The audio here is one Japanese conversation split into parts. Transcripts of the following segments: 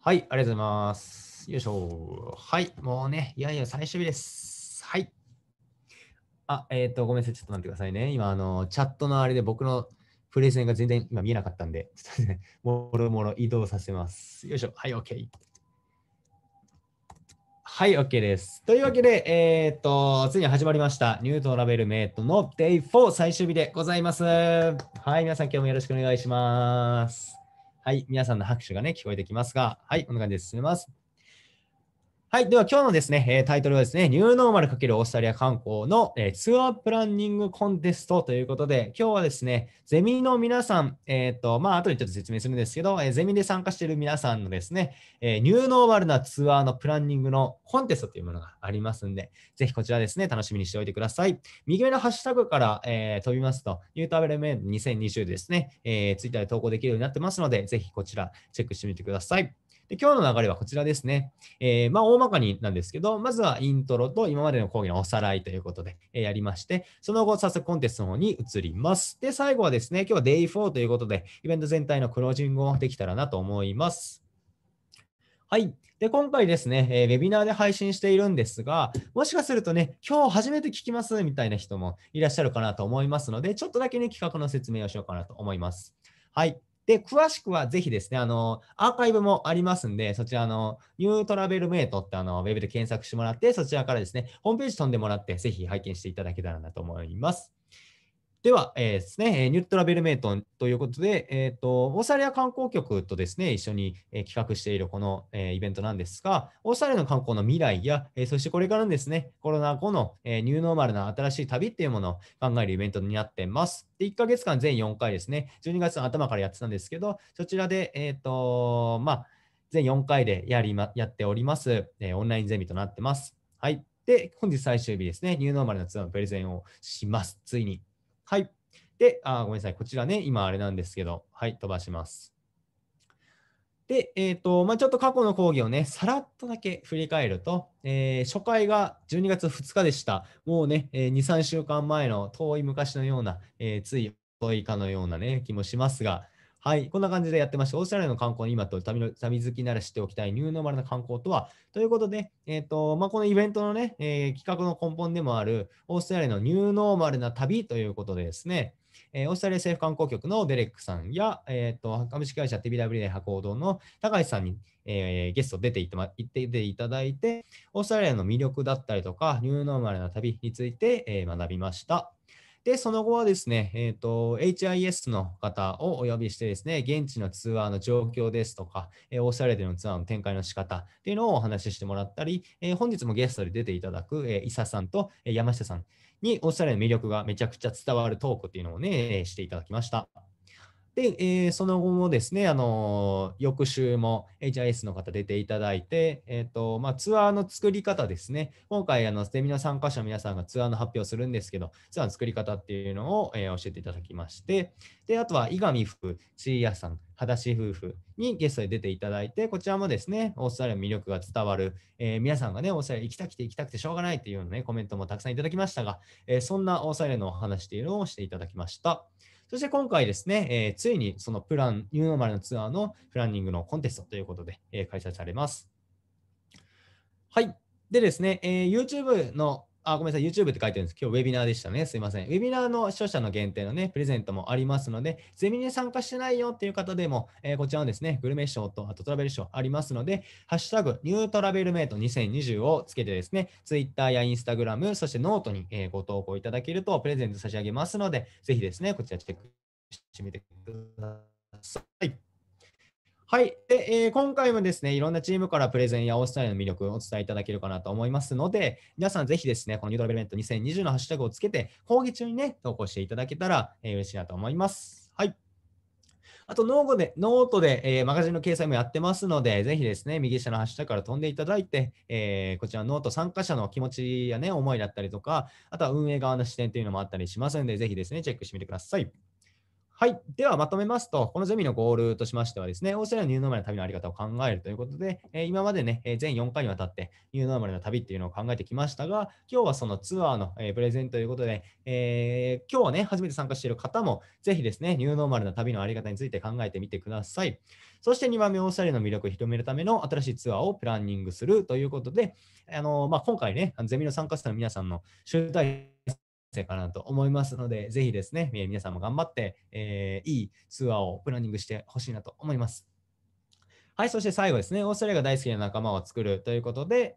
はい、ありがとうございます。よいしょ。はい、もうね、いやいや、最終日です。はい。ごめんなさい、ちょっと待ってくださいね。今、チャットのあれで僕のプレゼンが全然今見えなかったんで、ちょっとね、もろもろ移動させます。よいしょ。はい、OK。はい、OK です。というわけで、ついに始まりました。ニュートラベルメイトの Day4 最終日でございます。はい、皆さん今日もよろしくお願いします。はい、皆さんの拍手がね、聞こえてきますが、はい、こんな感じで進めます。はい。では今日のですね、タイトルはですね、ニューノーマル×オーストラリア観光の、ツアープランニングコンテストということで、今日はですね、ゼミの皆さん、後でちょっと説明するんですけど、ゼミで参加している皆さんのですね、ニューノーマルなツアーのプランニングのコンテストというものがありますんで、ぜひこちらですね、楽しみにしておいてください。右上のハッシュタグから、飛びますと、ニュートラベルメイン2020ですね、ツイッターで投稿できるようになってますので、ぜひこちらチェックしてみてください。で今日の流れはこちらですね。大まかになんですけど、まずはイントロと今までの講義のおさらいということで、やりまして、その後、早速コンテストの方に移ります。で、最後はですね、今日は Day4 ということで、イベント全体のクロージングをできたらなと思います。はい。で、今回ですね、ウェビナーで配信しているんですが、もしかするとね、今日初めて聞きますみたいな人もいらっしゃるかなと思いますので、ちょっとだけね、企画の説明をしようかなと思います。はい。で、詳しくはぜひですね、アーカイブもありますんで、そちらニュートラベルメイトってウェブで検索してもらって、そちらからですね、ホームページ飛んでもらって、ぜひ拝見していただけたらなと思います。では、ですね、ニュートラベルメイトということで、オーストラリア観光局とですね、一緒に、企画しているこの、イベントなんですが、オーストラリアの観光の未来や、そしてこれからのですね、コロナ後の、ニューノーマルな新しい旅っていうものを考えるイベントになってます。で、1ヶ月間全4回ですね、12月の頭からやってたんですけど、そちらで、全4回でやっております、オンラインゼミとなってます。はい。で、本日最終日ですね、ニューノーマルなツアーのプレゼンをします。ついに。はい。で、ごめんなさい。こちらね、今あれなんですけど、はい、飛ばします。で、ちょっと過去の講義をね、さらっとだけ振り返ると、初回が12月2日でした。もうね、2、3週間前の遠い昔のような、つい遠いかのようなね、気もしますが、はい、こんな感じでやってまして、オーストラリアの観光の今と旅好きなら知っておきたいニューノーマルな観光とは、ということで、このイベントのね、企画の根本でもある、オーストラリアのニューノーマルな旅ということでですね、オーストラリア政府観光局のデレックさんや、株式会社 TBWA 博報堂の高橋さんに、ゲスト出ていただいて、オーストラリアの魅力だったりとか、ニューノーマルな旅について、学びました。で、その後はですね、HIS の方をお呼びしてですね、現地のツアーの状況ですとか、オーストラリアでのツアーの展開の仕方っていうのをお話ししてもらったり、本日もゲストで出ていただく、伊佐さんと、山下さんにオーストラリアの魅力がめちゃくちゃ伝わるトークっていうのをね、していただきました。で、その後もですね、翌週も HIS の方出ていただいて、ツアーの作り方ですね。今回、ゼミの参加者の皆さんがツアーの発表するんですけど、ツアーの作り方っていうのを、教えていただきまして、で、あとは、伊上夫婦、シーヤさん、裸足夫婦にゲストで出ていただいて、こちらもですね、オーストラリアの魅力が伝わる、皆さんがね、オーストラリア行きたくてしょうがないっていうようなね、コメントもたくさんいただきましたが、そんなオーストラリアのお話っていうのをしていただきました。そして今回ですね、ついにそのニューノーマルのツアーのプランニングのコンテストということで、開催されます。はい。でですね、YouTube の、ごめんなさい、YouTube って書いてるんです。今日ウェビナーでしたね。すいません。ウェビナーの視聴者の限定のね、プレゼントもありますので、ゼミに参加してないよっていう方でも、こちらのですね、グルメ賞と、あとトラベル賞ありますので、ハッシュタグ、ニュートラベルメイト2020をつけてですね、Twitter や Instagram、そしてノートに、ご投稿いただけるとプレゼント差し上げますので、ぜひですね、こちらチェックしてみてください。はい。で、今回もですね、いろんなチームからプレゼンやオーストラリアの魅力をお伝えいただけるかなと思いますので、皆さんぜひですね、このニュートラベルメント2020のハッシュタグをつけて、講義中にね、投稿していただけたら、嬉しいなと思います。はい。あと、ノートで、マガジンの掲載もやってますので、ぜひですね、右下のハッシュタグから飛んでいただいて、こちらノート参加者の気持ちやね、思いだったりとか、あとは運営側の視点というのもあったりしますので、ぜひですね、チェックしてみてください。 はい。では、まとめますと、このゼミのゴールとしましてはですね、オーストラリアのニューノーマルの旅のあり方を考えるということで、今までね、全4回にわたってニューノーマルの旅っていうのを考えてきましたが、今日はそのツアーの、プレゼンということで、今日はね、初めて参加している方も、ぜひですね、ニューノーマルの旅のあり方について考えてみてください。そして2番目、オーストラリアの魅力を広めるための新しいツアーをプランニングするということで、今回ね、ゼミの参加者の皆さんの集大成かなと思いますので、ぜひですね、皆さんも頑張って、いいツアーをプランニングしてほしいなと思います。はい、そして最後ですね、オーストラリアが大好きな仲間を作るということで、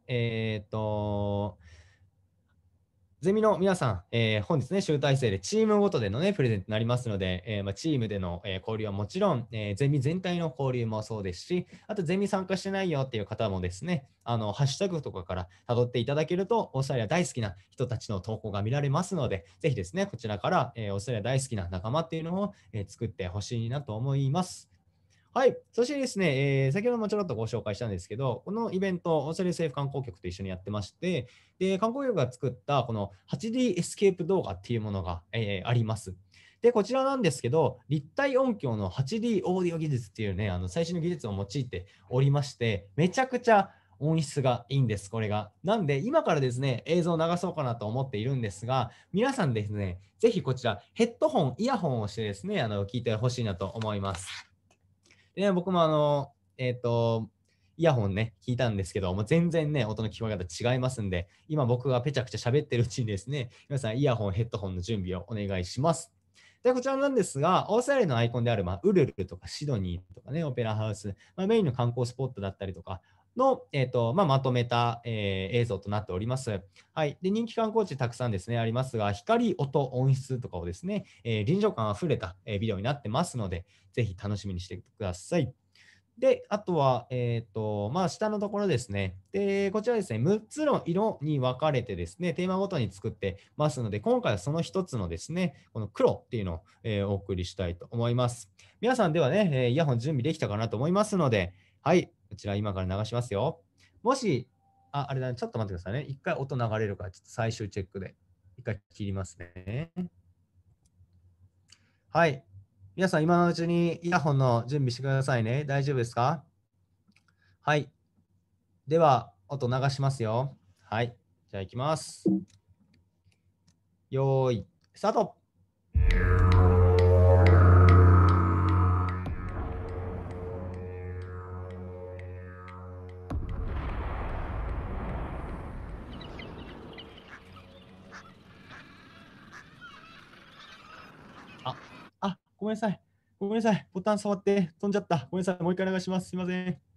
ゼミの皆さん、本日ね、集大成でチームごとでのね、プレゼントになりますので、チームでの、交流はもちろん、ゼミ全体の交流もそうですし、あとゼミ参加してないよっていう方もですね、ハッシュタグとかから辿っていただけると、オーストラリア大好きな人たちの投稿が見られますので、ぜひですね、こちらから、オーストラリア大好きな仲間っていうのを、作ってほしいなと思います。はい。そしてですね、先ほどもちょろっとご紹介したんですけど、このイベント、オーストラリア政府観光局と一緒にやってまして、で、観光局が作ったこの 8D エスケープ動画っていうものが、あります。で、こちらなんですけど、立体音響の 8D オーディオ技術っていうね、最新の技術を用いておりまして、めちゃくちゃ音質がいいんです、これが。なんで、今からですね、映像を流そうかなと思っているんですが、皆さんですね、ぜひこちら、ヘッドホン、イヤホンをしてですね、聞いてほしいなと思います。でね、僕もイヤホンね、聞いたんですけど、もう全然ね、音の聞こえ方違いますんで、今僕がぺちゃくちゃ喋ってるうちにですね、皆さんイヤホン、ヘッドホンの準備をお願いします。で、こちらなんですが、オーストラリアのアイコンである、ウルルとかシドニーとかね、オペラハウス、メインの観光スポットだったりとかの、まとめた、映像となっております。はい。で、人気観光地たくさんですね、ありますが、光、音、音質とかをですね、臨場感あふれた、ビデオになってますので、ぜひ楽しみにしてください。で、あとは、下のところですね。で、こちらですね、6つの色に分かれてですね、テーマごとに作ってますので、今回はその1つのですね、この黒っていうのを、お送りしたいと思います。皆さんではね、イヤホン準備できたかなと思いますので、はい、こちら今から流しますよ。もし、あれだね、ちょっと待ってくださいね。一回音流れるから、ちょっと最終チェックで、一回切りますね。はい。皆さん、今のうちにイヤホンの準備してくださいね。大丈夫ですか？はい。では、音流しますよ。はい。じゃあ、いきます。よーい、スタート。あ、ごめんなさい。ごめんなさい。ボタン触って飛んじゃった。ごめんなさい。もう一回流します。すいません。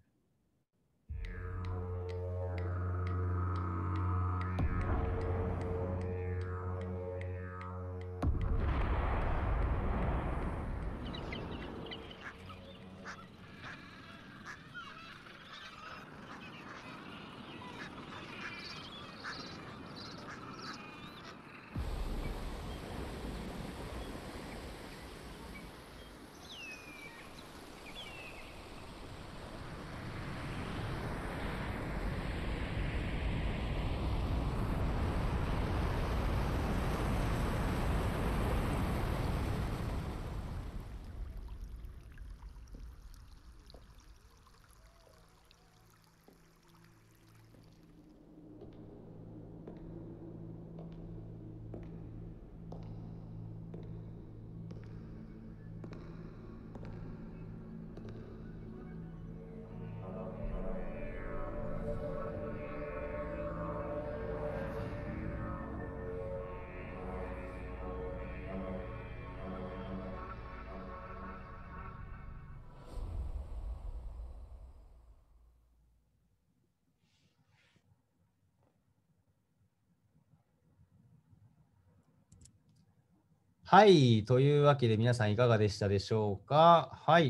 はい。というわけで、皆さんいかがでしたでしょうか？はい。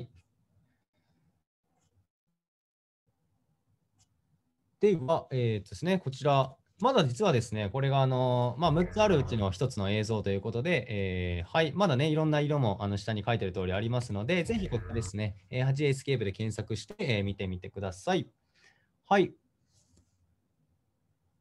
では、ですね、こちら、まだ実はですね、これが6つあるうちの1つの映像ということで、はい、まだね、いろんな色も下に書いてる通りありますので、ぜひこちらですね、8 a スケープで検索して、見てみてください。はい。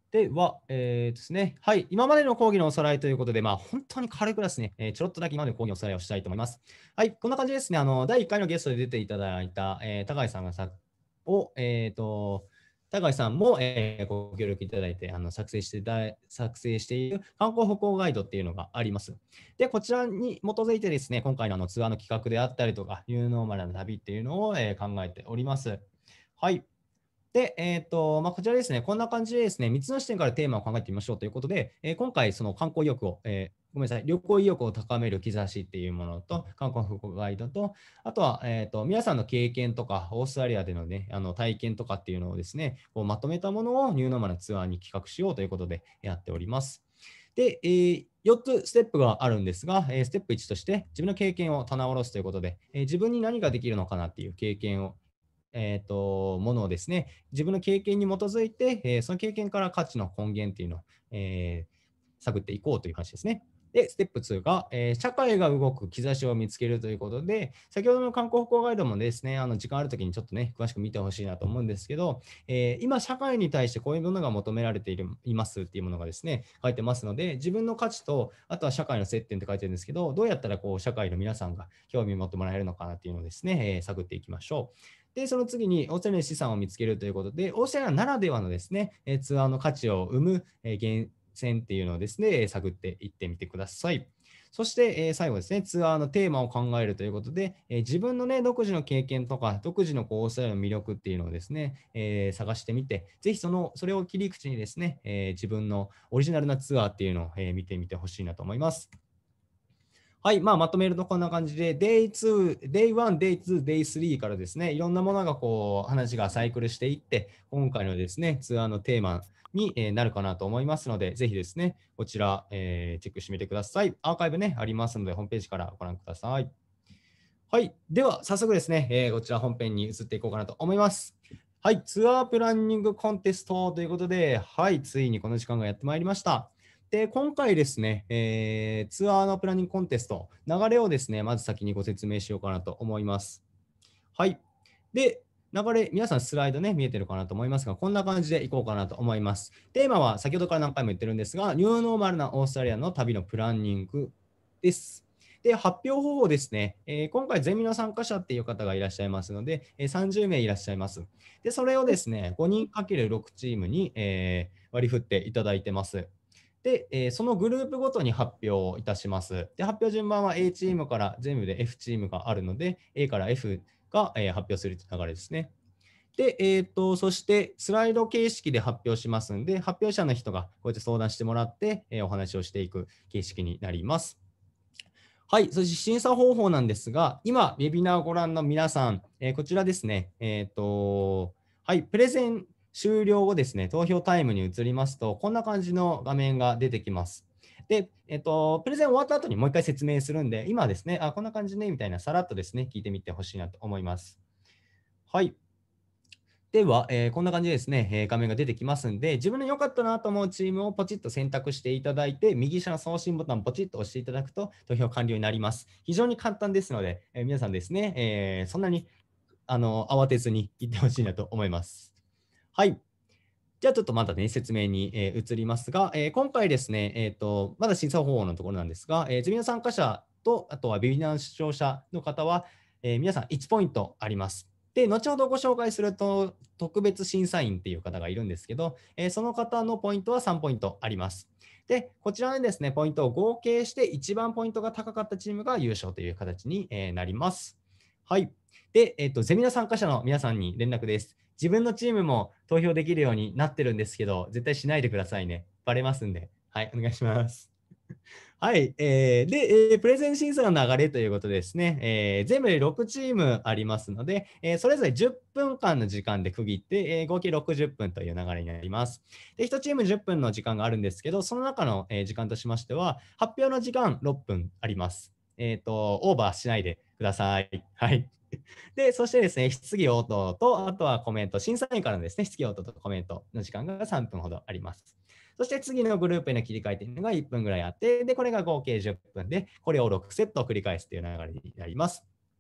では、ですね、はい、今までの講義のおさらいということで、本当に軽くですね、ちょろっとだけ今までの講義のおさらいをしたいと思います。はい、こんな感じですね。第1回のゲストで出ていただいた、高井さんがを、高井さんも、ご協力いただいて作成している観光歩行ガイドっていうのがあります。で、こちらに基づいてですね、今回のツアーの企画であったりとか、ニューノーマルな旅っていうのを、考えております。はい。で、こちらですね、こんな感じでですね、3つの視点からテーマを考えてみましょうということで、今回、その観光意欲を、ごめんなさい、旅行意欲を高める兆しっていうものと、観光復興ガイドと、あとは、皆さんの経験とか、オーストラリアでのね、体験とかっていうのをですね、こうまとめたものをニューノーマルなツアーに企画しようということでやっております。で、4つステップがあるんですが、ステップ1として自分の経験を棚卸すということで、自分に何ができるのかなっていう経験をものをですね、自分の経験に基づいて、その経験から価値の根源っていうのを、探っていこうという話ですね。で、ステップ2が、社会が動く兆しを見つけるということで、先ほどの観光歩行ガイドもですね、時間あるときにちょっとね、詳しく見てほしいなと思うんですけど、今、社会に対してこういうものが求められていますっていうものがですね、書いてますので、自分の価値と、あとは社会の接点って書いてるんですけど、どうやったらこう社会の皆さんが興味を持ってもらえるのかなっていうのをですね、探っていきましょう。で、その次にオーストラリアの資産を見つけるということで、オーストラリアならではのですね、ツアーの価値を生む源泉っていうのをですね、探っていってみてください。そして、最後ですね、ツアーのテーマを考えるということで、自分のね、独自の経験とか、独自のこうオーストラリアの魅力っていうのをですね、探してみて、ぜひそれを切り口にですね、自分のオリジナルなツアーっていうのを、見てみてほしいなと思います。はい、まとめるとこんな感じで、Day2、Day1、Day2、Day3 からですね、いろんなものがこう、話がサイクルしていって、今回のですね、ツアーのテーマになるかなと思いますので、ぜひですね、こちら、チェックしてみてください。アーカイブね、ありますので、ホームページからご覧ください。はい、では、早速ですね、こちら本編に移っていこうかなと思います。はい、ツアープランニングコンテストということで、はい、ついにこの時間がやってまいりました。で、今回ですね、ツアーのプランニングコンテスト、流れをですね、まず先にご説明しようかなと思います。はい。で、流れ、皆さんスライドね、見えてるかなと思いますが、こんな感じでいこうかなと思います。テーマは先ほどから何回も言ってるんですが、ニューノーマルなオーストラリアの旅のプランニングです。で、発表方法ですね。今回、ゼミの参加者っていう方がいらっしゃいますので、30名いらっしゃいます。で、それをですね、5人 ×6 チームに、割り振っていただいてます。で、そのグループごとに発表いたします。で、発表順番は A チームから全部で F チームがあるので、A から F が、発表する流れですね。で、そしてスライド形式で発表しますんで、発表者の人がこうやって相談してもらって、お話をしていく形式になります。はい、そして審査方法なんですが、今、ウェビナーをご覧の皆さん、こちらですね、はい、プレゼン終了後ですね、投票タイムに移りますと、こんな感じの画面が出てきます。で、プレゼン終わった後にもう一回説明するんで、今ですね、こんな感じね、みたいな、さらっとですね、聞いてみてほしいなと思います。はい。では、こんな感じでですね、画面が出てきますんで、自分の良かったなと思うチームをポチッと選択していただいて、右下の送信ボタンをポチッと押していただくと投票完了になります。非常に簡単ですので、皆さんですね、そんなに慌てずに行ってほしいなと思います。はい。じゃあちょっとまだね、説明に、移りますが、今回ですね、まだ審査方法のところなんですが、ゼミの参加者と、あとはビギナー視聴者の方は、皆さん1ポイントあります。で、後ほどご紹介すると、特別審査員っていう方がいるんですけど、その方のポイントは3ポイントあります。で、こちらでですね、ポイントを合計して一番ポイントが高かったチームが優勝という形に、なります。はい。で、ゼミの参加者の皆さんに連絡です。自分のチームも投票できるようになってるんですけど、絶対しないでくださいね。バレますんで。はい、お願いします。はい、で、プレゼン審査の流れということでですね、全部で6チームありますので、それぞれ10分間の時間で区切って、合計60分という流れになります。で、1チーム10分の時間があるんですけど、その中の、時間としましては、発表の時間6分あります。オーバーしないでください。はい。で、そしてですね、質疑応答と、あとはコメント、審査員からのですね、質疑応答とコメントの時間が3分ほどあります。そして次のグループへの切り替えというのが1分ぐらいあって、で、これが合計10分で、これを6セット繰り返すという流れになります。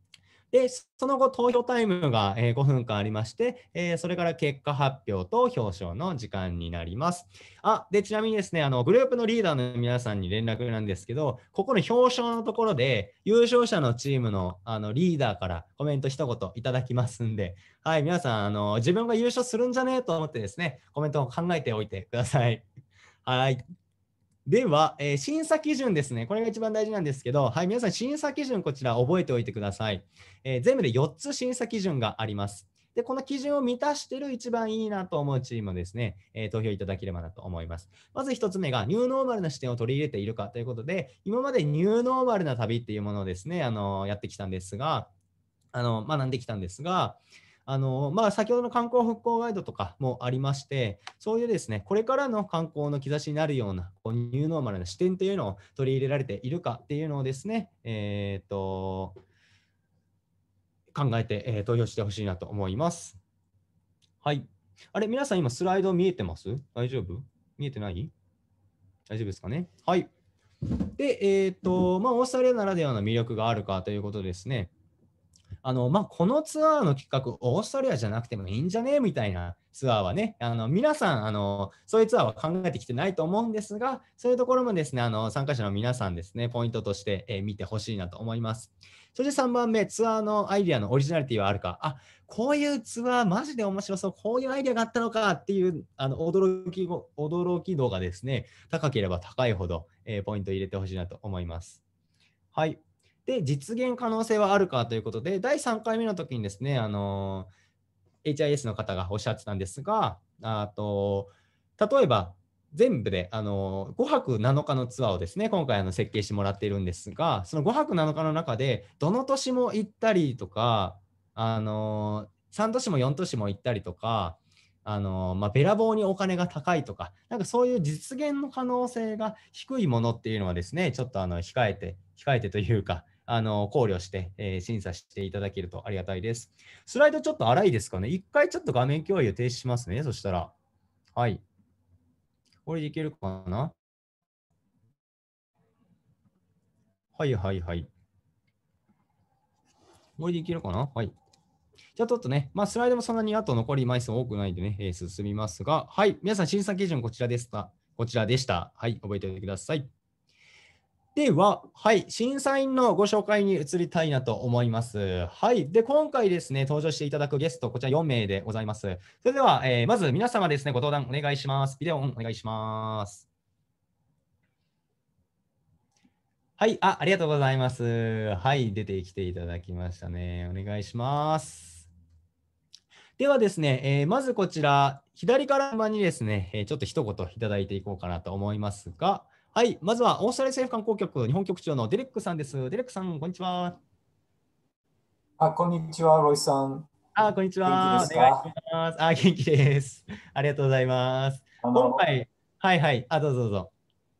で、その後、投票タイムが5分間ありまして、それから結果発表と表彰の時間になります。で、ちなみにですね、グループのリーダーの皆さんに連絡なんですけど、ここの表彰のところで、優勝者のチームの、リーダーからコメント一言いただきますんで、はい、皆さん、自分が優勝するんじゃねえと思ってですね、コメントを考えておいてください。はい。では、審査基準ですね。これが一番大事なんですけど、はい、皆さん、審査基準、こちら覚えておいてください。全部で4つ審査基準があります。で、この基準を満たしている一番いいなと思うチームをですね、投票いただければなと思います。まず1つ目が、ニューノーマルな視点を取り入れているかということで、今までニューノーマルな旅っていうものをですね、やってきたんですが、学んできたんですが、先ほどの観光復興ガイドとかもありまして、そういうですね、これからの観光の兆しになるようなニューノーマルな視点というのを取り入れられているかっていうのをですね、考えて、投票してほしいなと思います。はい。あれ、皆さん今スライド見えてます？大丈夫？見えてない？大丈夫ですかね？はい。で、オーストラリアならではの魅力があるかということですね。このツアーの企画、オーストラリアじゃなくてもいいんじゃねみたいなツアーはね、皆さん、そういうツアーは考えてきてないと思うんですが、そういうところもですね、参加者の皆さんですね、ポイントとして、見てほしいなと思います。そして3番目、ツアーのアイデアのオリジナリティはあるか。こういうツアーマジで面白そう、こういうアイデアがあったのかっていう、驚き度がですね、高ければ高いほど、ポイントを入れてほしいなと思います。はい。で、実現可能性はあるかということで、第3回目の時にですね、HIS の方がおっしゃってたんですが、例えば、全部で5泊7日のツアーをですね、今回設計してもらっているんですが、その5泊7日の中で、どの都市も行ったりとか、3都市も4都市も行ったりとか、べらぼうにお金が高いとか、なんかそういう実現の可能性が低いものっていうのはですね、ちょっと控えてというか、考慮して、審査していただけるとありがたいです。スライドちょっと荒いですかね。一回ちょっと画面共有停止しますね。そしたら。はい。これでいけるかな？はいはいはい。これでいけるかな？はい。じゃあちょっとね、スライドもそんなにあと残り枚数多くないんでね、進みますが、はい。皆さん審査基準こちらでした。こちらでした。はい。覚えておいてください。では、はい、審査員のご紹介に移りたいなと思います。はい。で、今回ですね、登場していただくゲスト、こちら4名でございます。それでは、まず皆様ですね、ご登壇お願いします。ビデオオンお願いします。はい、ありがとうございます。はい、出てきていただきましたね。お願いします。ではですね、まずこちら、左から順番にですね、ちょっと一言いただいていこうかなと思いますが、はい、まずはオーストラリア政府観光局日本局長のデレックさんです。デレックさん、こんにちは。 こんにちは、ロイさん。 こんにち元気では。お願いしすか？ ます。元気です。ありがとうございます。 あの、 今回、はいはい。どうぞどうぞ。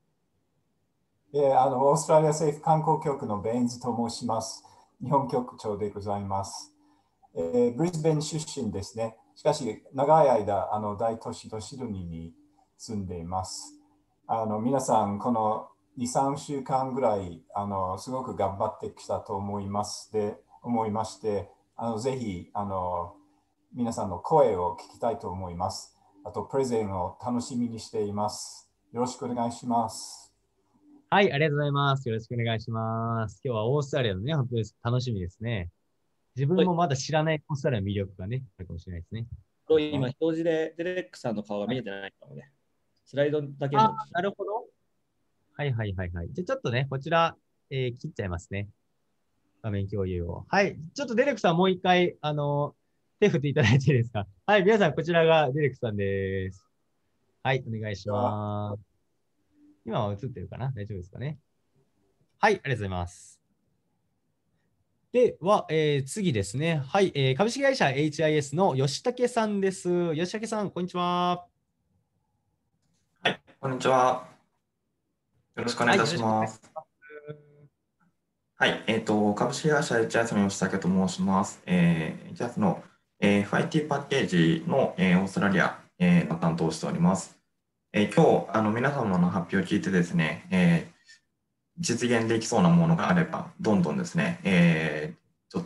オーストラリア政府観光局のベインズと申します。日本局長でございます。ブリスベン出身ですね。しかし、長い間、大都市のシドニーに住んでいます。皆さん、この2、3週間ぐらい、すごく頑張ってきたと思いまして、ぜひ、皆さんの声を聞きたいと思います。あと、プレゼンを楽しみにしています。よろしくお願いします。 はい、ありがとうございます。よろしくお願いします。今日はオーストラリアのね、本当に楽しみですね。自分もまだ知らないオーストラリアの魅力がね、あるかもしれないですね。 ね、 今、表示でデレックさんの顔が見えてないので、スライドだけの。 なるほど。はいはいはいはい。じゃあちょっとね、こちら、切っちゃいますね。画面共有を。はい。ちょっとデレクさんもう一回、手振っていただいていいですか？はい。皆さん、こちらがデレクさんです。はい。お願いしでは、 ます。今は映ってるかな？大丈夫ですかね？はい。ありがとうございます。では、次ですね。はい。株式会社 HIS の吉武さんです。吉武さん、こんにちは。 はい、こんにちは。よろしくお願はい。 いいたよろしくお願いしします。 ます。 はい、株式会社 HIS の吉武と申します。HIS の、FIT パッケージの、オーストラリア、の担当をしております。今日、皆様の発表を聞いてですね、実現できそうなものがあれば、どんどんですね、ちょっと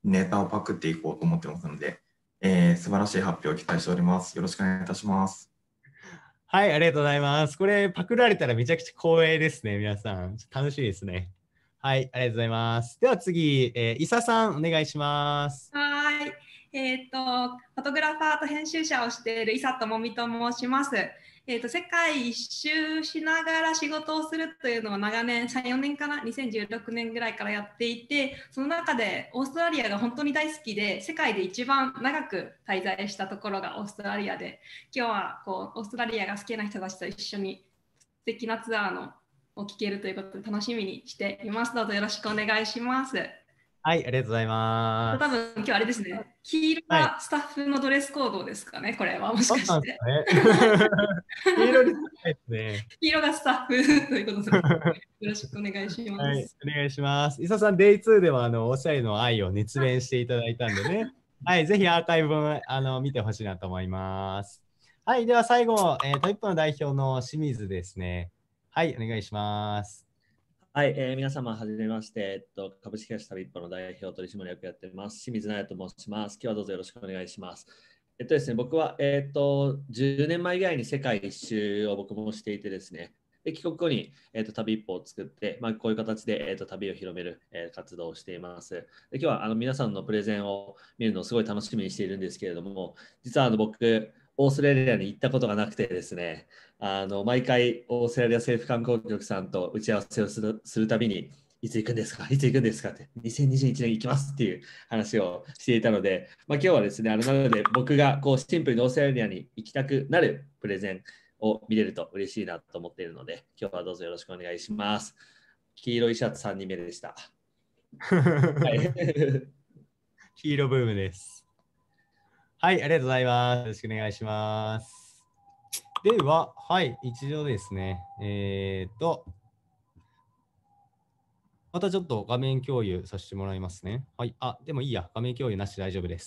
ネタをパクっていこうと思ってますので、素晴らしい発表を期待しております。よろしくお願いいたします。 はい、ありがとうございます。これ、パクられたらめちゃくちゃ光栄ですね、皆さん。楽しいですね。はい、ありがとうございます。では次、伊佐さん、お願いします。 はい。フォトグラファーと編集者をしている伊佐智美と申します。世界一周しながら仕事をするというのを長年、3、4年かな、2016年ぐらいからやっていて、その中でオーストラリアが本当に大好きで、世界で一番長く滞在したところがオーストラリアで、今日はこうオーストラリアが好きな人たちと一緒に素敵なツアーを聞けるということで楽しみにしています。どうぞよろしくお願いします。 はい、ありがとうございます。 多分今日あれですね、黄色がスタッフのドレスコードですかね、これはもしかして。 黄色ですね。 黄色がスタッフということで、よろしくお願いします。はい、 お願いします。伊佐さん、Day2 ではおしゃれの愛を熱弁していただいたんでね、はい、ぜひアーカイブも見てほしいなと思います。はい、では最後、トイップの代表の清水ですね。はい、お願いします。 はい、皆様、はじめまして、株式会社タビッポの代表取締役やっております、清水直と申します。今日はどうぞよろしくお願いします。ですね、僕は、10年前ぐらいに世界一周を僕もしていてですね、で帰国後に、旅一歩を作って、こういう形で、旅を広める、活動をしています。で今日は皆さんのプレゼンを見るのをすごい楽しみにしているんですけれども、実は僕、オーストラリアに行ったことがなくてですね、毎回オーストラリア政府観光局さんと打ち合わせをするたびに、いつ行くんですかいつ行くんですかって、2021年行きますっていう話をしていたので、今日はですね、なので僕がこうシンプルにオーストラリアに行きたくなるプレゼンを見れると嬉しいなと思っているので、今日はどうぞよろしくお願いします。黄色いシャツ3人目でした。はい、 黄色ブームです。はい、ありがとうございます。よろしくお願いします。では、はい、一度ですね、またちょっと画面共有させてもらいますね。はい。でもいいや。画面共有なしで大丈夫です。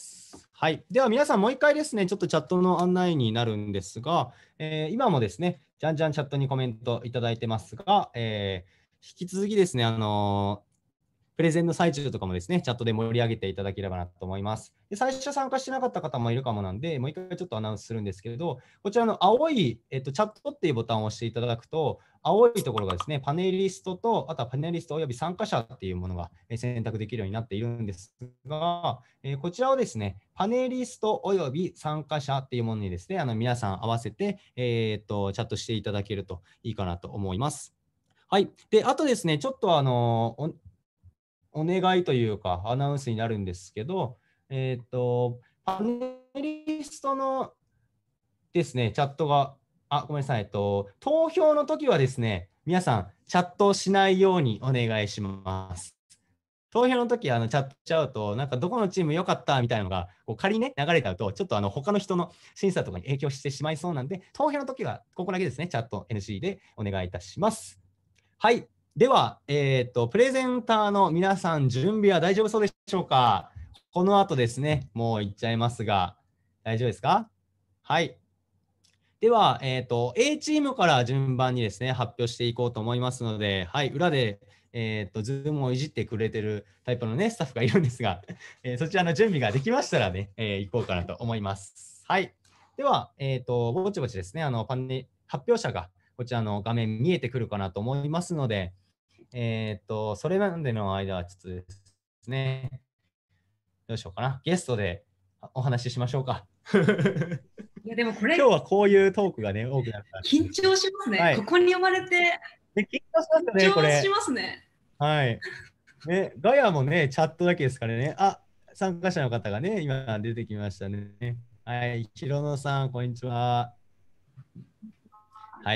はい。では皆さんもう一回ですね、ちょっとチャットの案内になるんですが、今もですね、じゃんじゃんチャットにコメントいただいてますが、引き続きですね、プレゼンの最中とかもですね、チャットで盛り上げていただければなと思います。で最初参加してなかった方もいるかもなんで、もう一回ちょっとアナウンスするんですけれど、こちらの青い、チャットっていうボタンを押していただくと、青いところがですね、パネリストと、あとはパネリストおよび参加者っていうものが選択できるようになっているんですが、こちらをですね、パネリストおよび参加者っていうものにですね、皆さん合わせて、チャットしていただけるといいかなと思います。はい。で、あとですね、ちょっとお願いというかアナウンスになるんですけど、パネリストのですね、チャットが、ごめんなさい、投票の時はですね、皆さん、チャットをしないようにお願いします。投票の時チャットしちゃうと、なんかどこのチーム良かったみたいなのが、こう仮にね、流れちゃうと、ちょっと他の人の審査とかに影響してしまいそうなんで、投票の時は、ここだけですね、チャット NC でお願いいたします。はい。では、プレゼンターの皆さん、準備は大丈夫そうでしょうか？この後ですね、もう行っちゃいますが、大丈夫ですか？はい。では、A チームから順番にですね、発表していこうと思いますので、はい、裏で、Zoom をいじってくれてるタイプのね、スタッフがいるんですが、そちらの準備ができましたらね、行こうかなと思います。はい。では、ぼちぼちですね、発表者がこちらの画面見えてくるかなと思いますので、それまでの間はちょっとですね、どうしようかな。ゲストでお話ししましょうか。 いやでもこれ今日はこういうトークがね、多くなるから。 緊張しますね。はい、ここに呼ばれて。 緊張しますよね、これ。 緊張しますね。 はい。ね、ガヤもね、チャットだけですからね。参加者の方がね、今出てきましたね。はい、ひろのさん、こんにちは。はい。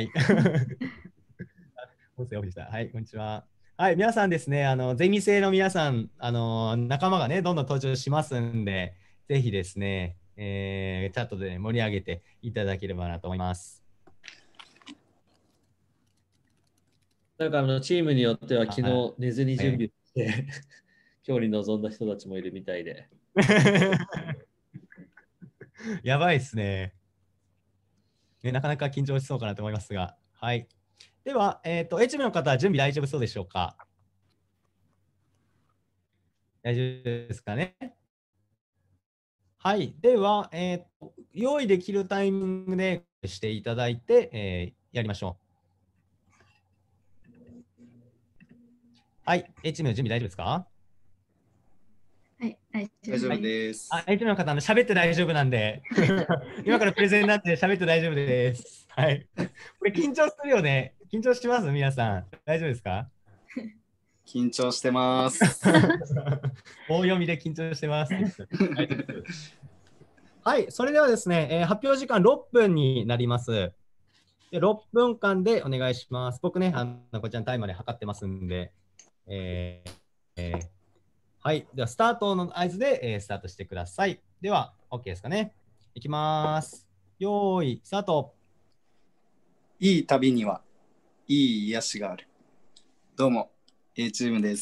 音声オフでした。はい、こんにちは。はい、皆さんですね、ゼミ生の皆さん、仲間がね、どんどん登場しますんで、ぜひですね、チャットで盛り上げていただければなと思います。 なんかチームによっては昨日寝ずに準備して、はい、今日に臨んだ人たちもいるみたいで。 やばいですね。なかなか緊張しそうかなと思いますが。はい。では、A チームの方は準備大丈夫そうでしょうか？ 大丈夫ですかね。はい。では、用意できるタイミングでしていただいて、やりましょう。はい。H の準備大丈夫ですか？ はい、大丈大丈夫夫です。 です。 H の方、喋って大丈夫なんで、今からプレゼンなんで喋って大丈夫です。はい。これ緊張するよね。緊張します皆さん。大丈夫ですか？ 緊張してます。 大読みで緊張してます。はい、それではですね、発表時間6分になります。で6分間でお願いします。僕ね、こちらのタイマーで測ってますんで、はい、ではスタートの合図で、スタートしてください。では、OK ですかね。いきます。よーい、スタート。 いい旅にはいい癒しがある。どうも、A チームです。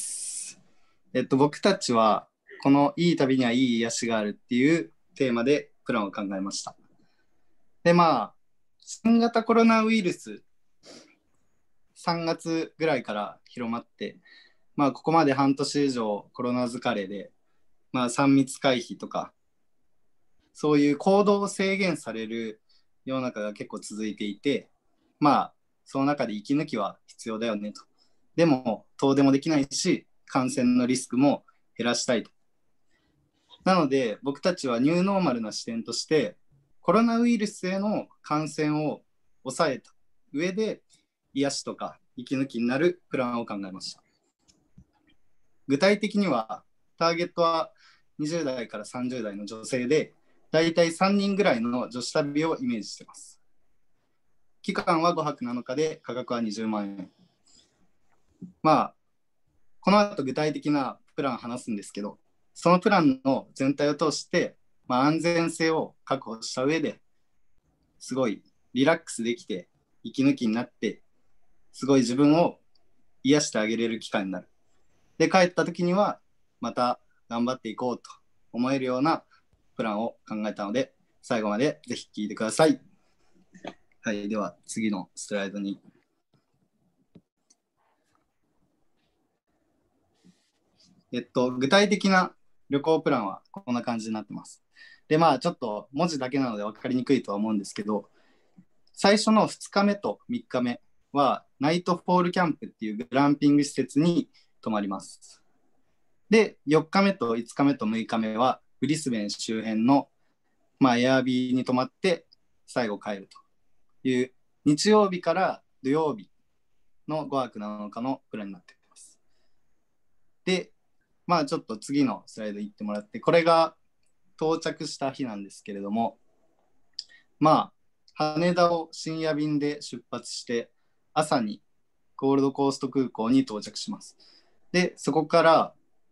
僕たちは、このいい旅にはいい癒しがあるっていうテーマでプランを考えました。で、新型コロナウイルス、3月ぐらいから広まって、ここまで半年以上コロナ疲れで、3密回避とか、そういう行動を制限される世の中が結構続いていて、その中で息抜きは必要だよねと。でも、遠出もできないし、感染のリスクも減らしたいと。なので、僕たちはニューノーマルな視点として、コロナウイルスへの感染を抑えた上で、癒しとか息抜きになるプランを考えました。具体的には、ターゲットは20代から30代の女性で、だいたい3人ぐらいの女子旅をイメージしています。期間は5泊7日で価格は20万円。この後具体的なプランを話すんですけど、そのプランの全体を通して、安全性を確保した上ですごいリラックスできて息抜きになってすごい自分を癒してあげれる期間になる。で、帰った時にはまた頑張っていこうと思えるようなプランを考えたので、最後までぜひ聞いてください。はい、では次のスライドに。具体的な旅行プランはこんな感じになってます。で、ちょっと文字だけなので分かりにくいとは思うんですけど、最初の2日目と3日目はナイトフォールキャンプっていうグランピング施設に泊まります。で、4日目と5日目と6日目はブリスベン周辺の、エアビーに泊まって最後帰るという日曜日から土曜日の5泊7日のプランになっています。で、ちょっと次のスライド行ってもらって、これが到着した日なんですけれども、羽田を深夜便で出発して朝にゴールドコースト空港に到着します。で、そこから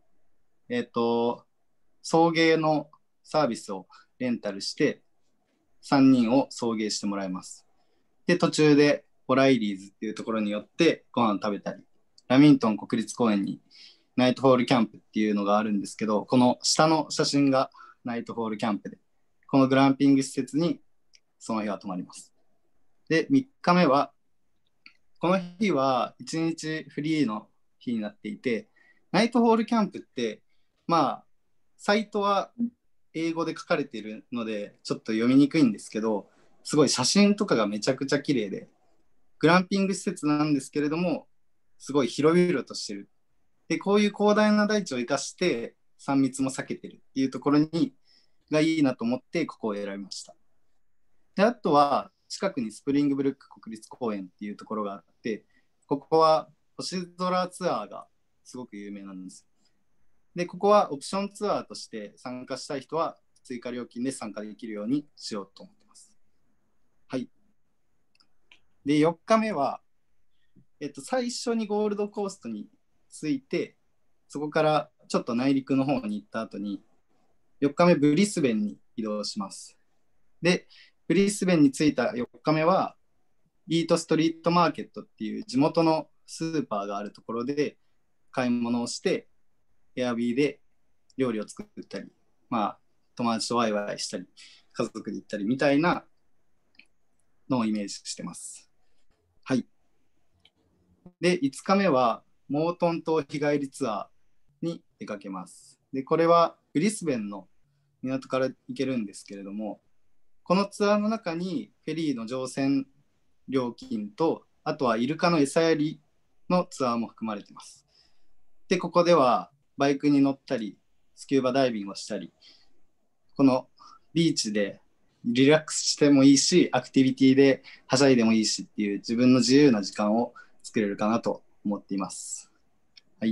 送迎のサービスをレンタルして3人を送迎してもらいます。で、途中でオライリーズっていうところによってご飯を食べたり、ラミントン国立公園にナイトホールキャンプっていうのがあるんですけど、この下の写真がナイトホールキャンプで、このグランピング施設にその日は泊まります。で、3日目は、この日は1日フリーの日になっていて、ナイトホールキャンプって、サイトは英語で書かれているので、ちょっと読みにくいんですけど、すごい写真とかがめちゃくちゃ綺麗で、グランピング施設なんですけれども、すごい広々としてる。で、こういう広大な大地を生かして、3密も避けてるっていうところがいいなと思って、ここを選びました。で、あとは、近くにスプリングブルック国立公園っていうところがあって、ここは星空ツアーがすごく有名なんです。で、ここはオプションツアーとして参加したい人は追加料金で参加できるようにしようと思ってます。はい。で、4日目は、最初にゴールドコーストに着いて、そこからちょっと内陸の方に行った後に、4日目ブリスベンに移動します。で、ブリスベンに着いた4日目は、イートストリートマーケットっていう地元のスーパーがあるところで買い物をして、エアビーで料理を作ったり、友達とワイワイしたり、家族で行ったりみたいなのをイメージしてます。はい。で、5日目は、モートン島日帰りツアーに出かけます。 で、これはブリスベンの港から行けるんですけれども、このツアーの中にフェリーの乗船料金と、あとはイルカの餌やりのツアーも含まれています。で、ここではバイクに乗ったり、スキューバダイビングをしたり、このビーチでリラックスしてもいいし、アクティビティではしゃいでもいいしっていう自分の自由な時間を作れるかなと思っています。はい。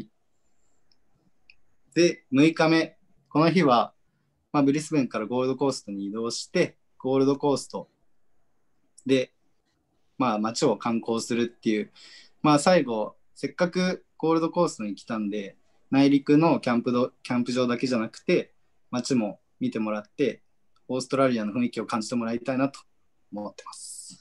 で、6日目、この日は、ブリスベンからゴールドコーストに移動して、ゴールドコーストで、街を観光するっていう、最後、せっかくゴールドコーストに来たんで、内陸のキャンプ場だけじゃなくて、街も見てもらって、オーストラリアの雰囲気を感じてもらいたいなと思ってます。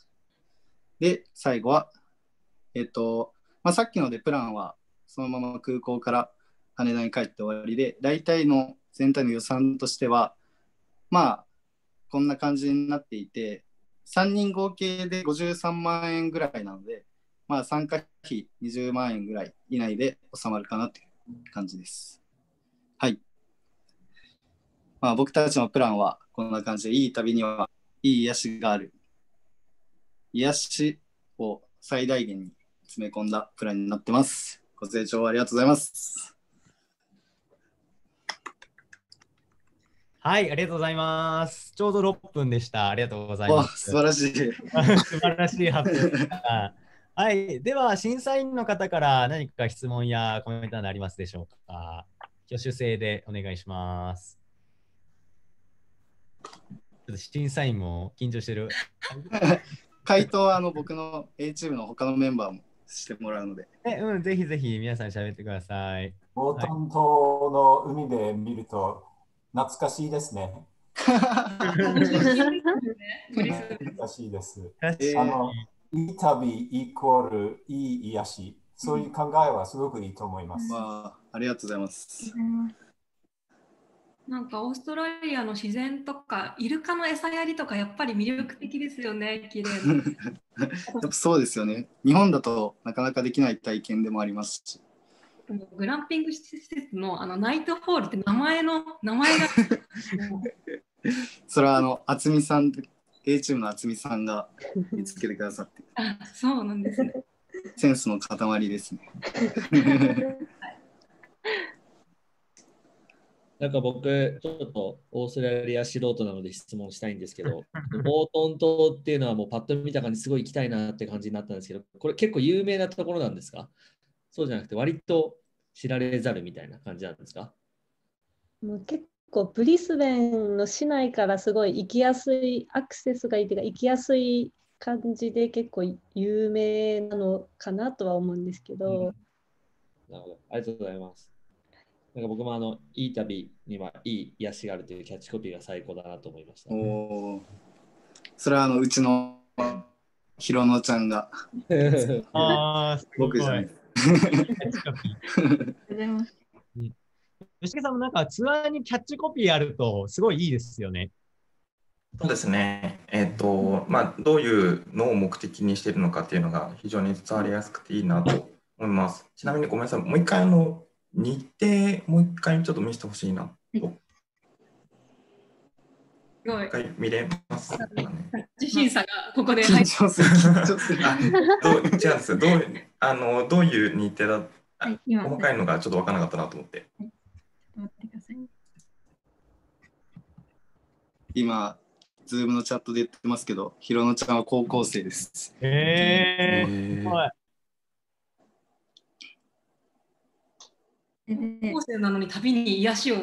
で、最後は、さっきのでプランは、そのまま空港から羽田に帰って終わりで、大体の全体の予算としては、こんな感じになっていて、3人合計で53万円ぐらいなので、参加費20万円ぐらい以内で収まるかなという感じです。はい。僕たちのプランはこんな感じで、いい旅にはいい癒しがある。癒しを最大限に詰め込んだプランになってます。ご清聴ありがとうございます。 はい、ありがとうございます。ちょうど6分でした。ありがとうございます。 素晴らしい。 素晴らしい発表でした。はい、では審査員の方から何か質問やコメントなどありますでしょうか。挙手制でお願いします。ちょっと審査員も緊張してる。 回答は僕の A チームの他のメンバーもしてもらうので。 ぜひぜひ皆さん喋ってください。 モートン島の海で見ると懐かしいですね。懐かしいです。いい旅イコールいい癒し。そういう考えはすごくいいと思います。 ありがとうございます。 なんかオーストラリアの自然とかイルカの餌やりとかやっぱり魅力的ですよね。綺麗な。 やっぱそうですよね。日本だとなかなかできない体験でもありますし。 グランピング施設のナイトホールって名前がそれは渥美さん、A チームの渥美さんが見つけてくださって。 そうなんですね。 センスの塊ですね。 なんか僕、ちょっとオーストラリア素人なので質問したいんですけど、モートン島っていうのはもうパッと見た感じすごい行きたいなって感じになったんですけど、これ結構有名なところなんですか？そうじゃなくて割と知られざるみたいな感じなんですか？ もう結構ブリスベンの市内からすごい行きやすい、アクセスがいいというか行きやすい感じで結構有名なのかなとは思うんですけど。 なるほど、ありがとうございます。なんか僕もいい旅にはいい癒しがあるというキャッチコピーが最高だなと思いました。 それはうちのひろのちゃんが僕じゃない。 吉木さんもなんかツアーにキャッチコピーあるとすごいいいですよね。 そうですね。どういうのを目的にしているのかっていうのが非常に伝わりやすくていいなと思います。ちなみにごめんなさい、もう一回日程、もう一回ちょっと見せてほしいなと。 すごい。 一回見れますかね。 自審査がここで緊張する。 違うんですよ。どういう日程だ、細かいのがちょっと分からなかったなと思って。 今、ズームのチャットで言ってますけど、ひろのちゃんは高校生です。 すごい。 高校生なのに旅に癒しを。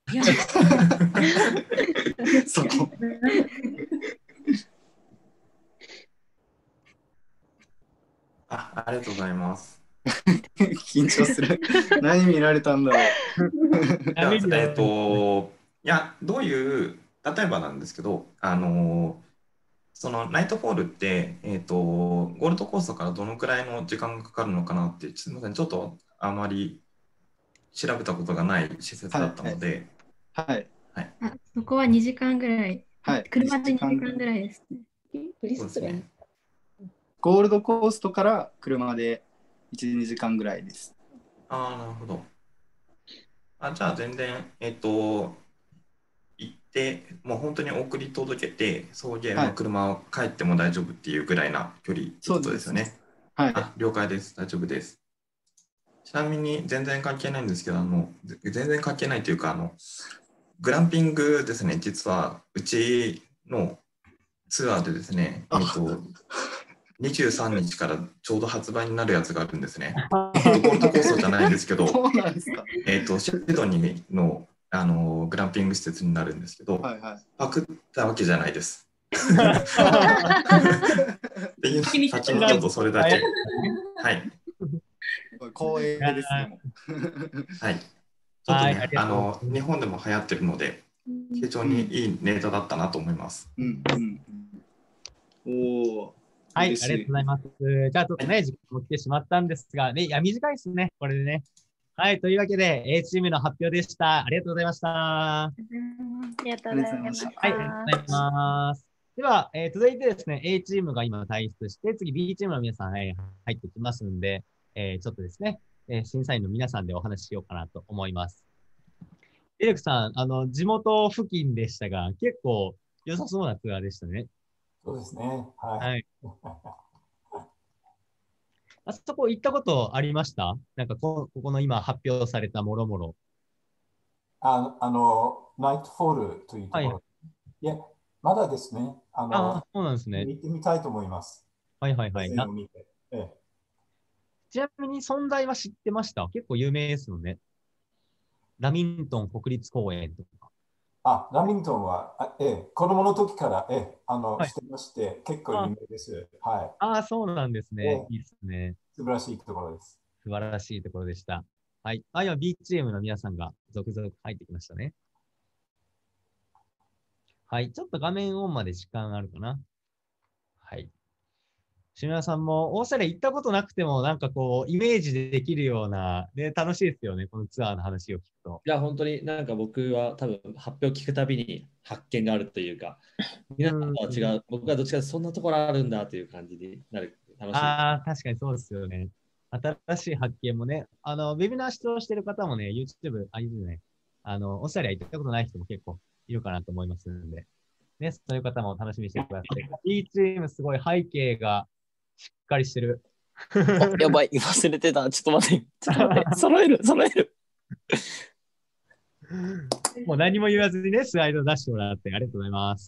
そこ。 ありがとうございます。 緊張する。何見られたんだろう。 いや、どういう、例えばなんですけど、そのナイトホールって、ゴールドコーストからどのくらいの時間がかかるのかなって、すみません、ちょっとあまり調べたことがない施設だったので。 そこは2時間ぐらい。車で2時間ぐらいですね。 そうですね。 ゴールドコーストから車で1、2時間ぐらいです。 なるほど。 じゃあ全然、行って、もう本当に送り届けて、送迎の車を帰っても大丈夫っていうぐらいな距離ってことですよね。 はい。 了解です。大丈夫です。ちなみに全然関係ないんですけど、全然関係ないというか、グランピングですね、実はうちのツアーでですね、23日からちょうど発売になるやつがあるんですね。ゴールドコーストじゃないんですけど、 そうなんですか。 シドニーの、グランピング施設になるんですけど、パクったわけじゃないです。っていう先にちょっとそれだけ。はい。 光栄ですね。 はい。ちょっとね、日本でも流行ってるので、非常にいいネタだったなと思います。 はい、ありがとうございます。じゃあちょっとね、時間も来てしまったんですが、ね、いや、短いですね、これでね。はい、というわけで、A チームの発表でした。ありがとうございました。 ありがとうございました。 はい、ありがとうございます。では、続いてですね、A チームが今退出して、次 B チームの皆さん、入ってきますんで、ちょっとですね、審査員の皆さんでお話ししようかなと思います。エレクさん、地元付近でしたが、結構良さそうなツアーでしたね。 そうですね。はい。 はい、あそこ行ったことありました？なんかここの今発表されたもろもろ。 ナイトフォールというところ。はい、いや、まだですね。 そうなんですね。 見てみたいと思います。 はいはいはい。ちなみに存在は知ってました？結構有名ですよね。ラミントン国立公園とか。 ラミントンは、子供の時から、してまして、結構有名です。はい。 そうなんですね。いいですね。 素晴らしいところです。 素晴らしいところでした。はい。今 B チームの皆さんが続々入ってきましたね。はい。ちょっと画面オンまで時間あるかな。はい。篠谷さんもオーストラリア行ったことなくても、なんかこう、イメージできるような、で、楽しいですよね、このツアーの話を聞くと。 いや、本当になんか僕は多分発表聞くたびに発見があるというか、皆さんとは違う、僕はどっちかというとそんなところあるんだという感じになる。楽しい。 確かにそうですよね。新しい発見もね、ウェビナー視聴してる方もね、YouTube、YouTube ね、オーストラリア行ったことない人も結構いるかなと思いますので、ね、そういう方も楽しみにしてください。いいチームすごい背景がしっかりしてる。 やばい、忘れてた。ちょっと待って。揃える。 もう何も言わずにね、スライド出してもらってありがとうございます。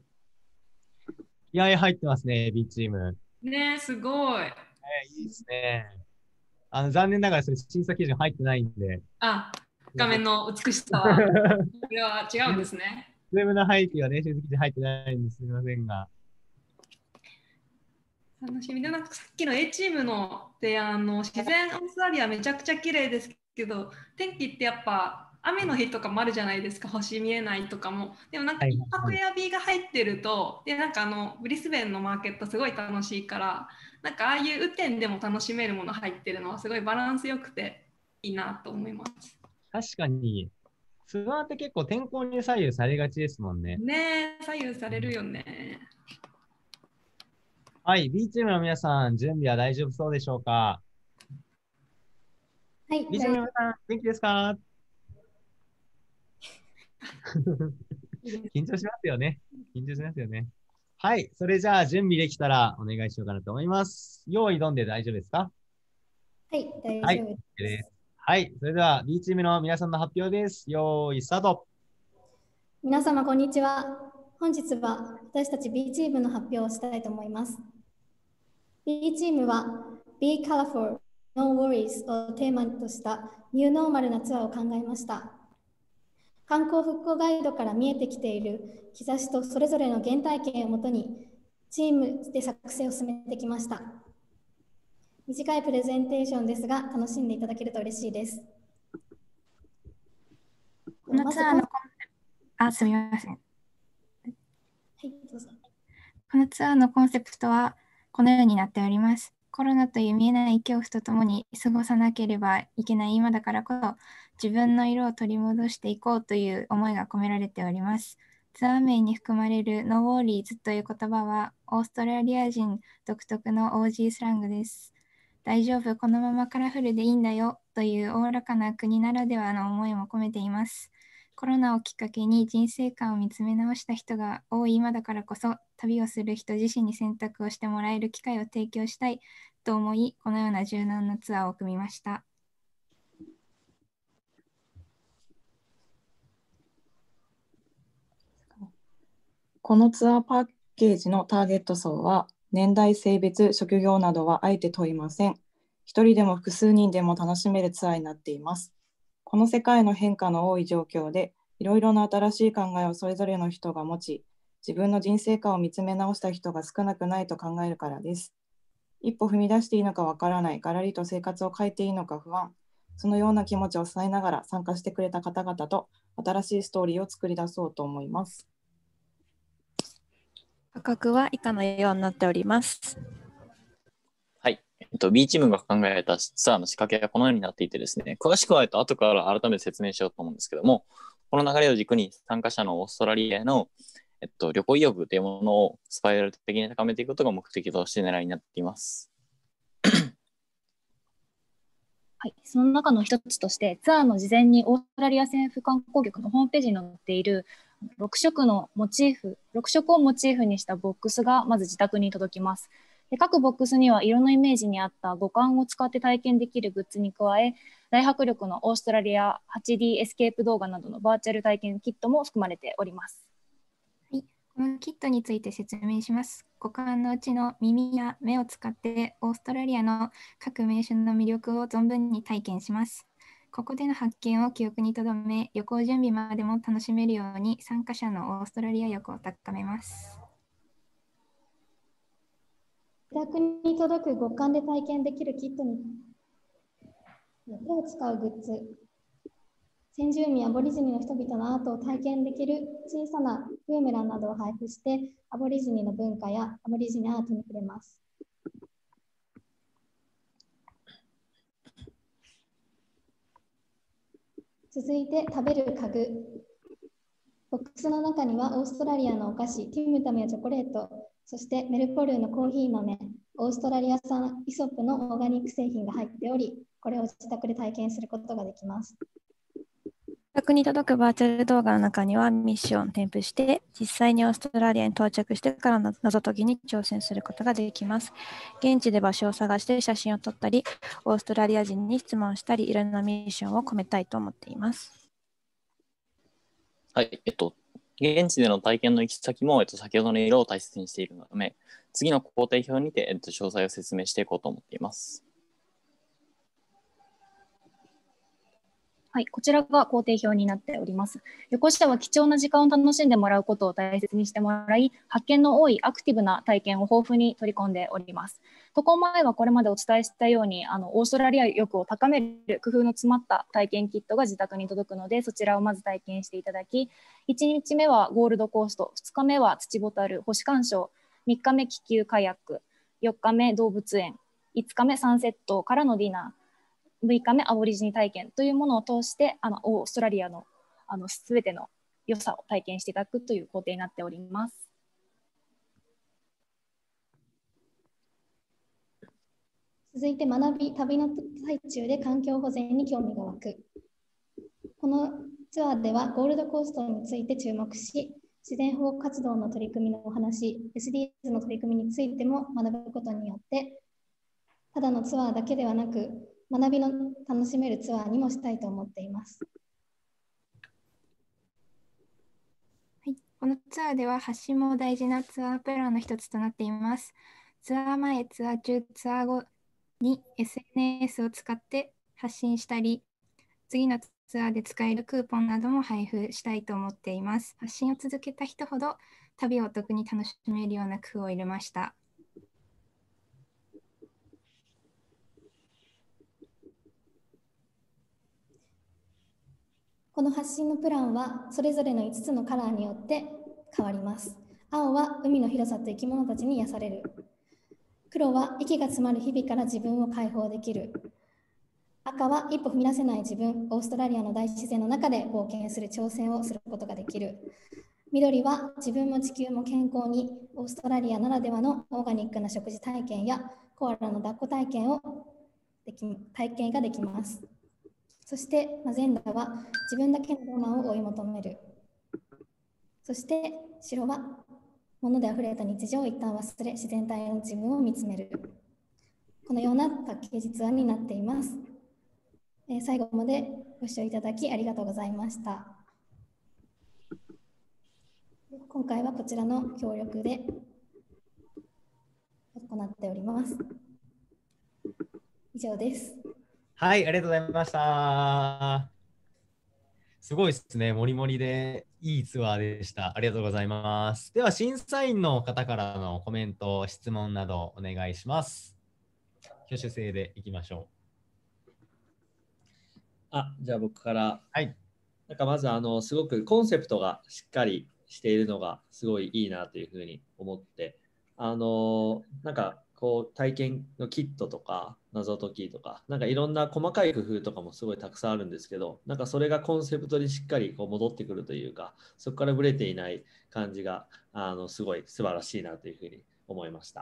気合入ってますね、B チーム。 ね、すごい。 いいですね。残念ながらそれ審査基準入ってないんで。 画面の美しさは。これは違うんですね。 ズームの背景はね、審査基準入ってないんですみませんが。 楽しみで、なんかさっきの A チームの提案の自然オーストラリアめちゃくちゃ綺麗ですけど、天気ってやっぱ雨の日とかもあるじゃないですか、星見えないとかも。でもなんか一泊エアビーが入ってると、でなんかブリスベンのマーケットすごい楽しいから、なんかああいう雨天でも楽しめるもの入ってるのはすごいバランスよくていいなと思います。 確かに、ツアーって結構天候に左右されがちですもんね。 ねえ、左右されるよね。 はい、B チームの皆さん、準備は大丈夫そうでしょうか？ はい。 B チームの皆さん、元気ですか？緊張しますよね。はい、それじゃあ準備できたらお願いしようかなと思います。用意どんで大丈夫ですか？ はい、大丈夫です。 はい、それでは B チームの皆さんの発表です。用意スタート。 皆様、こんにちは。本日は私たち B チームの発表をしたいと思います。B チームは Be Colorful, No Worries をテーマとしたニューノーマルなツアーを考えました。観光復興ガイドから見えてきている兆しとそれぞれの原体験をもとにチームで作成を進めてきました。短いプレゼンテーションですが楽しんでいただけると嬉しいです。 このツアーのすみません。 はい、どうぞ。 このツアーのコンセプトはこのようになっております。コロナという見えない恐怖とともに過ごさなければいけない今だからこそ自分の色を取り戻していこうという思いが込められております。ツアー名に含まれる No Worries という言葉はオーストラリア人独特の OG スラングです。大丈夫、このままカラフルでいいんだよというおおらかな国ならではの思いも込めています。コロナをきっかけに人生観を見つめ直した人が多い今だからこそ、旅をする人自身に選択をしてもらえる機会を提供したいと思い、このような柔軟なツアーを組みました。 このツアーパッケージのターゲット層は、年代、性別、職業などはあえて問いません。一人でも複数人でも楽しめるツアーになっています。この世界の変化の多い状況で、いろいろな新しい考えをそれぞれの人が持ち、自分の人生観を見つめ直した人が少なくないと考えるからです。一歩踏み出していいのかわからない、ガラリと生活を変えていいのか不安、そのような気持ちを伝えながら参加してくれた方々と新しいストーリーを作り出そうと思います。 価格は以下のようになっております。 はい。B チームが考えたツアーの仕掛けはこのようになっていてですね、詳しくは後から改めて説明しようと思うんですけども、この流れを軸に参加者のオーストラリアへの、旅行意欲というものをスパイラル的に高めていくことが目的として狙いになっています。 はい、その中の一つとして、ツアーの事前にオーストラリア政府観光局のホームページに載っている6色をモチーフにしたボックスがまず自宅に届きます。で、各ボックスには色のイメージに合った五感を使って体験できるグッズに加え、大迫力のオーストラリア 8D エスケープ動画などのバーチャル体験キットも含まれております。 はい、このキットについて説明します。五感のうちの耳や目を使ってオーストラリアの各名所の魅力を存分に体験します。ここでの発見を記憶に留め、旅行準備までも楽しめるように参加者のオーストラリア欲を高めます。 自宅に届く五感で体験できるキットに手を使うグッズ、先住民アボリジニの人々のアートを体験できる小さなブーメランなどを配布して、アボリジニの文化やアボリジニアートに触れます。続いて食べる家具。ボックスの中にはオーストラリアのお菓子、ティムタムやチョコレート、そしてメルポルーのコーヒー豆、オーストラリア産イソップのオーガニック製品が入っており、これを自宅で体験することができます。 自宅に届くバーチャル動画の中にはミッションを添付して、実際にオーストラリアに到着してからの謎解きに挑戦することができます。現地で場所を探して写真を撮ったり、オーストラリア人に質問したり、いろんなミッションを込めたいと思っています。 はい。現地での体験の行き先も、先ほどの色を大切にしているため、次の工程表にて、詳細を説明していこうと思っています。 はい、こちらが工程表になっております。旅行者は貴重な時間を楽しんでもらうことを大切にしてもらい、発見の多いアクティブな体験を豊富に取り込んでおります。渡航前はこれまでお伝えしたように、オーストラリア欲を高める工夫の詰まった体験キットが自宅に届くので、そちらをまず体験していただき、1日目はゴールドコースト、2日目は土ボタル、星鑑賞、3日目気球カヤック、4日目動物園、5日目サンセットからのディナー、6日目アボリジニ体験というものを通してオーストラリアのすべての良さを体験していただくという工程になっております。 続いて学び、旅の最中で環境保全に興味が湧く。このツアーではゴールドコーストについて注目し、自然保護活動の取り組みのお話、SDGs の取り組みについても学ぶことによって、ただのツアーだけではなく、学びの楽しめるツアーにもしたいと思っています。 はい、このツアーでは発信も大事なツアープランの一つとなっています。ツアー前、ツアー中、ツアー後に SNS を使って発信したり、次のツアーで使えるクーポンなども配布したいと思っています。発信を続けた人ほど旅をお得に楽しめるような工夫を入れました。 この発信のプランはそれぞれの5つのカラーによって変わります。青は海の広さと生き物たちに癒される。黒は息が詰まる日々から自分を解放できる。赤は一歩踏み出せない自分、オーストラリアの大自然の中で冒険する挑戦をすることができる。緑は自分も地球も健康に、オーストラリアならではのオーガニックな食事体験やコアラの抱っこ体験ができます。 そしてマゼンダは自分だけのロマンを追い求める。そして白は物であふれた日常を一旦忘れ、自然体の自分を見つめる。このようなパッケージツアーになっています。最後までご視聴いただきありがとうございました。今回はこちらの協力で行っております。以上です。 はい、ありがとうございました。すごいですね。もりもりでいいツアーでした。ありがとうございます。では、審査員の方からのコメント、質問などお願いします。挙手制でいきましょう。じゃあ僕から。 はい。 なんかまずすごくコンセプトがしっかりしているのがすごいいいなというふうに思って、なんかこう体験のキットとか謎解きとか、なんかいろんな細かい工夫とかもすごいたくさんあるんですけど、なんかそれがコンセプトにしっかりこう戻ってくるというか、そこからブレていない感じがすごい素晴らしいなというふうに思いました。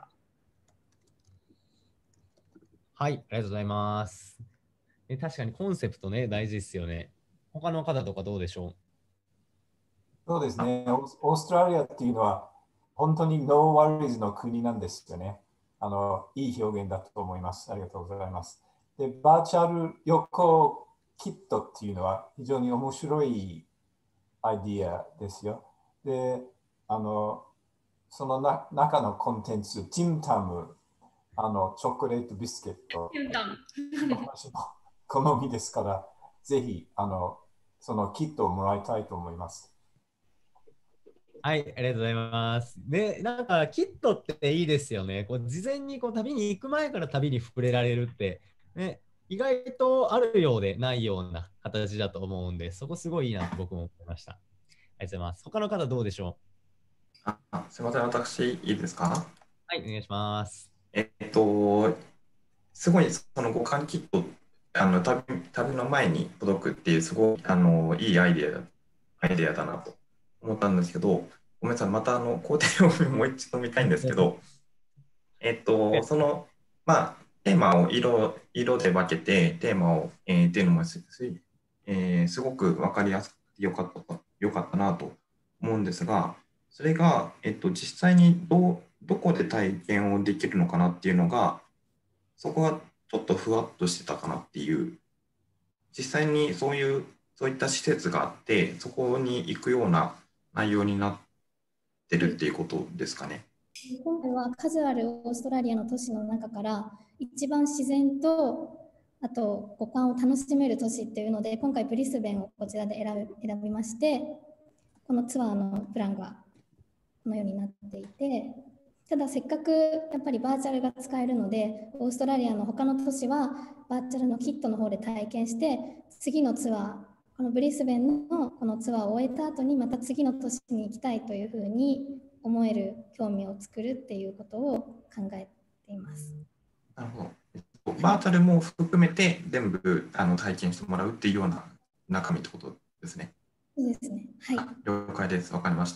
はい、ありがとうございます。確かにコンセプトね、大事ですよね。他の方とかどうでしょう？ そうですね。オーストラリアっていうのは本当にノーワリーズの国なんですよね。いい表現だと思います。ありがとうございます。で、バーチャル旅行キットっていうのは非常に面白いアイディアですよ。で、その中のコンテンツ、ティムタム、チョコレートビスケット、私の好みですから、ぜひ、そのキットをもらいたいと思います。 はい、ありがとうございます。で、なんか、キットっていいですよね。こう事前にこう旅に行く前から旅に触れられるって、ね、意外とあるようでないような形だと思うんで、そこすごいいいなと僕も思いました。ありがとうございます。他の方どうでしょう？すみません、私、いいですか？ はい、お願いします。 すごいその互換キット、旅の前に届くっていう、すごいいいアイデアだなと思ったんですけど、ごめんなさい、また工程をもう一度見たいんですけど、その、テーマを色で分けて、テーマを、っていうのもすごく分かりやすくてよかったなと思うんですが、それが、実際にどこで体験をできるのかなっていうのが、そこがちょっとふわっとしてたかなっていう、実際にそういった施設があって、そこに行くような内容になってるっていうことですかね。 今回は数あるオーストラリアの都市の中から一番自然とあと五感を楽しめる都市っていうので、今回ブリスベンをこちらで選びまして、このツアーのプランがこのようになっていて、ただせっかくやっぱりバーチャルが使えるので、オーストラリアの他の都市はバーチャルのキットの方で体験して、次のツアー、このブリスベンのこのツアーを終えた後にまた次の都市に行きたいというふうに思える興味を作るっていうことを考えています。 なるほど。バーチャルも含めて全部体験してもらうっていうような中身ってことですね。 そうですね。はい。 了解です。わかりました。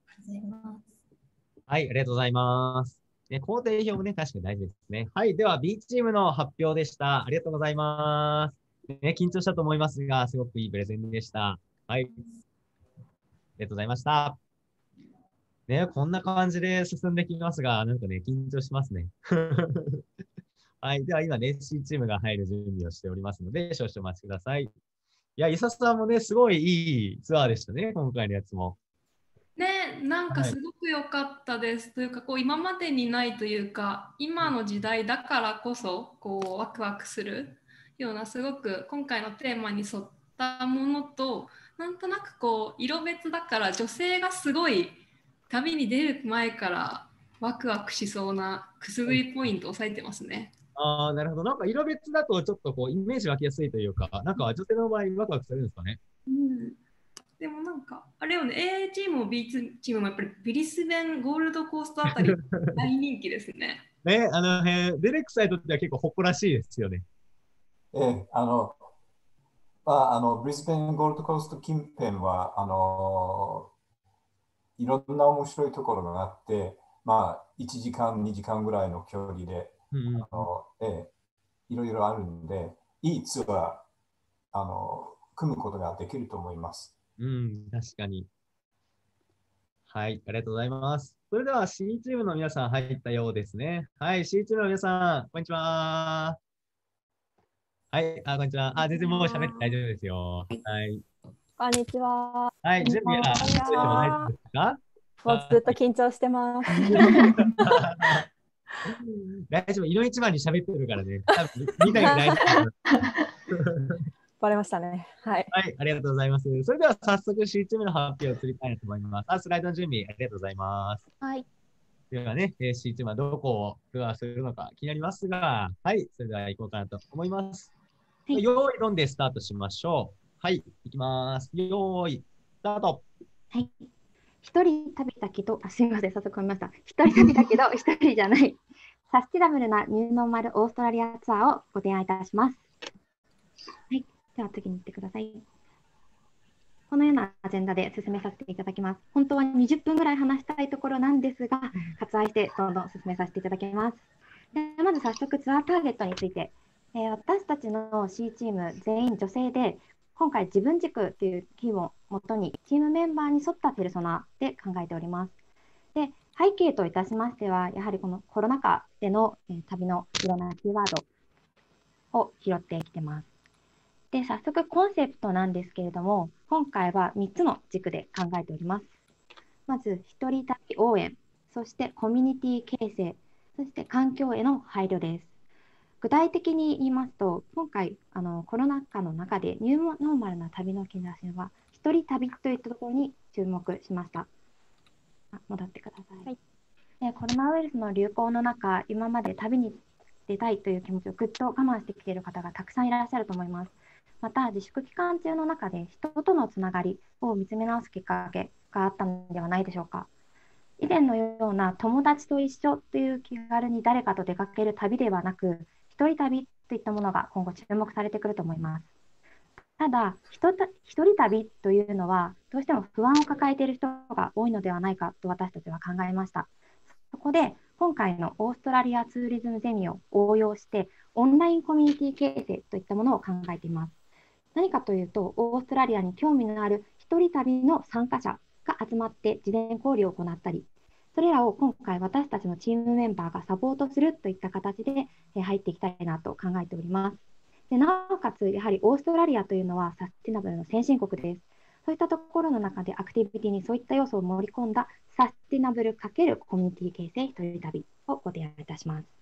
はい、ありがとうございます。工程表もね、確かに大事ですね。はい、では B チームの発表でした。ありがとうございます。緊張したと思いますが、すごくいいプレゼンでした。はい。ありがとうございました。こんな感じで進んできますが、なんかね、緊張しますね。はい。では今ね、C チームが入る準備をしておりますので、少々お待ちください。いや、伊佐さんもね、すごいいいツアーでしたね、今回のやつも。 ね、なんかすごく良かったです。というか、こう今までにないというか、今の時代だからこそ、こうワクワクするような、すごく今回のテーマに沿ったものと、なんとなくこう色別だから女性がすごい旅に出る前からワクワクしそうなくすぐりポイントを押さえてますね。 ああ、なるほど。なんか色別だとちょっとこうイメージ湧きやすいというか、なんか女性の場合ワクワクするんですかね。 でもなんか、あれよね、A チームも B チームもやっぱりブリスベンゴールドコーストあたり大人気ですね。 ね、デレックさんにとっては結構誇らしいですよね。 ブリスベンゴールドコースト近辺は、いろんな面白いところがあって、1時間、2時間ぐらいの距離で、いろいろあるんで、いいツアー組むことができると思います。 うん、確かに。はい、ありがとうございます。それでは C チームの皆さん入ったようですね。はい、C チームの皆さん、こんにちは。はい、こんにちは。全然もう喋って大丈夫ですよ。はい。 こんにちは。 はい、準備は大丈夫ですか？ もうずっと緊張してます。 大丈夫、いの一番に喋ってるからね。多分見たよりない。 バレましたね。はい。 はい、ありがとうございます。それでは早速 C チームの発表を移りたいなと思います。スライドの準備ありがとうございます。 はい。 ではね、C チームはどこをツアーするのか気になりますが、はい、それでは行こうかなと思います。はい、用意論でスタートしましょう。はい、行きます。用意、スタート。 はい。一人食べたけど、すみません、早速読みました。一人食べたけど、一人じゃない。サスティナブルなニューノーマルオーストラリアツアーをご提案いたします。はい。では次に行ってください。このようなアジェンダで進めさせていただきます。本当は20分ぐらい話したいところなんですが、割愛してどんどん進めさせていただきます。でまず早速ツアーターゲットについて。私たちの C チーム全員女性で、今回自分軸というキーをもとにチームメンバーに沿ったペルソナで考えております。で背景といたしましては、やはりこのコロナ禍での旅のいろんなキーワードを拾ってきてます。で早速コンセプトなんですけれども、今回は3つの軸で考えております。まず一人旅応援、そしてコミュニティ形成、そして環境への配慮です。具体的に言いますと、今回コロナ禍の中でニューノーマルな旅の兆しは一人旅といったところに注目しました。戻ってください。はい。でコロナウイルスの流行の中、今まで旅に出たいという気持ちをぐっと我慢してきている方がたくさんいらっしゃると思います。また自粛期間中の中で人とのつながりを見つめ直すきっかけがあったのではないでしょうか。以前のような友達と一緒という気軽に誰かと出かける旅ではなく、一人旅といったものが今後注目されてくると思います。ただ、一人旅というのはどうしても不安を抱えている人が多いのではないかと私たちは考えました。そこで今回のオーストラリアツーリズムゼミを応用してオンラインコミュニティ形成といったものを考えています。何かというと、オーストラリアに興味のある一人旅の参加者が集まって事前交流を行ったり、それらを今回私たちのチームメンバーがサポートするといった形で入っていきたいなと考えております。でなおかつ、やはりオーストラリアというのはサスティナブルの先進国です。そういったところの中でアクティビティにそういった要素を盛り込んだサスティナブル×コミュニティ形成一人旅をご提案いたします。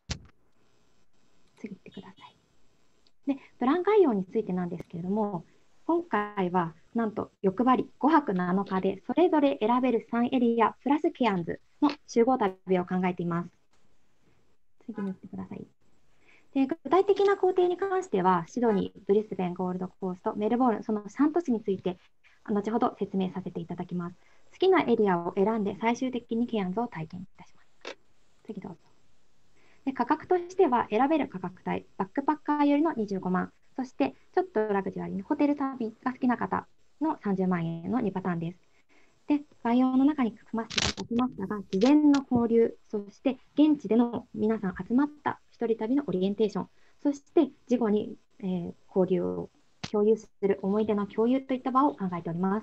次行ってください。でプラン概要についてなんですけれども、今回はなんと欲張り5泊7日でそれぞれ選べる3エリアプラスケアンズの集合旅を考えています。次に行ってください。で具体的な工程に関しては、シドニー、ブリスベン、ゴールドコースト、メルボルン、その3都市について後ほど説明させていただきます。好きなエリアを選んで最終的にケアンズを体験いたします。次どうぞ。で価格としては選べる価格帯、バックパッカーよりの25万、そしてちょっとラグジュアリーにホテル旅が好きな方の30万円の2パターンです。で概要の中に書かせていただきましたが、事前の交流、そして現地での皆さん集まった一人旅のオリエンテーション、そして事後に、交流を共有する思い出の共有といった場を考えております。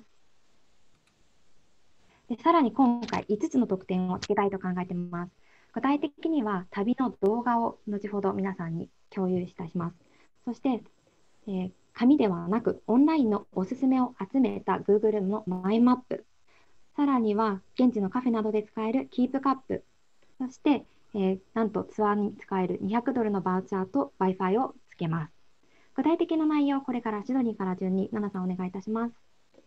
でさらに今回5つの特典をつけたいと考えています。具体的には旅の動画を後ほど皆さんに共有いたします。そして、紙ではなくオンラインのおすすめを集めた Google のマイマップ、さらには現地のカフェなどで使えるキープカップ、そして、なんとツアーに使える$200のバウチャーと Wi-Fi をつけます。具体的な内容をこれからシドニーから順にナナさんお願いいたします。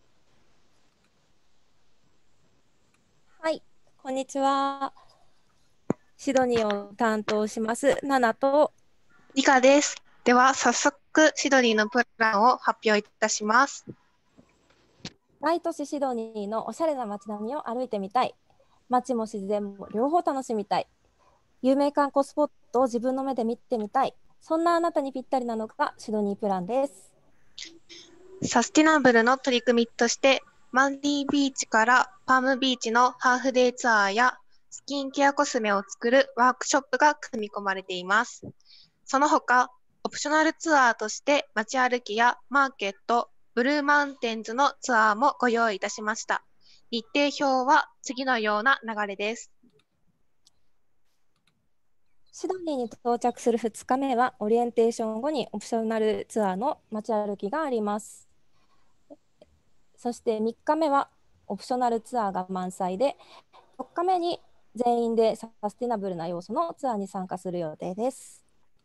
はい、こんにちは。シドニーを担当しますナナとリカです。では早速シドニーのプランを発表いたします。 大都市シドニーのおしゃれな街並みを歩いてみたい。街も自然も両方楽しみたい。有名観光スポットを自分の目で見てみたい。そんなあなたにぴったりなのがシドニープランです。 サスティナブルの取り組みとして、マンディービーチからパームビーチのハーフデイツアーやスキンケアコスメを作るワークショップが組み込まれています。その他、 オプショナルツアーとして街歩きやマーケット、ブルーマウンテンズのツアーもご用意いたしました。日程表は次のような流れです。 シドニーに到着する2日目はオリエンテーション後にオプショナルツアーの街歩きがあります。そして3日目はオプショナルツアーが満載で、4日目に全員でサスティナブルな要素のツアーに参加する予定です。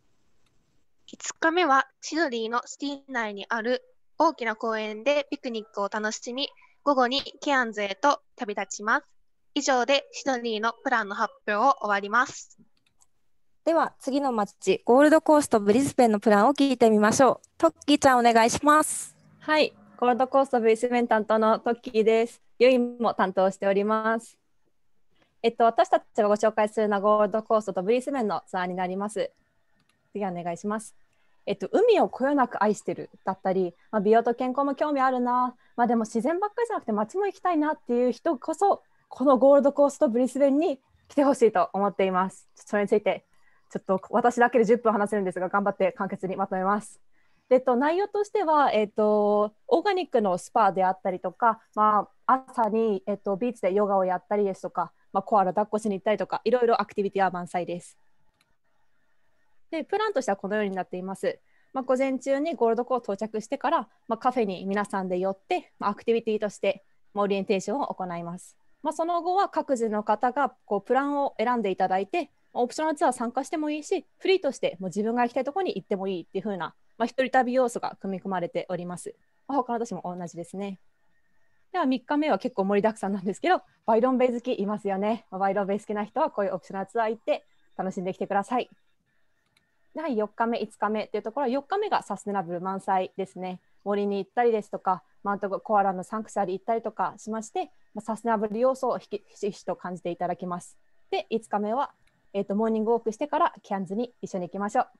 5日目はシドニーのシティ内にある大きな公園でピクニックを楽しみ、午後にケアンズへと旅立ちます。以上でシドニーのプランの発表を終わります。 では次の街、ゴールドコーストブリスベンのプランを聞いてみましょう。トッキーちゃんお願いします。 はい、ゴールドコーストブリスベン担当のトッキーです。ユイも担当しております。私たちがご紹介するのはゴールドコーストとブリスベンのツアーになります。次お願いします。海をこよなく愛してるだったり、美容と健康も興味あるな、でも自然ばっかりじゃなくて街も行きたいなっていう人こそこのゴールドコーストブリスベンに来てほしいと思っています。それについてちょっと私だけで10分話せるんですが、頑張って簡潔にまとめます。内容としては、オーガニックのスパであったりとか、朝に、ビーチでヨガをやったりですとか、コアラ抱っこしに行ったりとか、いろいろアクティビティは満載です。で、プランとしてはこのようになっています。午前中にゴールドコー到着してから、カフェに皆さんで寄って、アクティビティとしてオリエンテーションを行います。その後は各自の方がプランを選んでいただいて、オプショナルツアー参加してもいいし、フリーとして自分が行きたいところに行ってもいいっていう風な、一人旅要素が組み込まれております。他の都市も同じですね。では3日目は結構盛りだくさんなんですけど、バイロンベイ好きいますよね。バイロンベイ好きな人はこういうオプショナルツアー行って楽しんできてください。では4日目、5日目というところは4日目がサステナブル満載ですね。森に行ったりですとか、コアラのサンクチュアリ行ったりとかしまして、サステナブル要素をひしひしと感じていただきます。で、5日目は、モーニングウォークしてからキャンズに一緒に行きましょう。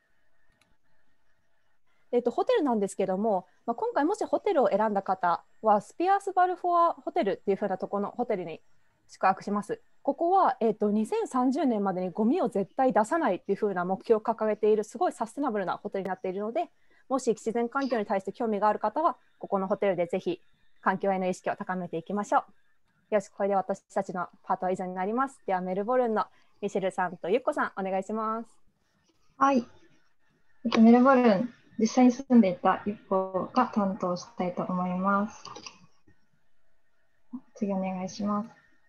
ホテルなんですけども、今回もしホテルを選んだ方はスピアースバルフォアホテルっていう風なところのホテルに宿泊します。ここは、2030年までにゴミを絶対出さないっていう風な目標を掲げているすごいサステナブルなホテルになっているので、もし自然環境に対して興味がある方はここのホテルでぜひ環境への意識を高めていきましょう。よし、これで私たちのパートは以上になります。ではメルボルンのミシェルさんとゆっこさんお願いします。 はい、メルボルン実際に住んでいたゆっこが担当したいと思います。次お願いします。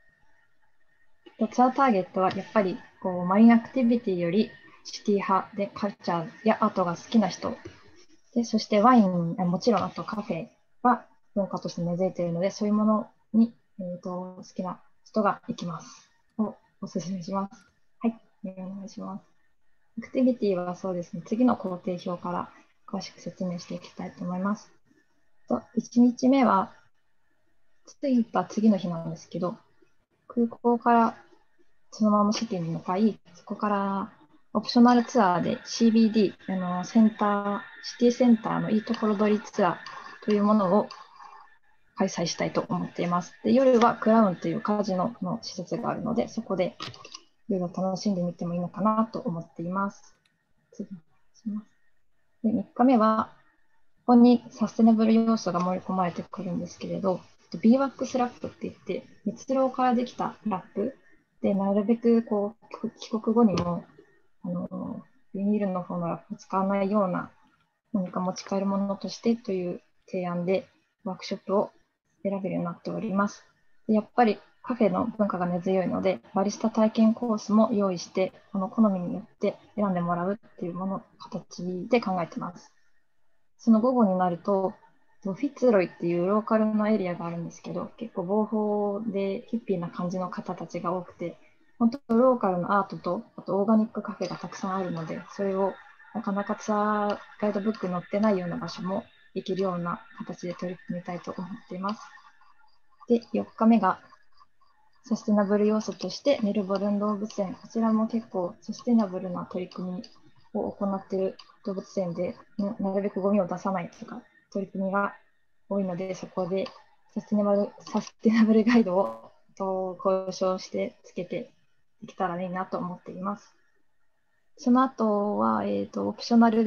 ツアーターゲットはやっぱりマリンアクティビティよりシティ派でカルチャーやアートが好きな人で、そしてワイン、もちろんあとカフェは文化として根付いているので、そういうものに、好きな人が行きます。お勧めします。はい、お願いします。アクティビティはそうですね、次の工程表から詳しく説明していきたいと思います。1日目は、着いた次の日なんですけど、空港からそのままシティに向かい、そこからオプショナルツアーで CBD、シティセンターのいいところ取りツアーというものを開催したいと思っています。で、夜はクラウンというカジノの施設があるので、そこで夜を楽しんでみてもいいのかなと思っています。次お願いします。で、3日目は、ここにサステナブル要素が盛り込まれてくるんですけれど、ビーワックスラップって言って、蜜蝋からできたラップで、なるべく帰国後にもビニールの方のラップを使わないような何か持ち帰るものとしてという提案でワークショップを選べるようになっております。で、やっぱりカフェの文化が根強いので、バリスタ体験コースも用意して、好みによって選んでもらうっていう形で考えています。その午後になると、フィッツロイっていうローカルのエリアがあるんですけど、結構防法でヒッピーな感じの方たちが多くて、本当ローカルのアートと、あとオーガニックカフェがたくさんあるので、それをなかなかツアーガイドブックに載ってないような場所も行けるような形で取り組みたいと思っています。で、4日目がサステナブル要素としてメルボルン動物園、こちらも結構サステナブルな取り組みを行っている動物園で、なるべくゴミを出さないとか取り組みが多いので、そこでサステナブルガイドを交渉してつけてできたらいいなと思っています。その後は、オプショナルで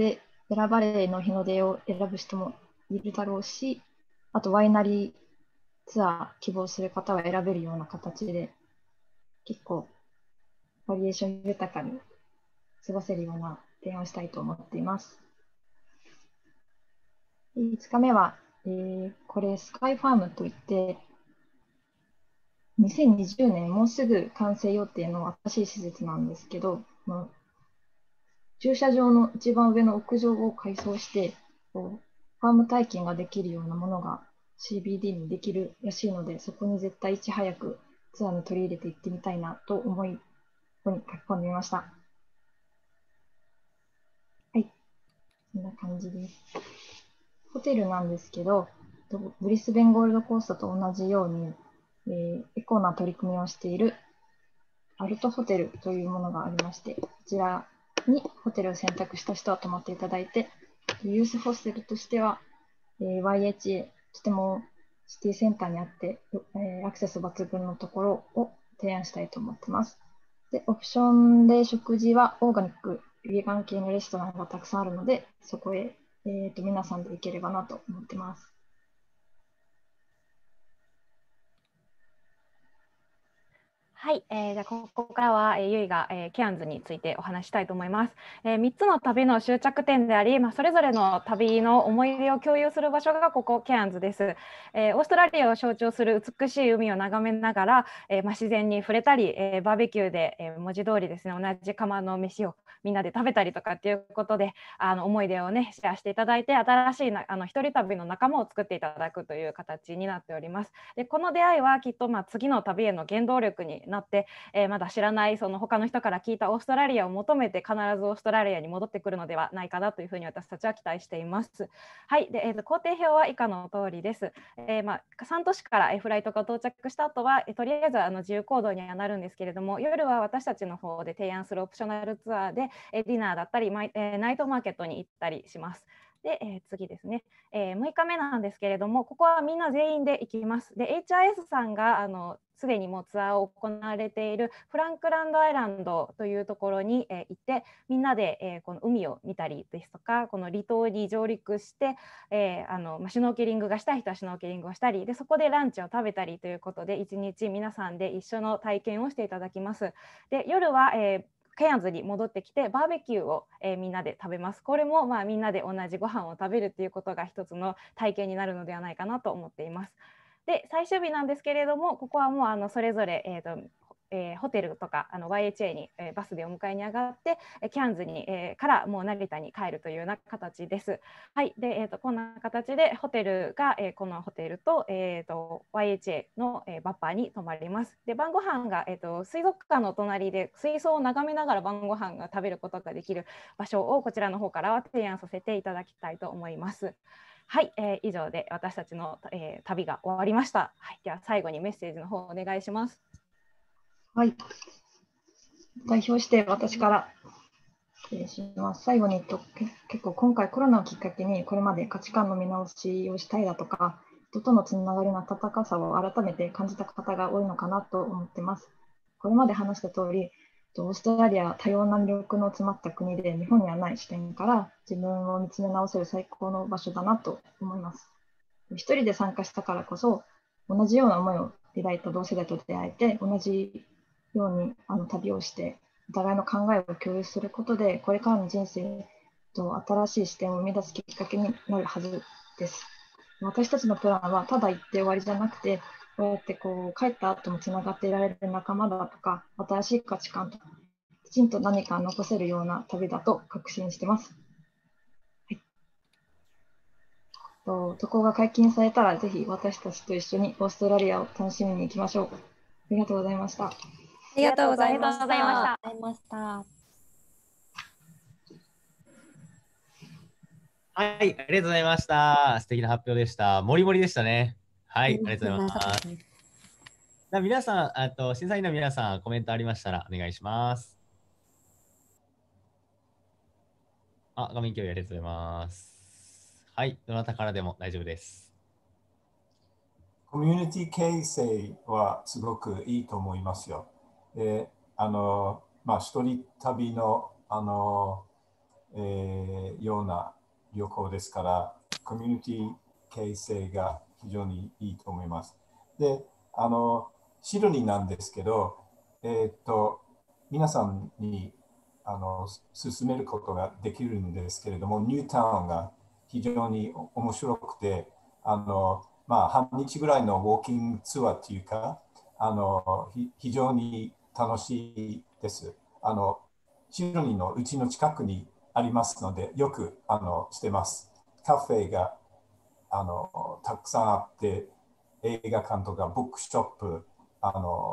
選ばれの日の出を選ぶ人もいるだろうし、あとワイナリーツアー希望する方は選べるような形で、結構バリエーション豊かに過ごせるような提案をしたいと思っています。5日目は、これスカイファームといって、2020年もうすぐ完成予定の新しい施設なんですけど、駐車場の一番上の屋上を改装して、ファーム体験ができるようなものが CBD にできるらしいので、そこに絶対いち早くツアーに取り入れていってみたいなと思い、ここに書き込んでみました。はい、こんな感じです。ホテルなんですけど、ブリスベンゴールドコーストと同じように、エコな取り組みをしているアルトホテルというものがありまして、こちらにホテルを選択した人は泊まっていただいて、ユースホステルとしては、YHA、とてもシティセンターにあって、アクセス抜群のところを提案したいと思っています。で、オプションで食事はオーガニック、ビーガン系のレストランがたくさんあるので、そこへ、皆さんで行ければなと思っています。 はい、じゃあここからは、ゆいが、ケアンズについてお話したいと思います。3つの旅の終着点であり、それぞれの旅の思い出を共有する場所がここケアンズです。オーストラリアを象徴する美しい海を眺めながら、自然に触れたり、バーベキューで、文字通りですね、同じ釜の飯をみんなで食べたりとかっていうことで、思い出をねシェアしていただいて、新しい一人旅の仲間を作っていただくという形になっております。で、この出会いはきっと次の旅への原動力になって、まだ知らないその他の人から聞いたオーストラリアを求めて必ずオーストラリアに戻ってくるのではないかなというふうに私たちは期待しています。はい、で、工程表は以下の通りです。3都市からフライトが到着した後は、とりあえず自由行動にはなるんですけれども、夜は私たちの方で提案するオプショナルツアーでディナーだったり、ナイトマーケットに行ったりします。で、次ですね、6日目なんですけれども、ここはみんな全員で行きます。で、HIS さんがすでにもうツアーを行われているフランクランドアイランドというところに行って、みんなでこの海を見たりですとか、この離島に上陸して、シュノーケリングがしたい人はシュノーケリングをしたりで、そこでランチを食べたりということで、一日皆さんで一緒の体験をしていただきます。で、夜は、ケアンズに戻ってきてバーベキューを、みんなで食べます。これもみんなで同じご飯を食べるっていうことが一つの体験になるのではないかなと思っています。で、最終日なんですけれども、ここはもうそれぞれ、ホテルとかYHA に、バスでお迎えに上がって、ケアンズに、からもう成田に帰るというような形です。はい、で、こんな形でホテルが、このホテルと、YHA の、バッパーに泊まります。で、晩ご飯が、水族館の隣で水槽を眺めながら晩ご飯が食べることができる場所をこちらの方からは提案させていただきたいと思います。はい、以上で私たちの、旅が終わりました。はい、では最後にメッセージの方をお願いします。 はい、代表して私から失礼します。最後に結構今回コロナをきっかけにこれまで価値観の見直しをしたいだとか、人とのつながりの温かさを改めて感じた方が多いのかなと思っています。これまで話した通り、オーストラリアは多様な魅力の詰まった国で、日本にはない視点から自分を見つめ直せる最高の場所だなと思います。一人で参加したからこそ、同じような思いを抱いた同世代と出会えて、同じように旅をして、お互いの考えを共有することで、これからの人生と新しい視点を生み出すきっかけになるはずです。私たちのプランはただ行って終わりじゃなくて、こうやって帰った後もつながっていられる仲間だとか、新しい価値観ときちんと何か残せるような旅だと確信しています。はい、渡航が解禁されたら、ぜひ私たちと一緒にオーストラリアを楽しみに行きましょう。ありがとうございました。 ありがとうございました。 はい、ありがとうございました。素敵な発表でした。もりもりでしたね。はい、ありがとうございます。皆さん、審査員の皆さん、コメントありましたらお願いします。画面共有ありがとうございます。はい、どなたからでも大丈夫です。 コミュニティ形成はすごくいいと思いますよ。で、一人旅のような旅行ですから、コミュニティ形成が非常にいいと思います。で、シドニーなんですけど、皆さんに進めることができるんですけれども、ニュータウンが非常に面白くて、半日ぐらいのウォーキングツアーというか、非常に楽しいです。シドニーのうちの近くにありますので、よくしてます。カフェがたくさんあって、映画館とかブックショップ、あ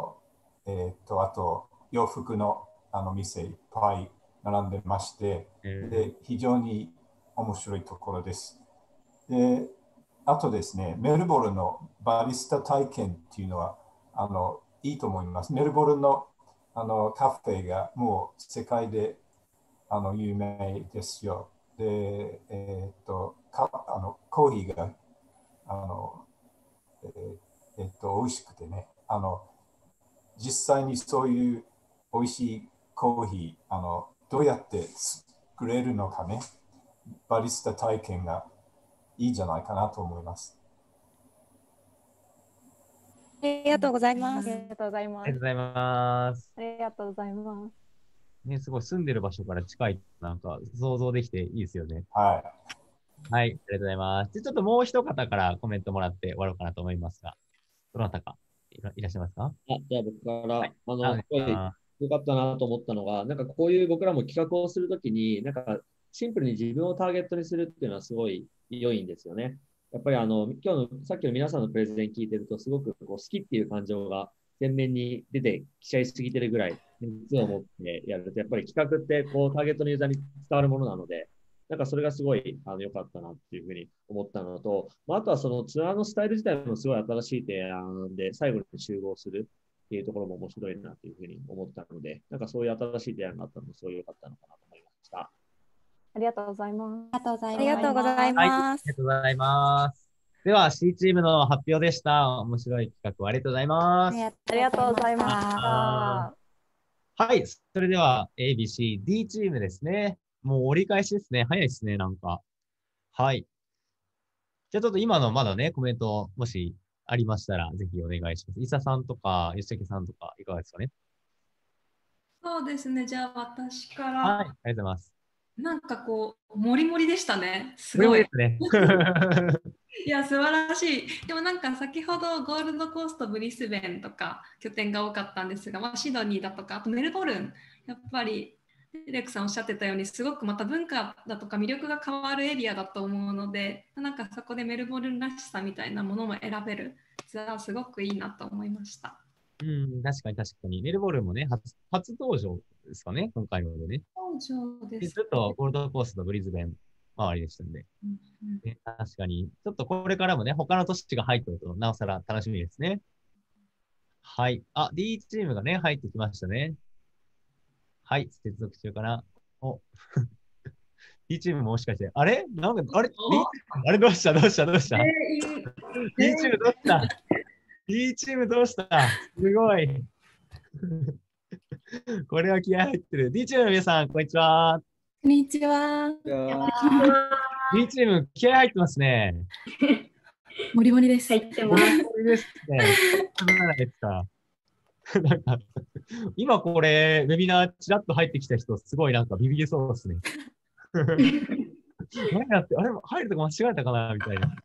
と洋服の店いっぱい並んでまして、で非常に面白いところです。で、あとですね、メルボルンのバリスタ体験っていうのはいいと思います。メルボルンのカフェがもう世界で有名ですよ。で、コーヒーが美味しくてね、実際にそういう美味しいコーヒー、どうやって作れるのかね、バリスタ体験がいいんじゃないかなと思います。 ありがとうございます。 ありがとうございます。 ありがとうございます。 ありがとうございます。 ね、すごい住んでる場所から近い、なんか想像できていいですよね。 はい。 はい、ありがとうございます。で、ちょっともう一方からコメントもらって終わろうかなと思いますが、どなたかいらっしゃいますか？ じゃあ僕から、 はい、 すごい良かったなと思ったのが、なんかこういう僕らも企画をするときに、なんかシンプルに自分をターゲットにするっていうのはすごい良いんですよね。やっぱり今日のさっきの皆さんのプレゼン聞いてると、すごく好きっていう感情が前面に出てきちゃいすぎてるぐらい熱を持ってやると、やっぱり企画ってこうターゲットのユーザーに伝わるものなので、なんかそれがすごい良かったなっていうふうに思ったのと、あとはそのツアーのスタイル自体もすごい新しい提案で、最後に集合するっていうところも面白いなというふうに思ったので、なんかそういう新しい提案があったのもすごい良かったのかなと思いました。 ありがとうございます。 ありがとうございます。 はい、ありがとうございます。では、C チームの発表でした。面白い企画をありがとうございます。 ありがとうございました。 はい、それでは ABC、D チームですね。もう折り返しですね。早いですね、なんか。はい。じゃあちょっと今のまだね、コメントもしありましたら、ぜひお願いします。伊佐さんとか、吉武さんとか、いかがですかね。 そうですね、じゃあ私から。 はい、ありがとうございます。 なんかこう、もりもりでしたね。すごい。 ですね。 いや、素晴らしい。でもなんか先ほどゴールドコースト、ブリスベンとか拠点が多かったんですが、シドニーだとか、あとメルボルン、やっぱりデレクさんおっしゃってたように、すごくまた文化だとか魅力が変わるエリアだと思うので、なんかそこでメルボルンらしさみたいなものも選べるツアーすごくいいなと思いました。 確かに確かに。メルボルンもね、初登場ですかね、今回のでね。 登場です。 ちょっとゴールドコースト、ブリスベン周りでしたんで。ね、確かに。ちょっとこれからもね、他の都市が入ってると、なおさら楽しみですね。はい。あ、D チームがね、入ってきましたね。はい、接続中かな。おD チームもしかして、あれなんか、あれ ?D チーム、あれどうした ?D チームどうした ?D チームどうしたすごい。これは気合入ってる。D チームの皆さん、こんにちは。 こんにちは。 D チーム、気合入ってますね。 もりもりです。 入ってます。もりもりですね。そうじゃないですか。なんか今これ、ウェビナーちらっと入ってきた人、すごいなんかビビりそうですね。何やって、あれ入るとか間違えたかなみたいな。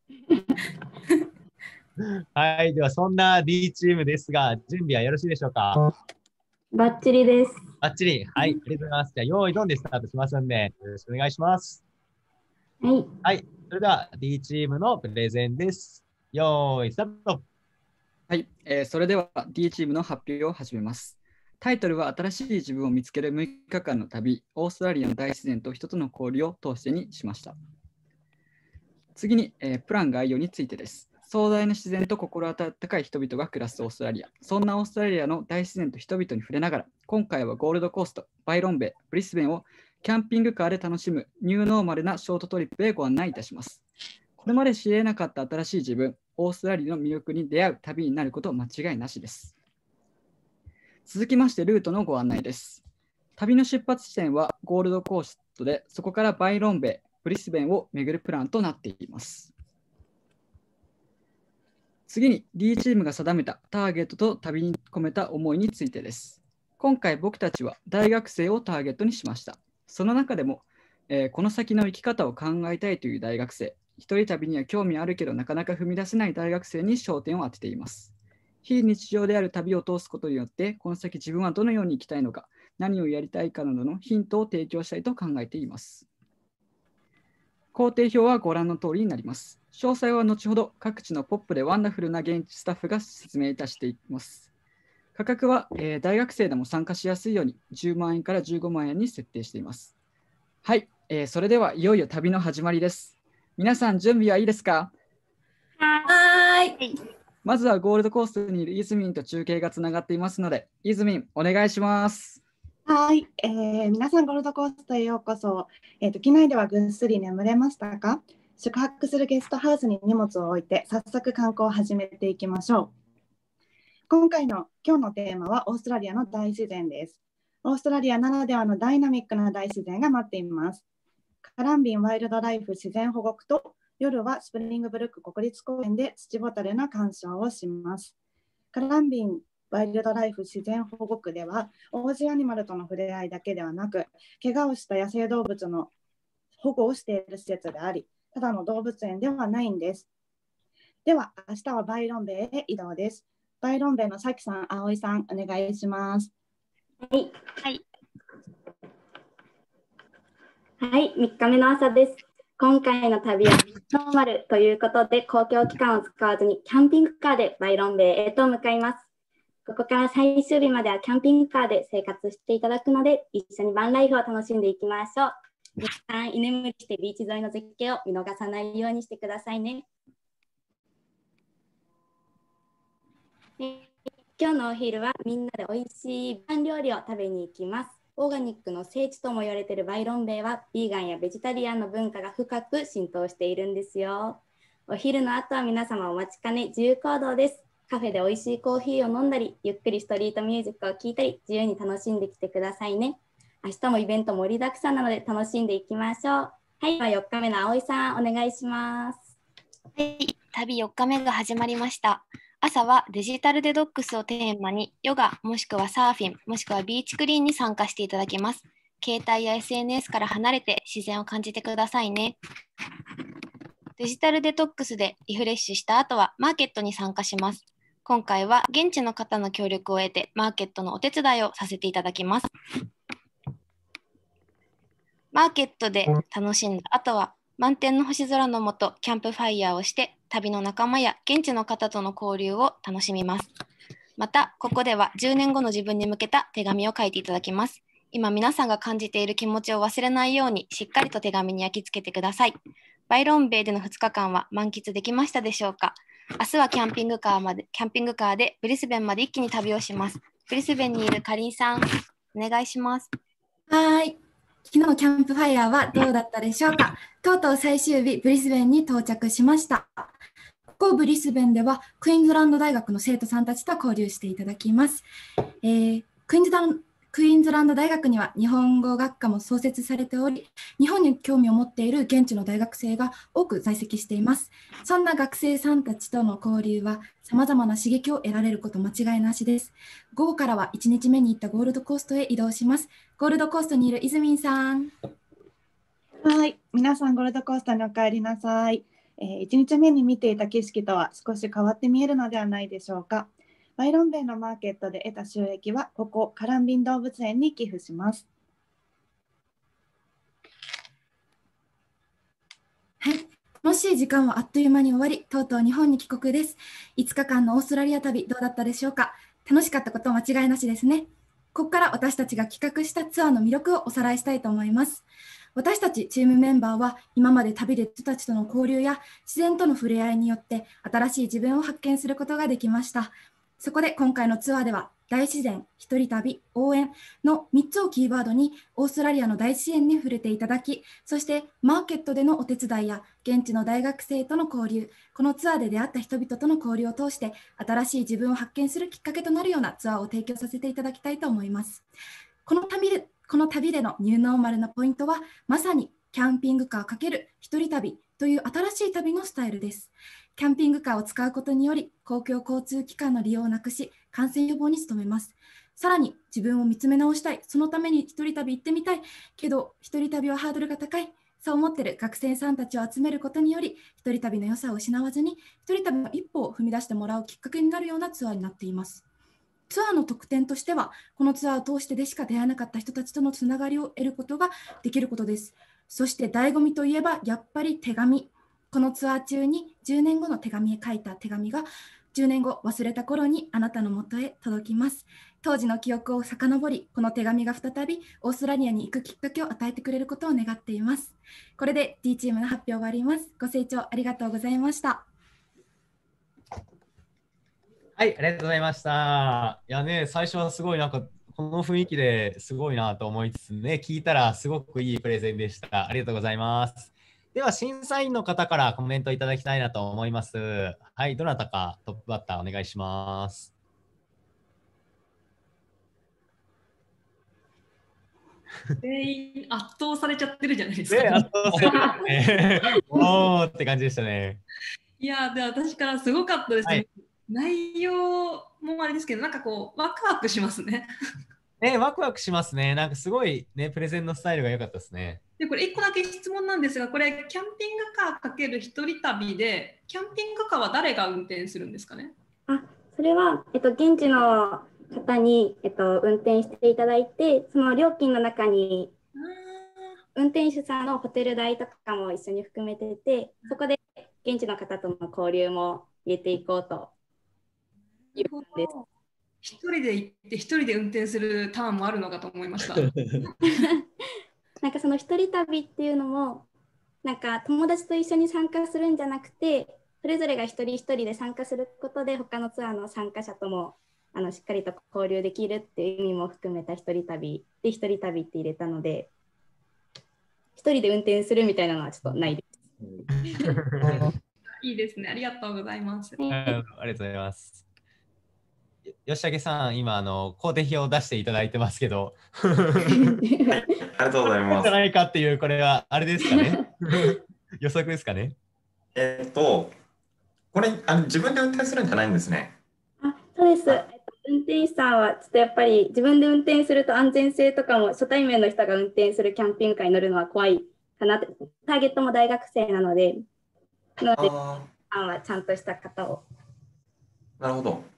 はい、ではそんな D チームですが、準備はよろしいでしょうか？ バッチリです。 バッチリ。はい、ありがとうございます。じゃあ、用意ドンでスタートしますんで、よろしくお願いします。 はい。 はい、それでは D チームのプレゼンです。用意スタート。 はい、それでは D チームの発表を始めます。タイトルは新しい自分を見つける6日間の旅、オーストラリアの大自然と人との交流を通してにしました。次に、プラン概要についてです。壮大な自然と心温かい人々が暮らすオーストラリア。そんなオーストラリアの大自然と人々に触れながら、今回はゴールドコースト、バイロンベイ、ブリスベンをキャンピングカーで楽しむニューノーマルなショートトリップへご案内いたします。これまで知り得なかった新しい自分、オーストラリアの魅力に出会う旅になること間違いなしです。続きましてルートのご案内です。旅の出発地点はゴールドコーストで、そこからバイロンベイ、 ブリスベンを巡るプランとなっています。次に D チームが定めたターゲットと旅に込めた思いについてです。今回僕たちは大学生をターゲットにしました。その中でも、この先の生き方を考えたいという大学生、一人旅には興味あるけどなかなか踏み出せない大学生に焦点を当てています。非日常である旅を通すことによって、この先自分はどのように生きたいのか、何をやりたいかなどのヒントを提供したいと考えています。工程表はご覧の通りになります。詳細は後ほど各地のポップでワンダフルな現地スタッフが説明いたしています。価格は、大学生でも参加しやすいように10万円から15万円に設定しています。はい、それではいよいよ旅の始まりです。皆さん準備はいいですか？ はい。 まずはゴールドコーストにいるイズミンと中継がつながっていますので、イズミンお願いします。 はい、皆さんゴールドコーストへようこそ。機内ではぐっすり眠れましたか？宿泊するゲストハウスに荷物を置いて早速観光を始めていきましょう。今日のテーマはオーストラリアの大自然です。オーストラリアならではのダイナミックな大自然が待っています。カランビンワイルドライフ自然保護区と夜はスプリングブルック国立公園でツチボタルの鑑賞をします。カランビンワイルドライフ自然保護区ではオージーアニマルとの触れ合いだけではなく、怪我をした野生動物の保護をしている施設であり、ただの動物園ではないんです。では明日はバイロンベイへ移動です。バイロンベイのさきさん、あおいさん、お願いします。 はい。はい、3日目の朝です。今回の旅はノーマルということで、公共機関を使わずにキャンピングカーでバイロンベイへと向かいます。ここから最終日まではキャンピングカーで生活していただくので、一緒にバンライフを楽しんでいきましょう。皆さん、居眠りしてビーチ沿いの絶景を見逃さないようにしてくださいね。今日のお昼はみんなで美味しいパン料理を食べに行きます。オーガニックの聖地とも言われているバイロンベイはビーガンやベジタリアンの文化が深く浸透しているんですよ。お昼の後は皆様お待ちかね自由行動です。カフェで美味しいコーヒーを飲んだり、ゆっくりストリートミュージックを聴いたり、自由に楽しんできてくださいね。明日もイベント盛りだくさんなので楽しんでいきましょう。はい、4日目の葵さん、お願いします。 はい、旅4日目が始まりました。朝はデジタルデトックスをテーマにヨガもしくはサーフィンもしくはビーチクリーンに参加していただけます。携帯や SNS から離れて自然を感じてくださいね。デジタルデトックスでリフレッシュした後はマーケットに参加します。今回は現地の方の協力を得てマーケットのお手伝いをさせていただきます。マーケットで楽しんだ後は満天の星空の下キャンプファイヤーをして旅の仲間や現地の方との交流を楽しみます。またここでは10年後の自分に向けた手紙を書いていただきます。今皆さんが感じている気持ちを忘れないようにしっかりと手紙に焼き付けてください。バイロンベイでの2日間は満喫できましたでしょうか？明日はキャンピングカーでブリスベンまで一気に旅をします。ブリスベンにいるかりんさん、お願いします。 はい。昨日キャンプファイヤーはどうだったでしょうか？とうとう最終日ブリスベンに到着しました。ここブリスベンではクイーンズランド大学の生徒さんたちと交流していただきます。クイーンズランド大学には日本語学科も創設されており、日本に興味を持っている現地の大学生が多く在籍しています。そんな学生さんたちとの交流は様々な刺激を得られること間違いなしです。午後からは1日目に行ったゴールドコーストへ移動します。ゴールドコーストにいるイズミンさん。 はい、皆さんゴールドコーストにお帰りなさい。1日目に見ていた景色とは少し変わって見えるのではないでしょうか。バイロンベイのマーケットで得た収益はここカランビン動物園に寄付します。 はい、楽しい時間はあっという間に終わり、とうとう日本に帰国です。5日間のオーストラリア旅どうだったでしょうか？楽しかったこと間違いなしですね。ここから私たちが企画したツアーの魅力をおさらいしたいと思います。私たちチームメンバーは今まで旅で人たちとの交流や自然との触れ合いによって新しい自分を発見することができました。そこで今回のツアーでは大自然、一人旅、応援の3つをキーワードにオーストラリアの大自然に触れていただき、そしてマーケットでのお手伝いや現地の大学生との交流、このツアーで出会った人々との交流を通して新しい自分を発見するきっかけとなるようなツアーを提供させていただきたいと思います。この旅でのニューノーマルなポイントはまさにキャンピングカー×一人旅という新しい旅のスタイルです。キャンピングカーを使うことにより公共交通機関の利用をなくし、感染予防に努めます。さらに自分を見つめ直したい、そのために一人旅行ってみたいけど一人旅はハードルが高い、そう思っている学生さんたちを集めることにより、一人旅の良さを失わずに一人旅の一歩を踏み出してもらうきっかけになるようなツアーになっています。ツアーの特典としては、このツアーを通してでしか出会えなかった人たちとのつながりを得ることができることです。そして醍醐味といえばやっぱり手紙。このツアー中に10年後の手紙へ書いた手紙が10年後忘れた頃にあなたの元へ届きます。当時の記憶を遡り、この手紙が再びオーストラリアに行くきっかけを与えてくれることを願っています。これで D チームの発表終わります。ご清聴ありがとうございました。 はい、ありがとうございました。いやね、最初はすごいなんかこの雰囲気ですごいなと思いつつね、聞いたらすごくいいプレゼンでした。ありがとうございます。では審査員の方からコメントいただきたいなと思います。はい、どなたかトップバッターお願いします。 全員圧倒されちゃってるじゃないですか。 圧倒されてるね。おーって感じでしたね。 いや、で私からすごかったですね。はい、内容もあれですけど、なんかこうワクワクしますね。 ワクワクしますね。なんかすごいね、プレゼンのスタイルが良かったですね。 で、これ1個だけ質問なんですが、これキャンピングカー×一人旅で、キャンピングカーは誰が運転するんですかね？ それは、現地の方に、運転していただいて、その料金の中に運転手さんのホテル代とかも一緒に含めてて、そこで現地の方との交流も入れていこうということです。 一人で行って一人で運転するターンもあるのかと思いました。 なんかその一人旅っていうのも、なんか友達と一緒に参加するんじゃなくて、それぞれが一人一人で参加することで他のツアーの参加者ともしっかりと交流できるっていう意味も含めた一人旅で、一人旅って入れたので、一人で運転するみたいなのはちょっとないです。 いいですね。ありがとうございます。 ありがとうございます。吉武さん、今工程表を出していただいてますけど、 はい、ありがとうございます。 じゃないかっていう、これはあれですかね。予測ですかね。 これ自分で運転するんじゃないんですね。 そうです。運転手さんはちょっとやっぱり自分で運転すると安全性とかも初対面の人が運転するキャンピングカーに乗るのは怖いかなって、ターゲットも大学生なので、はちゃんとした方を。 なるほど。 はい、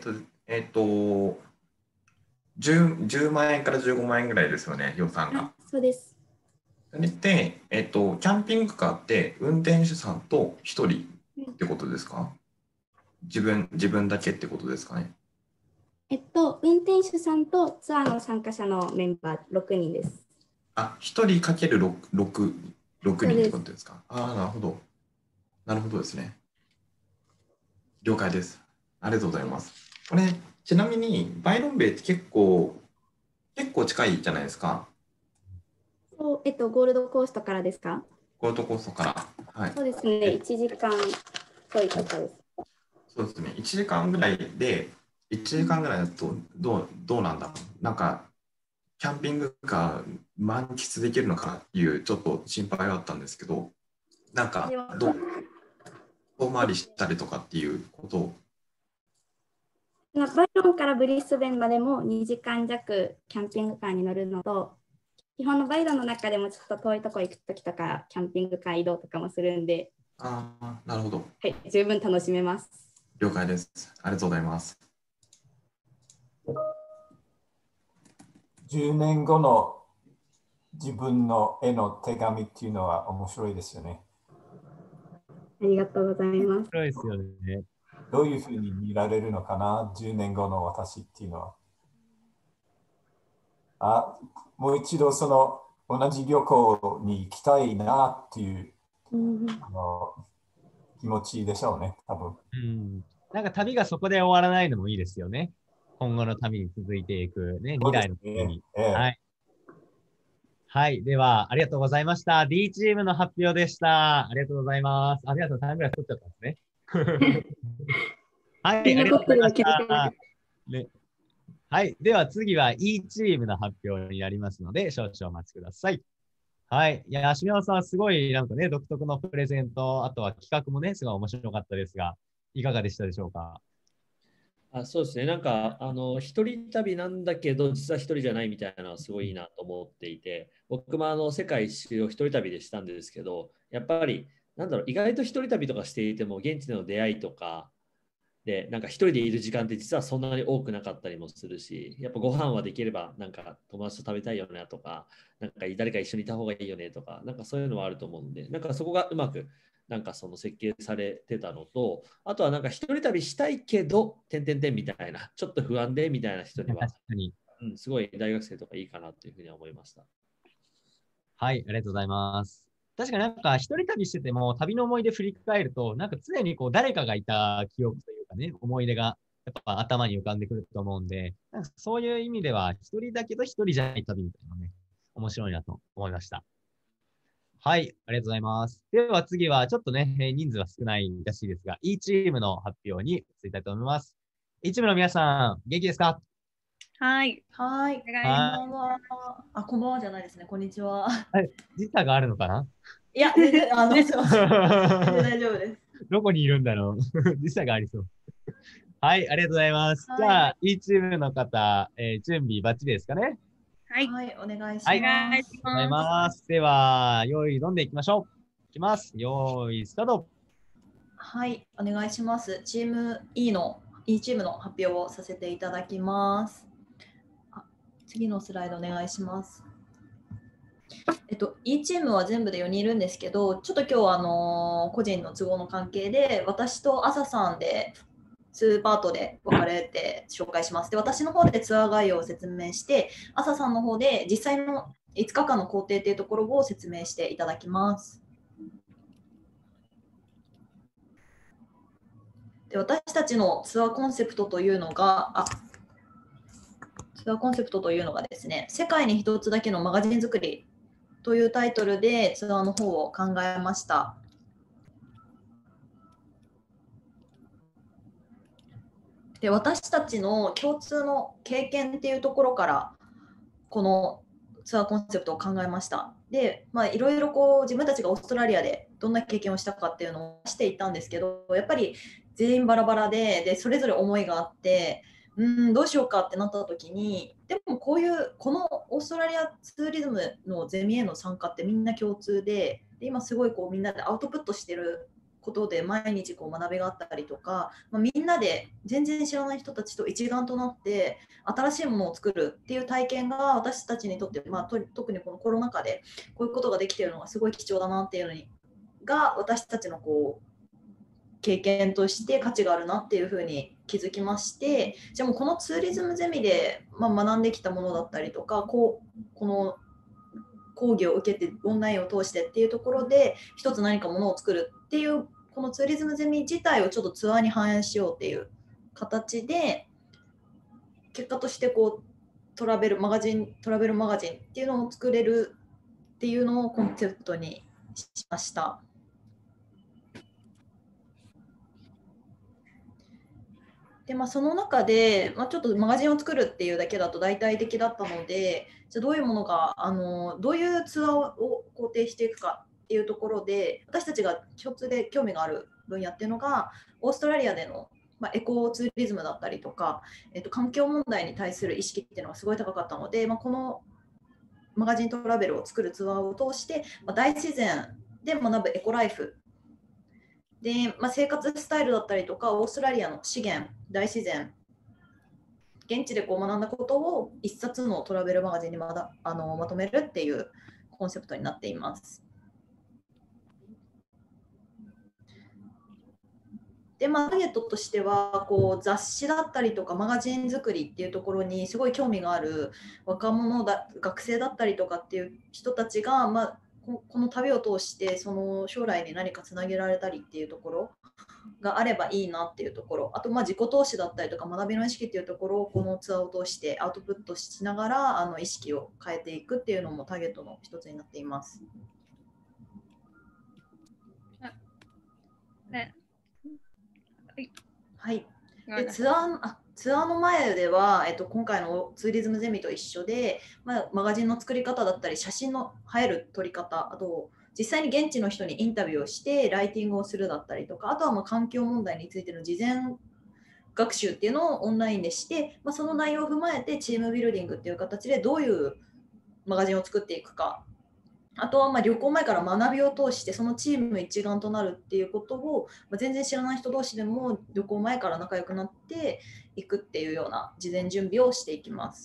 10万円から15万円ぐらいですよね、予算が。 そうです。 それで、キャンピングカーって運転手さんと1人ってことですか？自分だけってことですかね？ 運転手さんとツアーの参加者のメンバー6人です。 1人かける6人ってことですか？なるほど。なるほどですね。了解です。ありがとうございます。これ、ちなみに、バイロンベイって結構近いじゃないですか。 そう、ゴールドコーストからですか？ ゴールドコーストから。はい。 そうですね、1時間ちょいとかです。 そうですね、1時間ぐらいだとどうなんだろう。なんか、キャンピングカー満喫できるのかなっていう、ちょっと心配はあったんですけど、なんか、遠回りしたりとかっていうことを。 バイロンからブリスベンまでも2時間弱キャンピングカーに乗るのと、基本のバイロンの中でもちょっと遠いところ行くときとか、キャンピングカー移動とかもするんで、 なるほど。 はい、十分楽しめます。 了解です。ありがとうございます。 10年後の自分の絵の手紙っていうのは面白いですよね。 ありがとうございます。 面白いですよね。 どういうふうに見られるのかな、10年後の私っていうのは。もう一度その同じ旅行に行きたいなっていう、気持ちでしょうね、多分。 なんか旅がそこで終わらないのもいいですよね。今後の旅に続いていく、ね、未来の旅に。はい。はい。では、ありがとうございました。D チームの発表でした。ありがとうございます。ありがとう。タイムぐらい取っちゃったんですね。はい。ありがとうございました。ね、はい。では次は E チームの発表になりますので、少々お待ちください。 はい。いや、島尾さんはすごいなんかね、独特のプレゼント、あとは企画もね、すごい面白かったですが、いかがでしたでしょうか？ そうですね。なんか、一人旅なんだけど、実は一人じゃないみたいなのはすごいいいなと思っていて、僕も世界一周を一人旅でしたんですけど、やっぱり、なんだろう、意外と一人旅とかしていても、現地での出会いとか、で、なんか一人でいる時間って実はそんなに多くなかったりもするし、やっぱご飯はできれば、なんか友達と食べたいよねとか、なんか誰か一緒にいた方がいいよねとか、なんかそういうのはあると思うんで、なんかそこがうまく、なんかその設計されてたのと、あとはなんか一人旅したいけど、点々点みたいな、ちょっと不安でみたいな人には、 確かに。 すごい大学生とかいいかなというふうに思いました。 はい、ありがとうございます。確かになんか一人旅してても旅の思い出振り返ると、なんか常にこう誰かがいた記憶というかね、思い出がやっぱ頭に浮かんでくると思うんで、なんかそういう意味では一人だけど一人じゃない旅みたいなのね、面白いなと思いました。はい、ありがとうございます。では次はちょっとね、人数は少ないらしいですが、E チームの発表に移りたいと思います。E チームの皆さん、元気ですか？ はい。 はい。 お願いします。 こんばんは。あ、こんばんはじゃないですね。こんにちは。 はい、時差があるのかな？ いや、全然、すいません。全然大丈夫です。 どこにいるんだろう？時差がありそう。はい、ありがとうございます。じゃあ、E チームの方、準備バッチリですかね？ はい。 はい、お願いします。 はい、ありがとうございます。では、用意どんでいきましょう。いきます。用意スタート。 はい、お願いします。チーム E の E チームの発表をさせていただきます。次のスライドお願いします。E チームは全部で4人いるんですけど、ちょっと今日個人の都合の関係で、私と朝さんで2パートで分かれて紹介します。で、私の方でツアー概要を説明して、朝さんの方で実際の5日間の工程というところを説明していただきます。で、私たちのツアーコンセプトというのが、ですね、世界に一つだけのマガジン作りというタイトルでツアーの方を考えました。で、私たちの共通の経験っていうところからこのツアーコンセプトを考えました。で、いろいろこう自分たちがオーストラリアでどんな経験をしたかっていうのをしていたんですけど、やっぱり全員バラバラでそれぞれ思いがあって、どうしようかってなった時に、でもこのオーストラリアツーリズムのゼミへの参加ってみんな共通で、今すごいこうみんなでアウトプットしてることで毎日こう学びがあったりとか、みんなで全然知らない人たちと一丸となって新しいものを作るっていう体験が私たちにとって、特にこのコロナ禍でこういうことができているのがすごい貴重だなっていうのが私たちのこう経験として価値があるなっていうふうに気づきまして、じゃあもうこのツーリズムゼミで、学んできたものだったりとか、この講義を受けてオンラインを通してっていうところで一つ何かものを作るっていうこのツーリズムゼミ自体をちょっとツアーに反映しようっていう形で、結果としてこうトラベルマガジンっていうのを作れるっていうのをコンセプトにしました。で、その中で、ちょっとマガジンを作るっていうだけだと大体的だったので、じゃあどういうものがどういうツアーを肯定していくかっていうところで、私たちが共通で興味がある分野っていうのがオーストラリアでの、エコツーリズムだったりとか、環境問題に対する意識っていうのがすごい高かったので、このマガジントラベルを作るツアーを通して、大自然で学ぶエコライフで、生活スタイルだったりとかオーストラリアの資源、大自然、現地でこう学んだことを一冊のトラベルマガジンにまとめるっていうコンセプトになっています。で、ターゲットとしてはこう雑誌だったりとかマガジン作りっていうところにすごい興味がある若者学生だったりとかっていう人たちが、この旅を通してその将来に何かつなげられたりっていうところがあればいいなっていうところ、あと自己投資だったりとか学びの意識っていうところをこのツアーを通してアウトプットしながら意識を変えていくっていうのもターゲットの一つになっています。はい。でツアーツアーの前では、今回のツーリズムゼミと一緒で、マガジンの作り方だったり写真の映える撮り方、あと実際に現地の人にインタビューをしてライティングをするだったりとか、あとは環境問題についての事前学習っていうのをオンラインでして、その内容を踏まえてチームビルディングっていう形でどういうマガジンを作っていくか、あとは旅行前から学びを通してそのチーム一丸となるっていうことを、全然知らない人同士でも旅行前から仲良くなっていくっていうような事前準備をしていきます。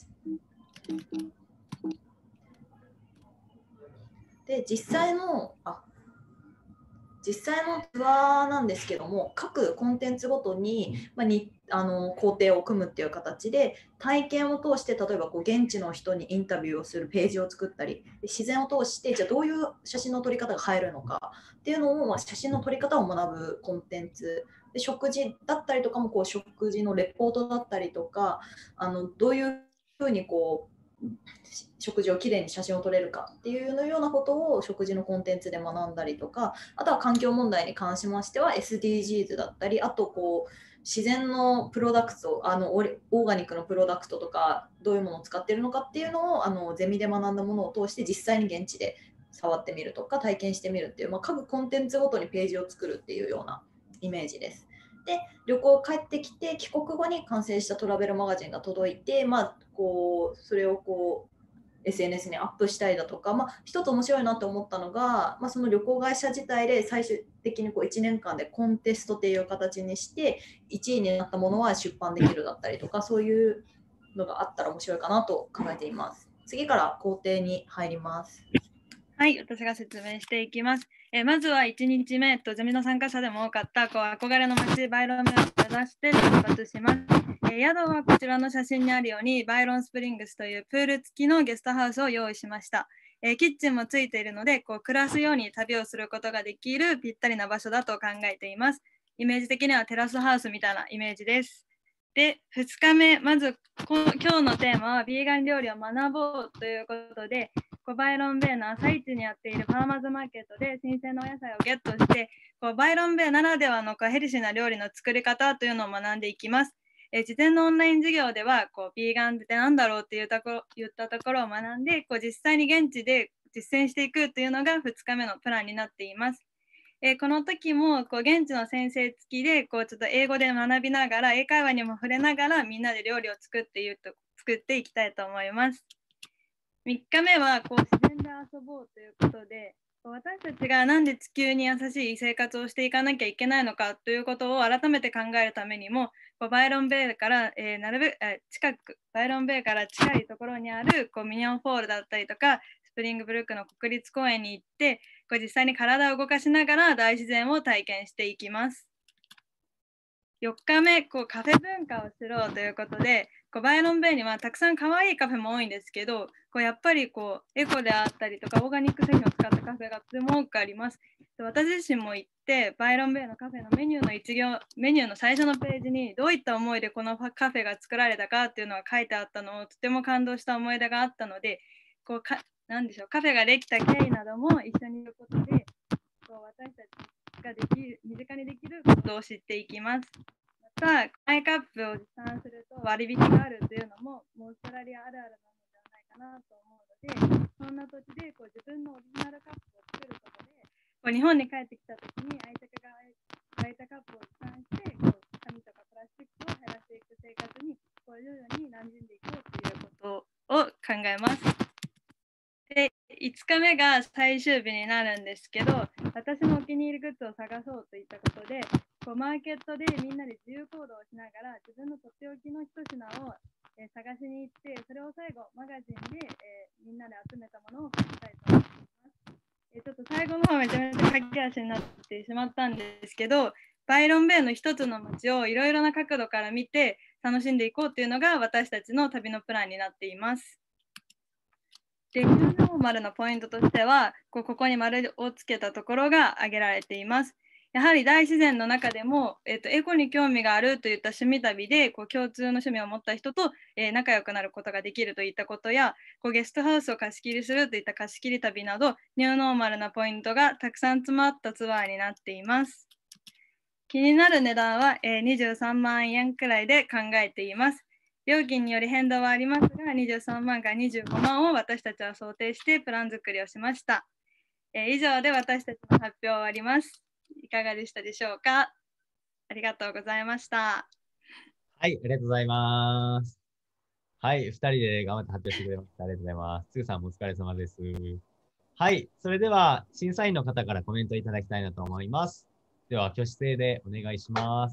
で、実際のツアーなんですけども、各コンテンツごとに、工程を組むっていう形で体験を通して、例えば現地の人にインタビューをするページを作ったり、自然を通してじゃあどういう写真の撮り方が映えるのかっていうのを、写真の撮り方を学ぶコンテンツで、食事だったりとかも食事のレポートだったりとか、どういうふうに食事をきれいに写真を撮れるかっていうようなことを食事のコンテンツで学んだりとか、あとは環境問題に関しましては SDGs だったり、あと自然のプロダクト、オーガニックのプロダクトとかどういうものを使っているのかっていうのをゼミで学んだものを通して実際に現地で触ってみるとか体験してみるっていう、各コンテンツごとにページを作るっていうようなイメージです。で、旅行帰ってきて帰国後に完成したトラベルマガジンが届いて、それをSNS にアップしたりだとか、一つ面白いなと思ったのが、その旅行会社自体で最終的に1年間でコンテストっていう形にして1位になったものは出版できるだったりとか、そういうのがあったら面白いかなと考えています。次から工程に入ります。 はい、私が説明していきます。まずは1日目、ゼミの参加者でも多かった憧れの街バイロンベを目指して出発します。宿はこちらの写真にあるようにバイロンスプリングスというプール付きのゲストハウスを用意しました。キッチンもついているので暮らすように旅をすることができるぴったりな場所だと考えています。イメージ的にはテラスハウスみたいなイメージです。で、2日目、まず今日のテーマはビーガン料理を学ぼうということで、バイロンベイの朝市にやっているファーマーズマーケットで新鮮なお野菜をゲットして、バイロンベイならではのヘルシーな料理の作り方というのを学んでいきます。事前のオンライン授業ではビーガンって何だろうって言ったところを学んで、実際に現地で実践していくというのが2日目のプランになっています。この時も現地の先生付きでちょっと英語で学びながら、英会話にも触れながらみんなで料理を作っていきたいと思います。3日目は自然で遊ぼうということで、私たちがなんで地球に優しい生活をしていかなきゃいけないのかということを改めて考えるためにも、バイロンベイからバイロンベイから近いところにあるミニオンフォールだったりとかスプリングブルックの国立公園に行って、実際に体を動かしながら大自然を体験していきます。4日目、カフェ文化を知ろうということで、バイロンベイにはたくさん可愛いカフェも多いんですけど、やっぱりエコであったりとかオーガニック製品を使ったカフェがとても多くあります。私自身も行ってバイロンベイのカフェのメニューの最初のページにどういった思いでこのカフェが作られたかっていうのが書いてあったのをとても感動した思い出があったので、なんでしょう、カフェができた経緯なども一緒にいることで私たちが身近にできることを知っていきます。また、マイカップを持参すると割引があるというのもオーストラリアあるあるなのではないかなと思うので、そんな土地で自分のオリジナルカップを作ることで、日本に帰ってきたときに愛着が湧いたカップを持参して、紙とかプラスチックを減らしていく生活に徐々に馴染んでいこうということを考えます。で、5日目が最終日になるんですけど、私のお気に入りグッズを探そうといったことで、マーケットでみんなで自由行動をしながら自分のとっておきの一品を探しに行って、それを最後マガジンでみんなで集めたものを書きたいと思います。ちょっと最後の方めちゃめちゃ駆け足になってしまったんですけど、バイロンベイの一つの街をいろいろな角度から見て楽しんでいこうというのが私たちの旅のプランになっています。で、ニューノーマルのポイントとしては、ここに丸をつけたところが挙げられています。やはり大自然の中でも、エコに興味があるといった趣味旅で共通の趣味を持った人と、仲良くなることができるといったことや、ゲストハウスを貸し切りするといった貸し切り旅などニューノーマルなポイントがたくさん詰まったツアーになっています。 気になる値段は23万円くらいで考えています。料金により変動はありますが、23万から25万を私たちは想定してプラン作りをしました。以上で私たちの発表を終わります。いかがでしたでしょうか。ありがとうございました。 はい、ありがとうございます。はい、2人で頑張って発表してくれました。ありがとうございます。つぐさんもお疲れ様です。はい、それでは審査員の方からコメントいただきたいなと思います。では、挙手制でお願いします。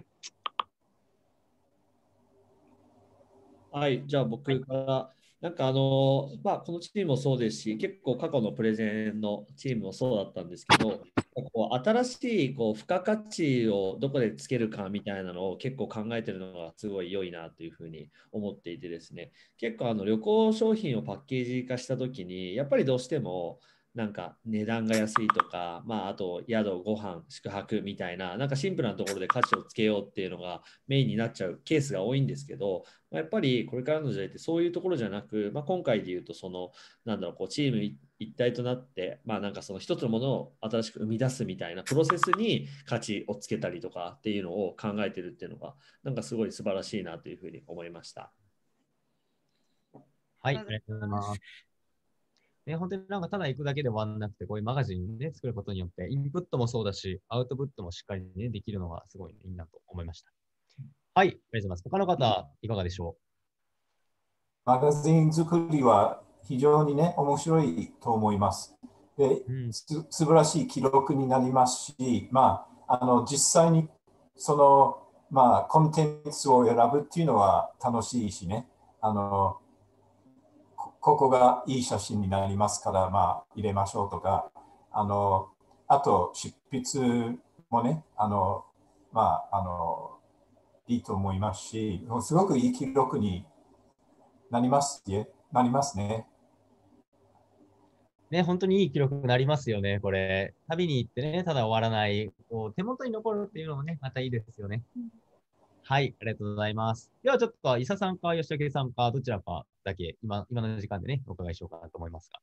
はい、じゃあ僕から、なんかこのチームもそうですし、結構過去のプレゼンのチームもそうだったんですけど、新しい付加価値をどこでつけるかみたいなのを結構考えてるのがすごい良いなというふうに思っていてですね、結構旅行商品をパッケージ化したときに、やっぱりどうしてもなんか値段が安いとか、あと宿、ご飯、宿泊みたいな、なんかシンプルなところで価値をつけようっていうのがメインになっちゃうケースが多いんですけど、やっぱりこれからの時代ってそういうところじゃなく、今回で言うとチーム一体となって、なんかその一つのものを新しく生み出すみたいなプロセスに価値をつけたりとかっていうのを考えてるっていうのが、なんかすごい素晴らしいなというふうに思いました。 はい、ありがとうございます。本当になんかただ行くだけで終わらなくて、こういうマガジンね、作ることによって、インプットもそうだし、アウトプットもしっかりね、できるのがすごいいいなと思いました。はい、ありがとうございます。他の方、いかがでしょう。マガジン作りは非常にね、面白いと思います。で、素晴らしい記録になりますし、実際にその、コンテンツを選ぶっていうのは楽しいしね、ここがいい写真になりますから、入れましょうとか、あと執筆もね、いいと思いますし、すごくいい記録になりますね。 本当にいい記録になりますよね、これ。旅に行ってね、ただ終わらない、手元に残るっていうのもね、またいいですよね。はい、ありがとうございます。ではちょっと、伊佐さんか吉武さんか、どちらかだけ、今の時間でね、お伺いしようかなと思いますが。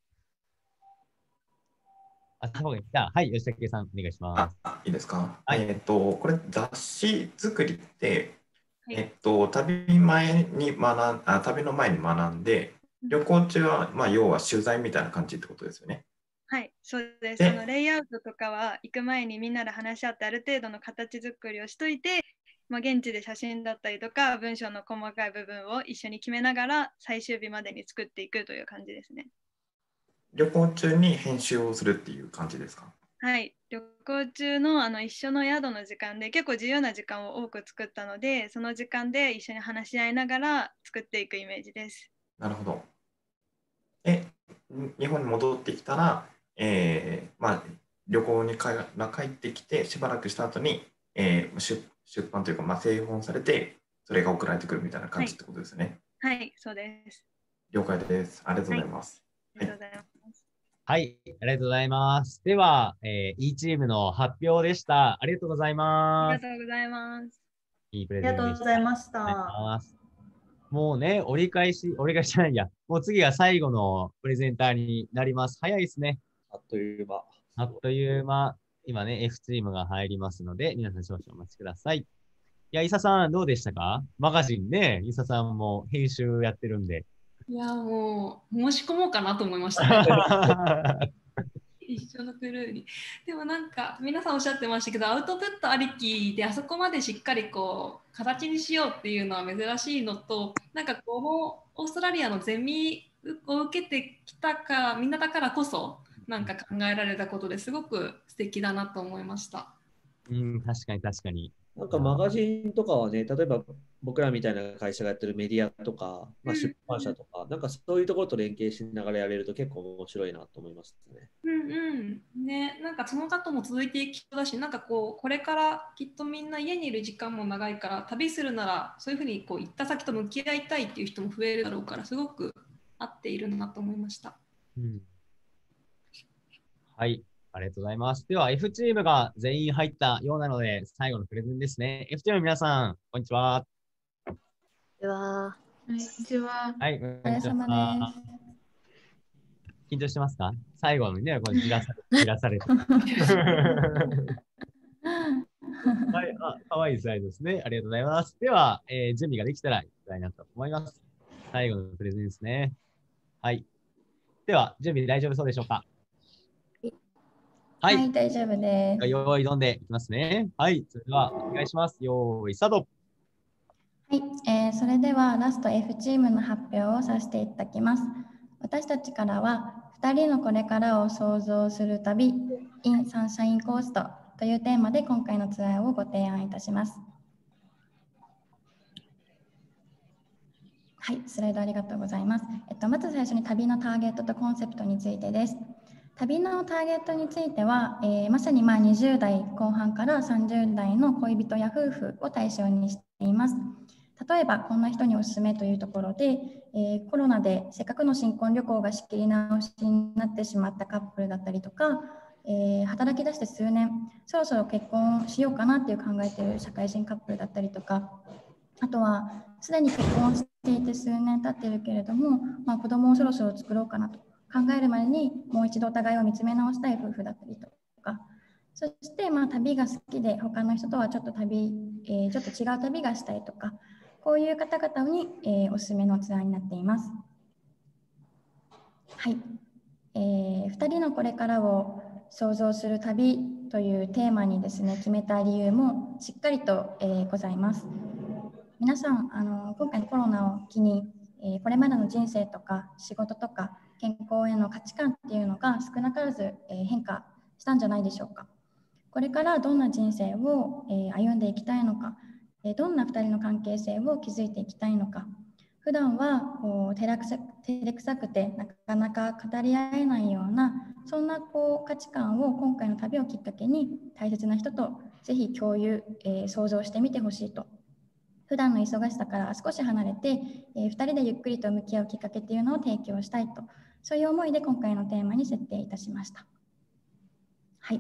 じゃあ、はい、吉武さん、お願いします。 いいですか。はい、これ、雑誌作りって、旅の前に学んで、旅行中は、要は取材みたいな感じってことですよね。 はい、そうです。レイアウトとかは行く前にみんなで話し合って、ある程度の形作りをしといて、現地で写真だったりとか文章の細かい部分を一緒に決めながら最終日までに作っていくという感じですね。 旅行中に編集をするっていう感じですか？ はい、旅行中の一緒の宿の時間で結構自由な時間を多く作ったので、その時間で一緒に話し合いながら作っていくイメージです。 なるほど。日本に戻ってきたら、旅行に帰ってきてしばらくした後に、出版というか、製本されて、それが送られてくるみたいな感じってことですね。 はい、そうです。 了解です。ありがとうございます。 ありがとうございます。 はい、ありがとうございます。では、E チームの発表でした。ありがとうございます。 ありがとうございます。 いいプレゼンでした。 ありがとうございました。 もうね、折り返しじゃないや。もう次が最後のプレゼンターになります。早いですね。 あっという間。 あっという間。今ね、F チームが入りますので、皆さん少々お待ちください。いや、伊佐さんどうでしたか？マガジンね、伊佐さんも編集やってるんで。 いや、もう申し込もうかなと思いましたね。一緒のクルーに。でもなんか皆さんおっしゃってましたけど、アウトプットありきであそこまでしっかり形にしようっていうのは珍しいのと、なんかこのオーストラリアのゼミを受けてきたかみんなだからこそなんか考えられたことですごく素敵だなと思いました。 確かに確かに。 なんかマガジンとかはね、例えば僕らみたいな会社がやってるメディアとか、出版社とか、なんかそういうところと連携しながらやれると結構面白いなと思いますね。 ね、なんかその方も続いていきそうだし、なんかこれからきっとみんな家にいる時間も長いから、旅するならそういうふうに行った先と向き合いたいっていう人も増えるだろうから、すごく合っているなと思いました。 はい。ありがとうございます。では、F チームが全員入ったようなので、最後のプレゼンですね。F チームの皆さん、こんにちは。 こんにちは。 はい、こんにちは。緊張してますか？最後にね、これじらされて。 はい、かわいいスライドですね。ありがとうございます。では、準備ができたらいきたいなと思います。最後のプレゼンですね。はい。では、準備大丈夫そうでしょうか？はい、 大丈夫です。 用意どんでいきますね。はい、それではお願いします。用意スタート。 はい、それではラスト F チームの発表をさせていただきます。私たちからは、2人のこれからを想像する旅 in サンシャインコーストというテーマで今回のツアーをご提案いたします。はい、スライドありがとうございます。まず最初に旅のターゲットとコンセプトについてです。旅のターゲットについては、まさに20代後半から30代の恋人や夫婦を対象にしています。例えば、こんな人におすすめというところで、コロナでせっかくの新婚旅行が仕切り直しになってしまったカップルだったりとか、働き出して数年、そろそろ結婚しようかなっていう考えている社会人カップルだったりとか、あとはすでに結婚していて数年経っているけれども、子供をそろそろ作ろうかなと考えるまでにもう一度お互いを見つめ直したい夫婦だったりとか、そして旅が好きで他の人とはちょっと違う旅がしたいとか、こういう方々に、おすすめのツアーになっています。はい、2人のこれからを想像する旅というテーマにですね、決めた理由もしっかりと、ございます。皆さん、今回のコロナを機に、これまでの人生とか仕事とか健康への価値観っていうのが少なからず、変化したんじゃないでしょうか。これからどんな人生を、歩んでいきたいのか、どんな2人の関係性を築いていきたいのか、普段は照れくさくてなかなか語り合えないような、そんな価値観を今回の旅をきっかけに大切な人とぜひ共有、想像してみてほしいと。普段の忙しさから少し離れて、2人でゆっくりと向き合うきっかけっていうのを提供したいと、そういう思いで今回のテーマに設定いたしました。はい。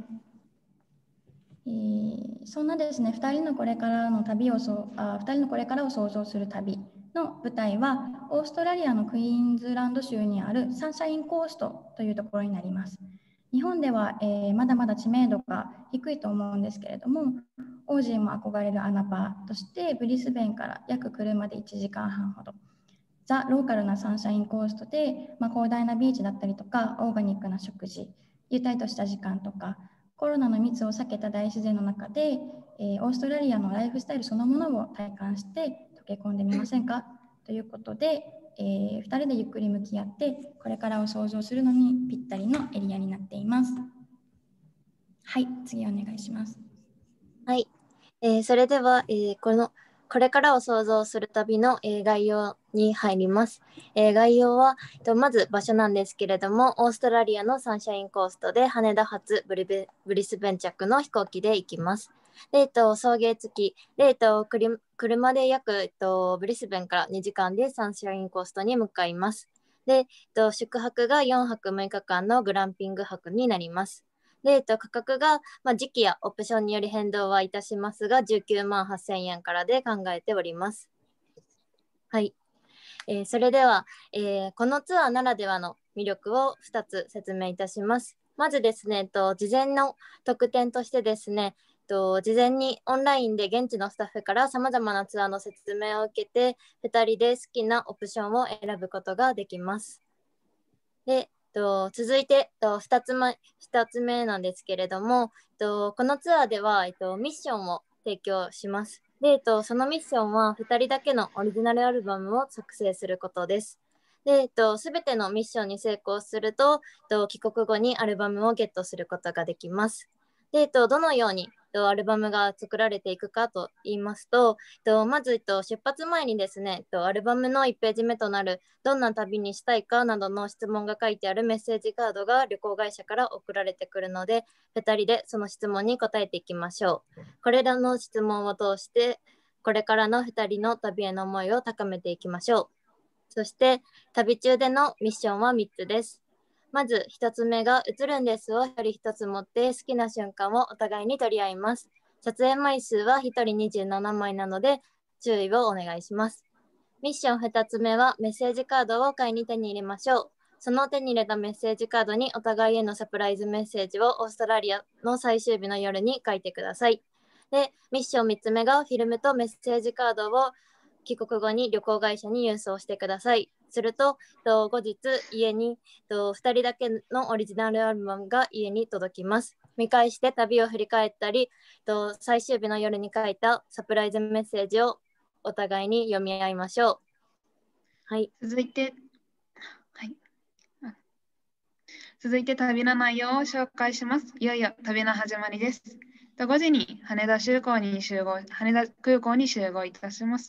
そんなですね、2人のこれからを想像する旅の舞台は、オーストラリアのクイーンズランド州にあるサンシャインコーストというところになります。日本では、まだまだ知名度が低いと思うんですけれども、オージーも憧れる穴場として、ブリスベンから約車で1時間半ほど、ザ・ローカルなサンシャインコーストで、広大なビーチだったりとか、オーガニックな食事、ゆったりとした時間とか、コロナの密を避けた大自然の中で、オーストラリアのライフスタイルそのものを体感して溶け込んでみませんかということで、2人でゆっくり向き合ってこれからを想像するのにぴったりのエリアになっています。はい、次お願いします。 はい、それでは、これからを想像する旅の、概要に入ります。概要は、まず場所なんですけれども、オーストラリアのサンシャインコーストで羽田発ブリスベン着の飛行機で行きます。で、送迎付きで、車で約、ブリスベンから2時間でサンシャインコーストに向かいます。で、宿泊が4泊6日間のグランピング泊になります。で、価格が、時期やオプションにより変動はいたしますが、19万8000円からで考えております。はい。それでは、このツアーならではの魅力を2つ説明いたします。まずですね、事前の特典としてですね、事前にオンラインで現地のスタッフからさまざまなツアーの説明を受けて、2人で好きなオプションを選ぶことができます。で、続いて2つ目なんですけれども、このツアーでは、ミッションを提供します。で、そのミッションは2人だけのオリジナルアルバムを作成することです。で、すべてのミッションに成功すると、帰国後にアルバムをゲットすることができます。で、どのようにアルバムが作られていくかと言いますと、まず出発前にですね、アルバムの1ページ目となるどんな旅にしたいかなどの質問が書いてあるメッセージカードが旅行会社から送られてくるので、2人でその質問に答えていきましょう。これらの質問を通してこれからの2人の旅への思いを高めていきましょう。そして旅中でのミッションは3つです。まず1つ目が写ルンですを1人1つ持って好きな瞬間をお互いに取り合います。撮影枚数は1人27枚なので注意をお願いします。ミッション2つ目はメッセージカードを買いに手に入れましょう。その手に入れたメッセージカードにお互いへのサプライズメッセージをオーストラリアの最終日の夜に書いてください。 で、ミッション3つ目がフィルムとメッセージカードを帰国後に旅行会社に郵送してください。すると、後日家に2人だけのオリジナルアルバムが家に届きます。見返して旅を振り返ったり、最終日の夜に書いたサプライズメッセージをお互いに読み合いましょう。はい。 続いて旅の内容を紹介します。いよいよ旅の始まりです。5時に羽田空港に集合いたします。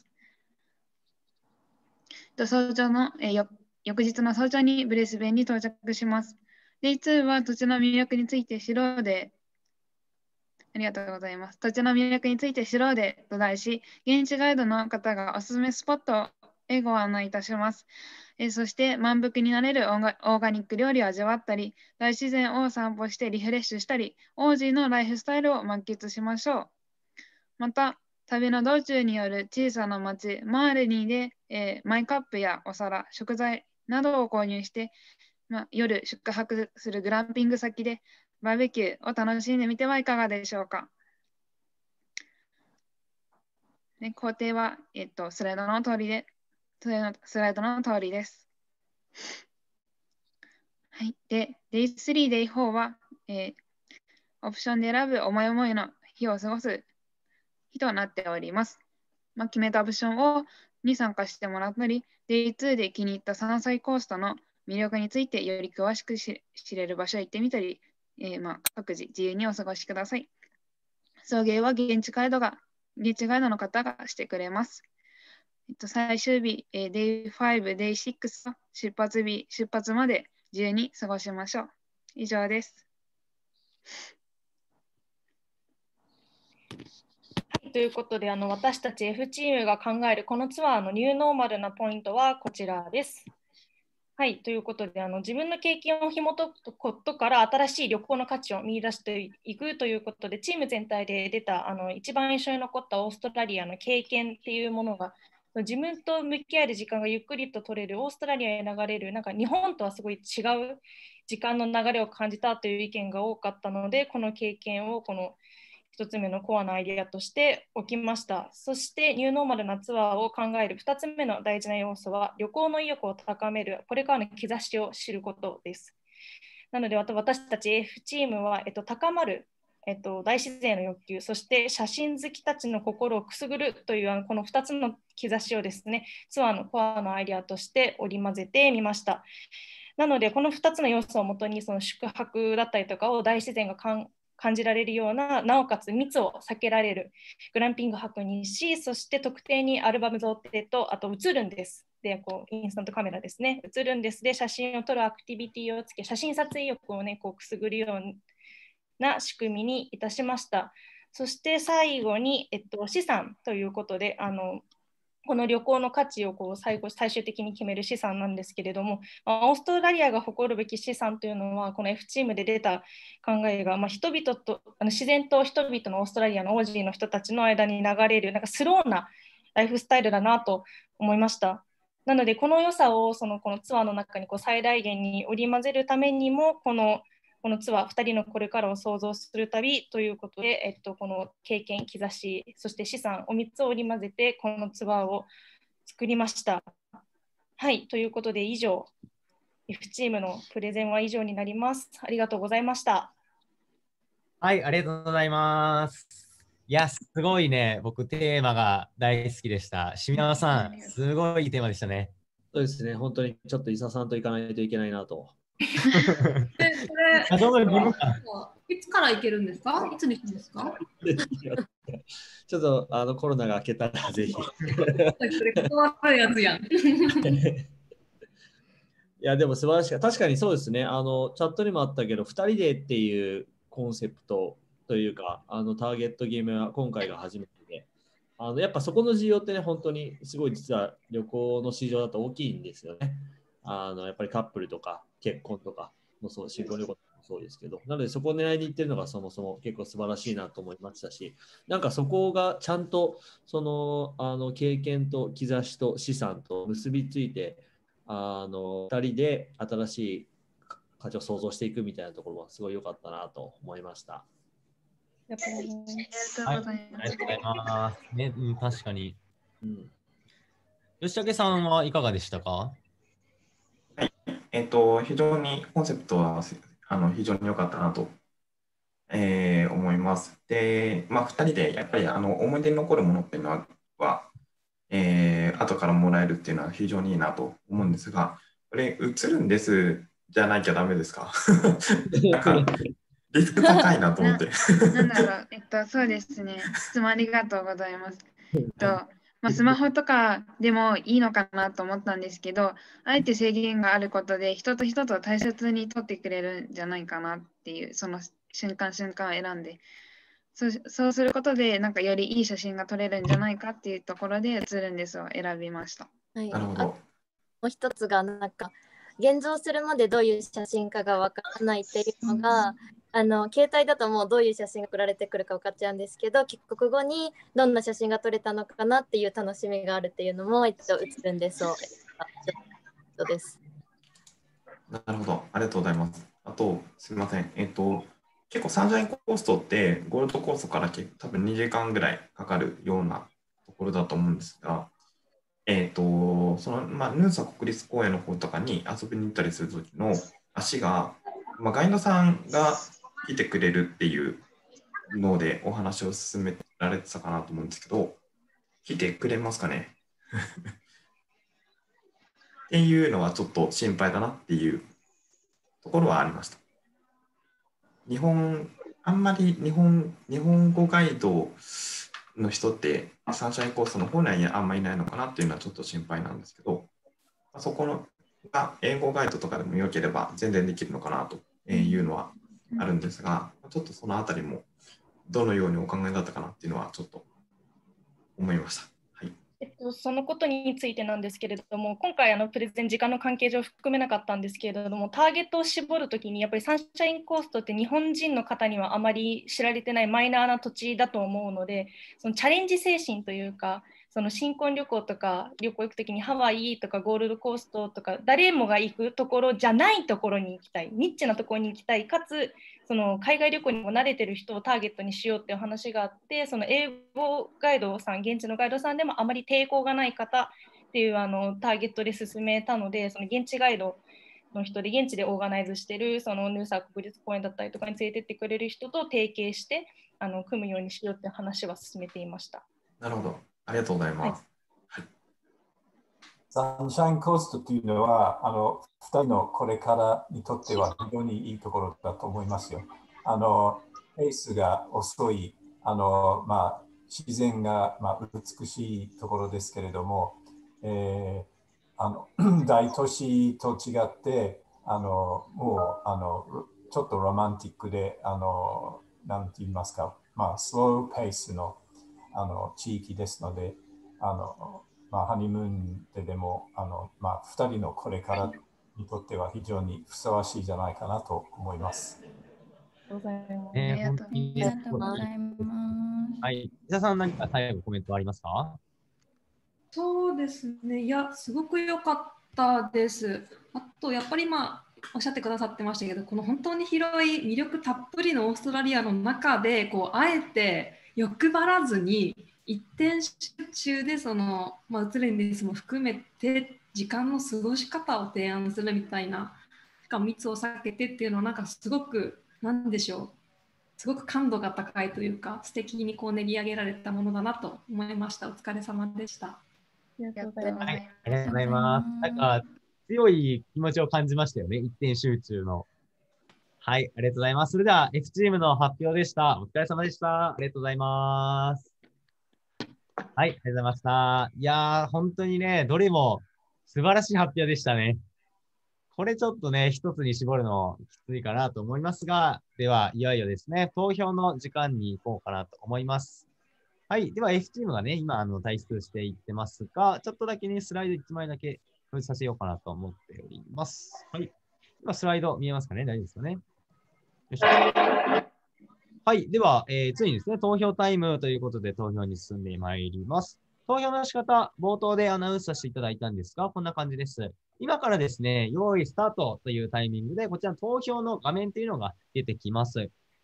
早朝の翌日の早朝にブリスベンに到着します。Day2 は土地の魅力について知ろうで、ありがとうございます。土地の魅力について知ろうでと題し、現地ガイドの方がおすすめスポットをご案内いたします。そして満腹になれるオーガニック料理を味わったり、大自然を散歩してリフレッシュしたり、オージーのライフスタイルを満喫しましょう。また、旅の道中による小さな町、マーレニーで、マイカップやお皿、食材などを購入して、夜宿泊するグランピング先でバーベキューを楽しんでみてはいかがでしょうか。工程は、スライドの通りです。はい。で、Day3、Day4 は、オプションで選ぶ思い思いの日を過ごす日となっております。決めたオプションに参加してもらったり、Day2 で気に入った山菜コーストの魅力についてより詳しく知れる場所へ行ってみたり、各自自由にお過ごしください。送迎は現地ガイドの方がしてくれます。最終日、Day5、Day6 は出発まで自由に過ごしましょう。以上です。 ということで、私たち F チームが考えるこのツアーのニューノーマルなポイントはこちらです。はい、ということで自分の経験を紐解くことから新しい旅行の価値を見出していくということで、チーム全体で出た一番印象に残ったオーストラリアの経験っていうものが、自分と向き合える時間がゆっくりと取れるオーストラリアへ流れる、なんか日本とはすごい違う時間の流れを感じたという意見が多かったので、この経験をこの1つ目のコアなアイデアとしておきました。そしてニューノーマルなツアーを考える2つ目の大事な要素は、旅行の意欲を高めるこれからの兆しを知ることです。なので私たち F チームは、高まる、大自然の欲求、そして写真好きたちの心をくすぐるというこの2つの兆しをですね、ツアーのコアのアイデアとして織り交ぜてみました。なのでこの2つの要素をもとに、その宿泊だったりとかを大自然が感じられるような、なおかつ密を避けられるグランピング泊にし、そして特定にアルバム贈呈と、あと映るんですで、インスタントカメラですね、映るんですで写真を撮るアクティビティをつけ、写真撮影欲をねくすぐるような仕組みにいたしました。そして最後に、資産ということで、この旅行の価値を最終的に決める資産なんですけれども、オーストラリアが誇るべき資産というのは、この F チームで出た考えが、人々と自然と人々のオーストラリアのオージーの人たちの間に流れるなんかスローなライフスタイルだなと思いました。なのでこの良さをこのツアーの中に最大限に織り交ぜるためにも、このツアー2人のこれからを想像する旅ということで、この経験、兆し、そして資産を3つを織り交ぜてこのツアーを作りました。はい、ということで以上、F チームのプレゼンは以上になります。ありがとうございました。 はい、ありがとうございます。いや、すごいね、僕テーマが大好きでした。清水さん、すごいいいテーマでしたね。 そうですね、本当にちょっと伊佐さんと行かないといけないなと。 いつから行けるんですか？いつに行くんですか？ ちょっとコロナが明けたらぜひ。それ断るやつやん。 いやでも素晴らしい。確かにそうですね。チャットにもあったけど、2人でっていうコンセプトというか、ターゲットゲームは今回が初めてで、やっぱそこの需要ってね、本当にすごい実は旅行の市場だと大きいんですよね。やっぱりカップルとか結婚とかもそう、新婚旅行とかもそうですけど、なのでそこを狙いに行ってるのがそもそも結構素晴らしいなと思いましたし、なんかそこがちゃんとその経験と兆しと資産と結びついて、2人で新しい価値を創造していくみたいなところはすごい良かったなと思いました。 りがとうございます。 はい、ありがとうございます。ね、確かに。吉武さんはいかがでしたか？ 非常にコンセプトは非常に良かったなと、思います。で、2人でやっぱり思い出に残るものっていうのは、後からもらえるっていうのは非常にいいなと思うんですが、これ、映るんですじゃなきゃダメですか？なんかリスク高いなと思って。 なんだろう、そうですね。質問ありがとうございます。スマホとかでもいいのかなと思ったんですけど、あえて制限があることで、人と人と大切に撮ってくれるんじゃないかなっていう、その瞬間瞬間を選んで、そうすることで、なんかよりいい写真が撮れるんじゃないかっていうところで、写るんですを選びました。 はい、 なるほど。 もう一つが、なんか、現像するまでどういう写真かが分からないっていうのが、携帯だともうどういう写真が送られてくるか分かっちゃうんですけど、帰国後にどんな写真が撮れたのかなっていう楽しみがあるっていうのも映るんですそうです。 なるほど、ありがとうございます。あと、すみません。結構サンシャインコーストってゴールドコーストから多分2時間ぐらいかかるようなところだと思うんですが、ヌーサ国立公園の方とかに遊びに行ったりするときの足が、ガイドさんが来てくれるっていうのでお話を進められてたかなと思うんですけど、来てくれますかね？っていうのはちょっと心配だなっていうところはありました。あんまり日本語ガイドの人ってサンシャインコーストの方にはあんまりいないのかなっていうのはちょっと心配なんですけど、そこのが英語ガイドとかでも良ければ全然できるのかなというのはあるんですが、ちょっとそのあたりもどのようにお考えだったかなっていうのはちょっと思いました。 そのことについてなんですけれども、今回プレゼン時間の関係上含めなかったんですけれども、ターゲットを絞るときにやっぱりサンシャインコーストって日本人の方にはあまり知られてないマイナーな土地だと思うので、そのチャレンジ精神というか、その新婚旅行とか旅行行くときにハワイとかゴールドコーストとか誰もが行くところじゃないところに行きたい、ニッチなところに行きたい、かつその海外旅行にも慣れてる人をターゲットにしようっていう話があって、その英語ガイドさん、現地のガイドさんでもあまり抵抗がない方っていうターゲットで進めたので、その現地ガイドの人で現地でオーガナイズしてるそのヌーサ国立公園だったりとかに連れてってくれる人と提携して組むようにしようって話は進めていました。 なるほど、ありがとうございます。 サンシャインコーストというのは2人のこれからにとっては非常にいいところだと思いますよ。ペースが遅い、自然が美しいところですけれども、大都市と違ってもうちょっとロマンティックでなんて言いますか、スローペースの地域ですので、ハニムーンでも2人のこれからにとっては非常にふさわしいじゃないかなと思います。 ありがとうございます。 本当にありがとうございます。 はい、伊沢さん何か最後コメントありますか？ そうですね、いや、すごく良かったです。あと、やっぱりおっしゃってくださってましたけど、この本当に広い魅力たっぷりのオーストラリアの中で、あえて欲張らずに、一点集中で映るんですも含めて時間の過ごし方を提案するみたいな、しかも密を避けてっていうのはなんかすごくなんでしょう、すごく感度が高いというか素敵に練り上げられたものだなと思いました。お疲れ様でした。 ありがとうございます。 はい、ありがとうございます。なんか強い気持ちを感じましたよね、一点集中の。はい、ありがとうございます。それでは F チームの発表でした。お疲れ様でした。ありがとうございます。はい、ありがとうございました。いやー、本当にね、どれも素晴らしい発表でしたね。これちょっとね、一つに絞るのきついかなと思いますが、では、いよいよですね、投票の時間に行こうかなと思います。はい、では F チームがね、今、退出していってますが、ちょっとだけね、スライド1枚だけ表示させようかなと思っております。はい。今、スライド見えますかね？大丈夫ですかね？よいしょ。はい。では、ついにですね、投票タイムということで投票に進んでまいります。投票の仕方、冒頭でアナウンスさせていただいたんですが、こんな感じです。今からですね、用意スタートというタイミングで、こちらの投票の画面というのが出てきます。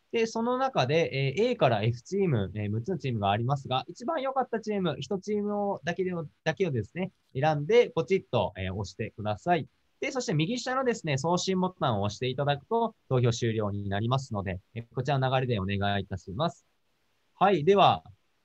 で、その中で、A から F チーム、6つのチームがありますが、一番良かったチーム、1チームだけをですね、選んで、ポチッと、押してください。で、そして右下のですね、送信ボタンを押していただくと、投票終了になりますので、こちらの流れでお願いいたします。はい、では、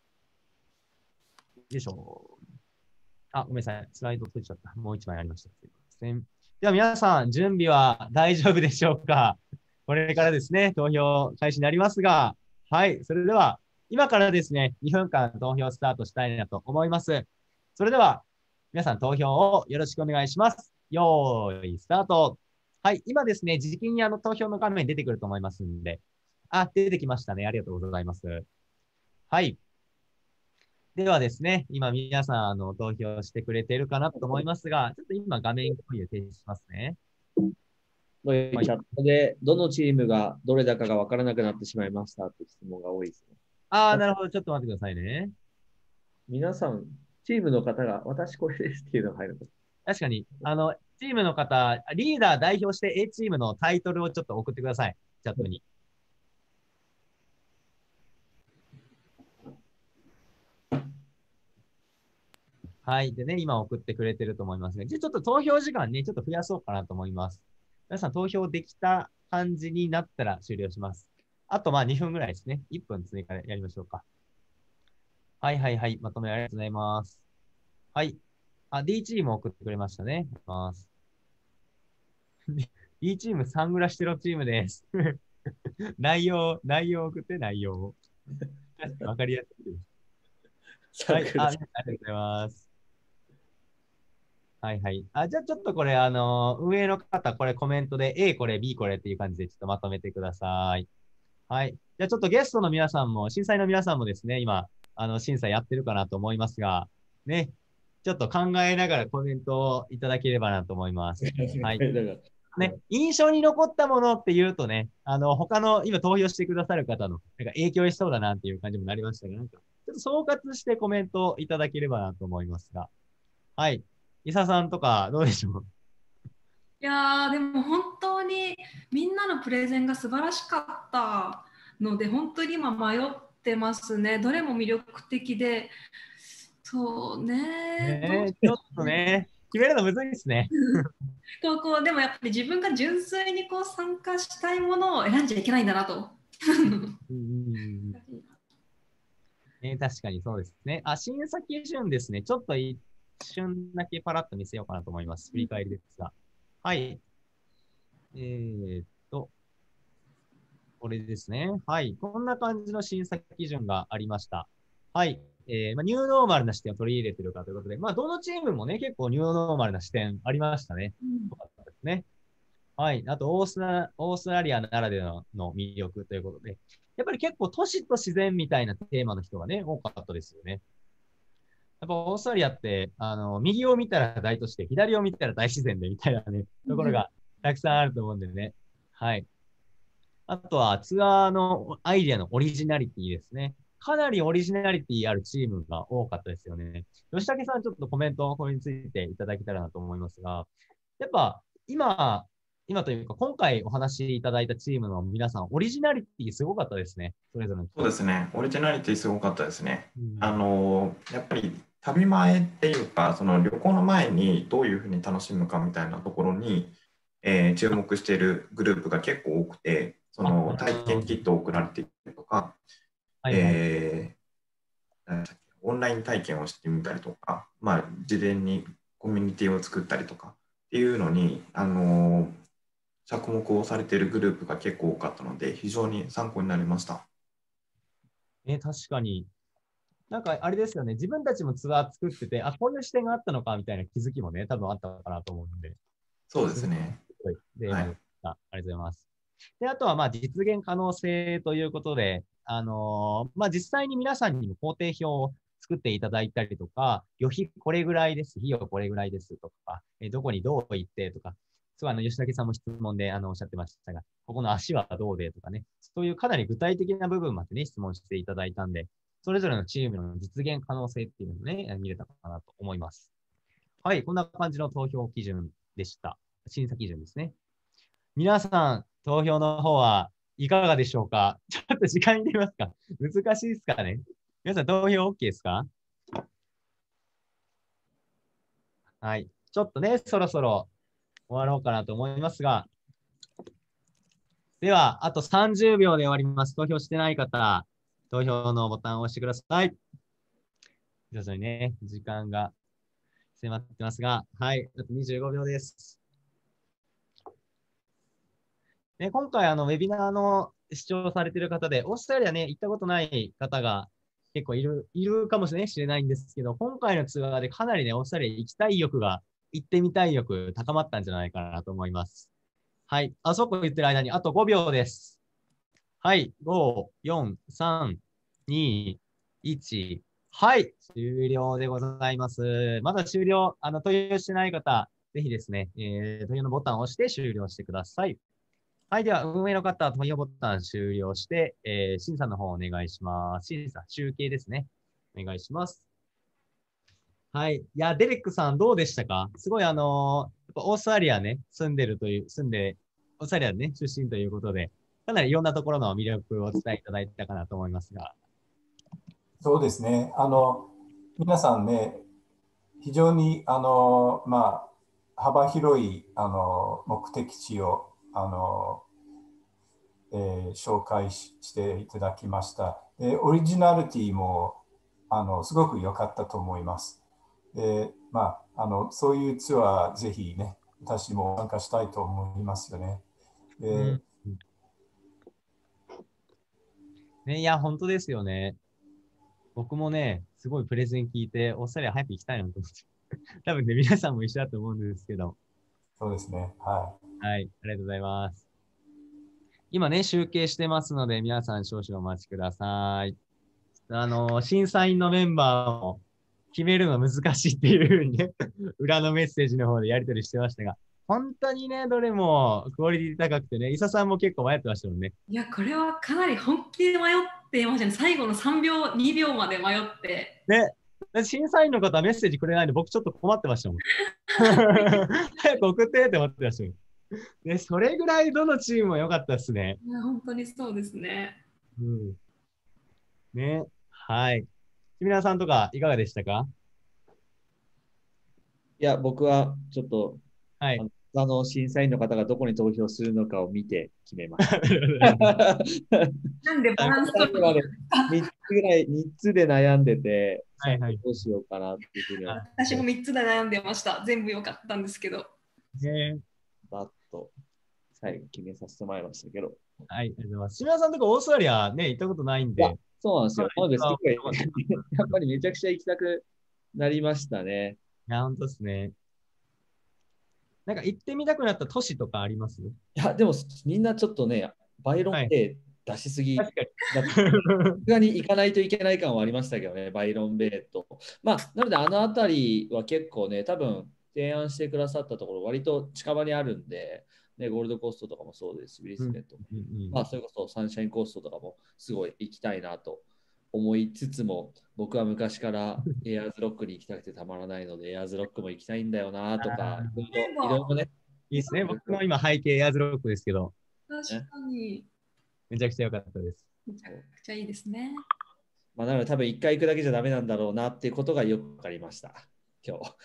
よいしょ。あ、ごめんなさい。スライド閉じちゃった。もう一枚ありました。すいません。では皆さん、準備は大丈夫でしょうか？これからですね、投票開始になりますが、はい、それでは、今からですね、2分間投票スタートしたいなと思います。それでは、皆さん投票をよろしくお願いします。よーい、スタート。はい、今ですね、時期に投票の画面出てくると思いますんで、あ、出てきましたね。ありがとうございます。はい。ではですね、今皆さん投票してくれているかなと思いますが、ちょっと今画面共有停止しますね。 チャットでどのチームがどれだかが分からなくなってしまいましたって質問が多いですね。 ああ、なるほど。ちょっと待ってくださいね。 皆さん、チームの方が私これですっていうのが入ると。 確かに、チームの方、リーダー代表して A チームのタイトルをちょっと送ってください。チャットに。はい。でね、今送ってくれてると思いますね。じゃあちょっと投票時間ね、ちょっと増やそうかなと思います。皆さん投票できた感じになったら終了します。あと2分ぐらいですね。1分追加でやりましょうか。はいはいはい。まとめありがとうございます。はい。D チーム送ってくれましたね。D チームサングラしてるチームです。内容送って内容を。わかりやすいです。はい。ありがとうございます。はいはい。じゃあちょっとこれ、運営の方、これコメントで A これ、B これっていう感じでちょっとまとめてください。はい。じゃあちょっとゲストの皆さんも、審査員の皆さんもですね、今、審査やってるかなと思いますが、ね、ちょっと考えながらコメントをいただければなと思います。はい。ね、印象に残ったものっていうとね、他の今投票してくださる方のなんか影響しそうだなっていう感じもなりましたが、なんか、ちょっと総括してコメントをいただければなと思いますが。はい。伊佐さんとかどうでしょう？ いやー、でも本当にみんなのプレゼンが素晴らしかったので、本当に今迷ってますね。どれも魅力的で、そうね。 ちょっとね、決めるのむずいですね。 でもやっぱり自分が純粋に参加したいものを選んじゃいけないんだなと。 確かにそうですね。審査基準ですね。ちょっと一瞬だけパラッと見せようかなと思います。振り返りですが。はい。これですね。はい。こんな感じの審査基準がありました。はい。ニューノーマルな視点を取り入れているかということで、どのチームもね、結構ニューノーマルな視点ありましたね。よかったですね。はい。あとオーストラリアならではの魅力ということで、やっぱり結構都市と自然みたいなテーマの人がね、多かったですよね。やっぱオーストラリアって、右を見たら大都市で、左を見たら大自然でみたいなね、ところがたくさんあると思うんでね。はい。あとはツアーのアイディアのオリジナリティですね。かなりオリジナリティあるチームが多かったですよね。吉武さん、ちょっとコメントをこれについていただけたらなと思いますが、やっぱ今というか、今回お話しいただいたチームの皆さん、オリジナリティすごかったですね。それぞれの。 そうですね。オリジナリティすごかったですね。やっぱり旅前っていうか、その旅行の前にどういうふうに楽しむかみたいなところに、注目しているグループが結構多くて、その体験キットを送られていたりとか、オンライン体験をしてみたりとか、事前にコミュニティを作ったりとかっていうのに、着目をされているグループが結構多かったので、非常に参考になりました。 確かに。なんかあれですよね、自分たちもツアー作ってて、こういう視点があったのかみたいな気づきもね、多分あったかなと思うので。 そうですね。 で、はい、ありがとうございます。で、あとは実現可能性ということで、実際に皆さんにも工程表を作っていただいたりとか、旅費これぐらいです、費用これぐらいですとか、どこにどう行ってとか、すごい吉武さんも質問でおっしゃってましたが、ここの足はどうでとかね、そういうかなり具体的な部分までね、質問していただいたんで、それぞれのチームの実現可能性っていうのもね、見れたかなと思います。はい、こんな感じの投票基準でした。審査基準ですね。皆さん、投票の方はいかがでしょうか？ちょっと時間に出ますか？難しいですかね？皆さん投票 OK ですか？はい。ちょっとね、そろそろ終わろうかなと思いますが、では、あと30秒で終わります。投票してない方、投票のボタンを押してください。徐々にね、時間が迫ってますが、はい、あと25秒です。で今回、ウェビナーの視聴されている方で、オーストラリアね、行ったことない方が結構いるかもしれないんですけど、今回のツアーでかなりね、オーストラリア行きたい欲が、行ってみたい欲高まったんじゃないかなと思います。はい。あそこ言ってる間にあと5秒です。はい。5、4、3、2、1。はい。終了でございます。まだ終了、投票してない方、ぜひですね、投票のボタンを押して終了してください。はい。では、運営の方、投票ボタン終了して、審査の方お願いします。審査、集計ですね。お願いします。はい。いや、デレックさんどうでしたか？すごいやっぱオーストラリアね、オーストラリアね、出身ということで、かなりいろんなところの魅力をお伝えいただいたかなと思いますが。 そうですね。皆さんね、非常にまあ、幅広い目的地を紹介していただきました。オリジナリティもすごく良かったと思います。まあ、そういうツアー、ぜひね、私も参加したいと思いますよね。 ね、いや、本当ですよね。僕もね、すごいプレゼン聞いて、オーストラリア早く行きたいなと思って。多分ね、皆さんも一緒だと思うんですけど。 そうですね。はい。 はい、ありがとうございます。今ね、集計してますので、皆さん少々お待ちください。審査員のメンバーも決めるの難しいっていうふうにね、裏のメッセージの方でやり取りしてましたが、本当にね、どれもクオリティ高くてね、伊佐さんも結構迷ってましたもんね。 いや、これはかなり本気で迷っていましたね。最後の3秒、2秒まで迷って。 ね、審査員の方はメッセージくれないんで、僕ちょっと困ってましたもん。早く送ってって思ってましたもん。ね、それぐらいどのチームも良かったですね。 いや、本当にそうですね。 うん。ね、はい。木村さんとかいかがでしたか？ いや、僕はちょっと、 はい、 審査員の方がどこに投票するのかを見て決めました。 なんでバランスと 3つぐらい、3つで悩んでて、 はいはい、 どうしようかなっていうふうに。 私も3つで悩んでました。全部良かったんですけど。 バッと最後決めさせてもらいましたけど。 はい、ありがとうございます。島田さんとかオーストラリアね、行ったことないんで。 そうなんですよ。なので、やっぱりめちゃくちゃ行きたくなりましたね。 いや、本当ですね。なんか行ってみたくなった都市とかあります？いや、でもみんなちょっとね、バイロンベイ出しすぎ。 確かに。 さすがに行かないといけない感はありましたけどね、バイロンベイと。まあ、なので、あの辺りは結構ね、多分提案してくださったところ、割と近場にあるんで、ね、ゴールドコーストとかもそうですし、ブリスベンとか、まあ、それこそサンシャインコーストとかもすごい行きたいなと思いつつも、僕は昔からエアーズロックに行きたくてたまらないので、エアーズロックも行きたいんだよなとか、いろいろね。 いいですね。僕の今背景エアーズロックですけど。 確かに。 めちゃくちゃ良かったです。 めちゃくちゃいいですね。 まあ、なので多分1回行くだけじゃダメなんだろうなっていうことがよく分かりました。今日。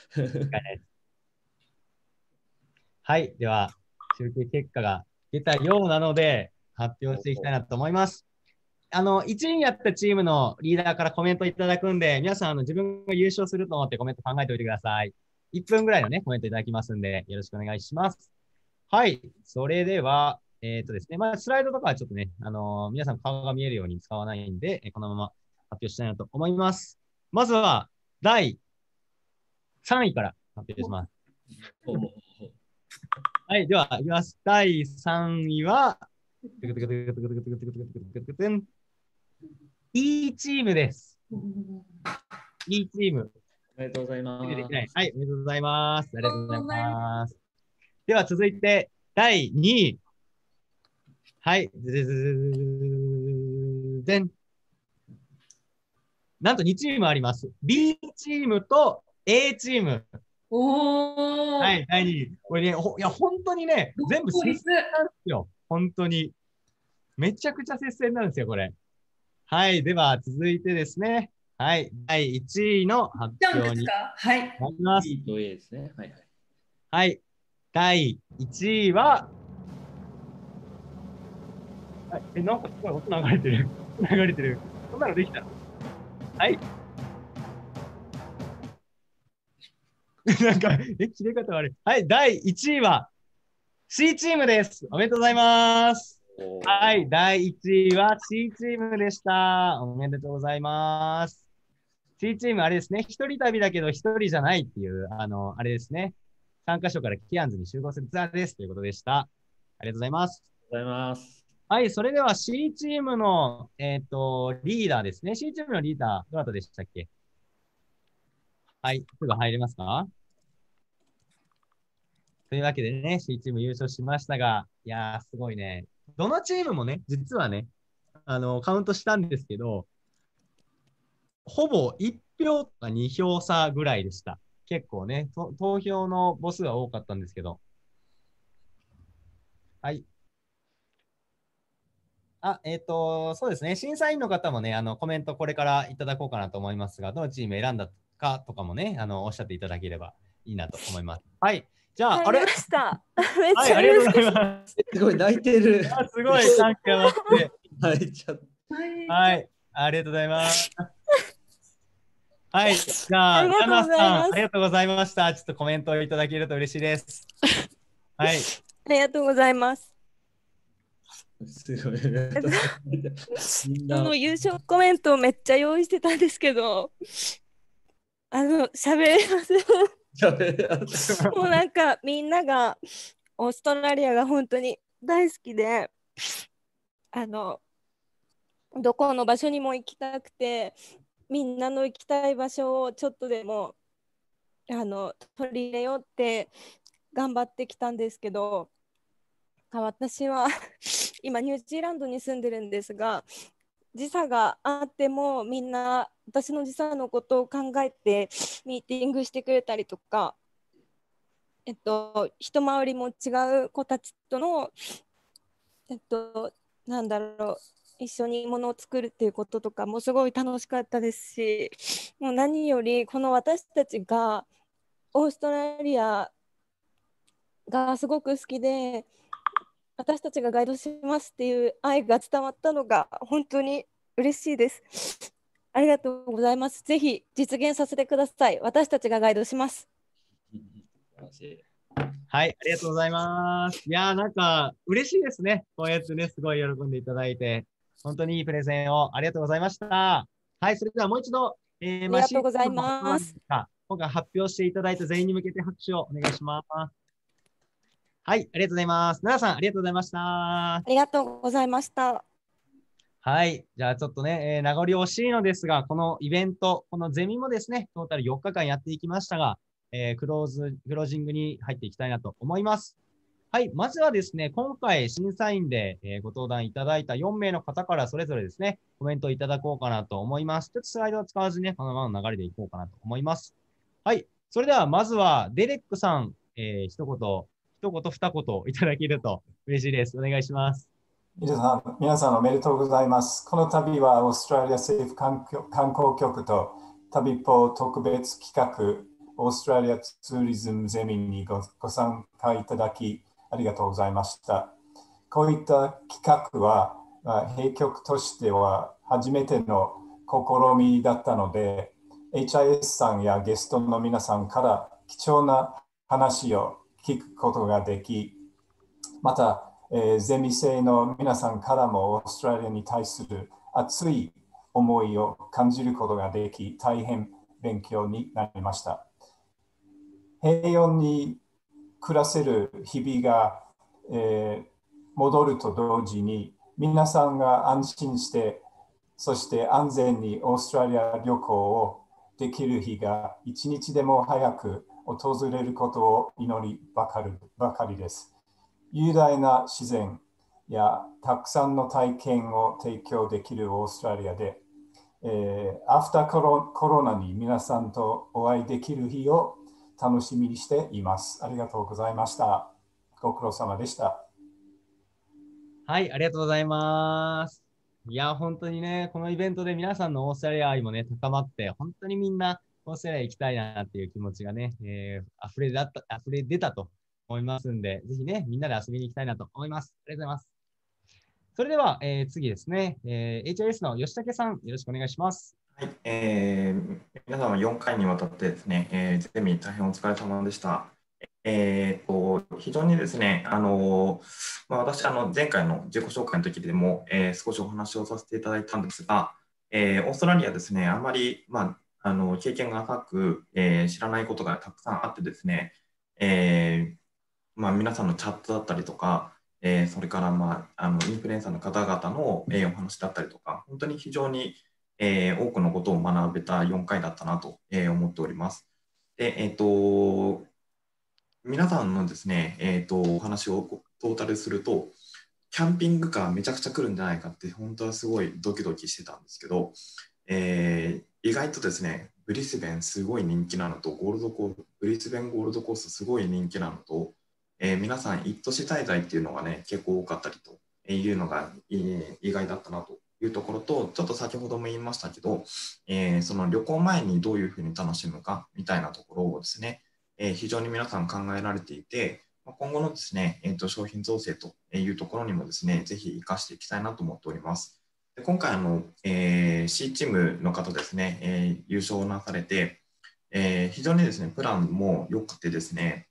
はい。では、集計結果が出たようなので、発表していきたいなと思います。1位にやったチームのリーダーからコメントいただくんで、皆さん自分が優勝すると思ってコメント考えておいてください。1分ぐらいのね、コメントいただきますんで、よろしくお願いします。はい。それでは、ですね、まあ、スライドとかはちょっとね、皆さん顔が見えるように使わないんで、このまま発表したいなと思います。まずは、第3位から発表します。はい。では、いきます。第3位は、E チームです。E チーム。 おめでとうございます。はい、 おめでとうございます。ありがとうございます。では続いて、第2位。はい。なんと2チームあります。B チームと A チーム。はい、第2位。これね、いや、本当にね、全部接戦なんですよ。本当に。 めちゃくちゃ接戦なんですよ、これ。はい。では、続いてですね。はい。第1位の発表になります。 いいと A ですね。はいはい。 はい。第1位は、なんかすごい音流れてる。流れてる。そんなのできたの？はい。なんか、切れ方悪い。はい。第1位は、C チームです。おめでとうございます。はい。第1位は C チームでした。おめでとうございます。C チーム、あれですね。一人旅だけど一人じゃないっていう、あれですね。3カ所からキアンズに集合するツアーですということでした。ありがとうございます。 ありがとうございます。 はい。それでは C チームの、リーダーですね。C チームのリーダー、どなたでしたっけ？はい。すぐ入れますか？というわけでね、C チーム優勝しましたが、いやー、すごいね。どのチームもね、実はね、カウントしたんですけど、ほぼ1票とか2票差ぐらいでした。結構ね、投票の母数は多かったんですけど。はい。そうですね。審査員の方もね、コメントこれからいただこうかなと思いますが、どのチーム選んだかとかもね、おっしゃっていただければいいなと思います。はい。じゃあ、あれ？ 入りました。めっはい、 ちゃありがとうござい難しい。 ます。 すごい泣いてる。 すごい、感極まって。 泣いちゃった。 はい、ありがとうございます。はい、じゃあ、 ありがとうナナさん、 ございますありがとうございました。ちょっとコメントをいただけると嬉しいです。はい。 ありがとうございます。 すごい。みんな。 優勝コメントをめっちゃ用意してたんですけど、喋れません。もうなんかみんながオーストラリアが本当に大好きで、どこの場所にも行きたくて、みんなの行きたい場所をちょっとでも取り入れようって頑張ってきたんですけど、私は今ニュージーランドに住んでるんですが、時差があってもみんな私の時差のことを考えてミーティングしてくれたりとか、一回りも違う子たちとのなんだろう、一緒にものを作るっていうこととかもすごい楽しかったですし、もう何よりこの私たちがオーストラリアがすごく好きで、私たちがガイドしますっていう愛が伝わったのが本当に嬉しいです。ありがとうございます。ぜひ実現させてください。私たちがガイドします。 はい、ありがとうございます。いやー、なんか嬉しいですね。こうやってね、すごい喜んでいただいて、本当にいいプレゼンをありがとうございました。はい、それではもう一度、 ありがとうございます。 今回発表していただいた全員に向けて拍手をお願いします。はい、ありがとうございます。奈良さん、ありがとうございました。 ありがとうございました。 はい、じゃあちょっとね、名残惜しいのですが、このイベント、このゼミもですね、トータル4日間やっていきましたが、クロージングに入っていきたいなと思います。はい、まずはですね、今回審査員で、ご登壇いただいた4名の方からそれぞれですね、コメントをいただこうかなと思います。ちょっとスライドを使わずにね、このままの流れでいこうかなと思います。はい、それではまずはデレックさん、一言二言いただけると嬉しいです。お願いします。 皆さんおめでとうございます。この旅はオーストラリア政府観光局と旅ポ特別企画オーストラリアツーリズムゼミにご参加いただきありがとうございました。こういった企画は閉局としては初めての試みだったので、HIS さんやゲストの皆さんから貴重な話を聞くことができ、また、ゼミ生の皆さんからもオーストラリアに対する熱い思いを感じることができ、大変勉強になりました。平穏に暮らせる日々が、戻ると同時に、皆さんが安心して、そして安全にオーストラリア旅行をできる日が一日でも早く訪れることを祈りばかりです。雄大な自然やたくさんの体験を提供できるオーストラリアで、アフターコロナに皆さんとお会いできる日を楽しみにしています。ありがとうございました。ご苦労様でした。 はい、ありがとうございます。いや、本当にね、このイベントで皆さんのオーストラリア愛もね、高まって、本当にみんなオーストラリア行きたいなっていう気持ちがね、溢れ出たと思いますんで、ぜひね、みんなで遊びに行きたいなと思います。ありがとうございます。それでは、次ですね、HIS の吉武さん、よろしくお願いします。 はい、皆様4回にわたってですね、ゼミ大変お疲れ様でした。非常にですね、私、前回の自己紹介の時でも、少しお話をさせていただいたんですが、オーストラリアですね、あまり、経験が浅く、知らないことがたくさんあってですね、皆さんのチャットだったりとか、それから、インフルエンサーの方々の、お話だったりとか、本当に非常に、多くのことを学べた4回だったなと、思っております。で、皆さんのですね、お話をトータルすると、キャンピングカーめちゃくちゃ来るんじゃないかって、本当はすごいドキドキしてたんですけど、意外とですね、ブリスベンすごい人気なのと、ブリスベンゴールドコーストすごい人気なのと、皆さん一都市滞在っていうのがね、結構多かったりというのが意外だったなというところと、ちょっと先ほども言いましたけど、その旅行前にどういうふうに楽しむかみたいなところをですね、非常に皆さん考えられていて、今後のですね、商品造成というところにもですね、ぜひ生かしていきたいなと思っております。で今回C チームの方ですね、優勝なされて、非常にですね、プランも良くてですね、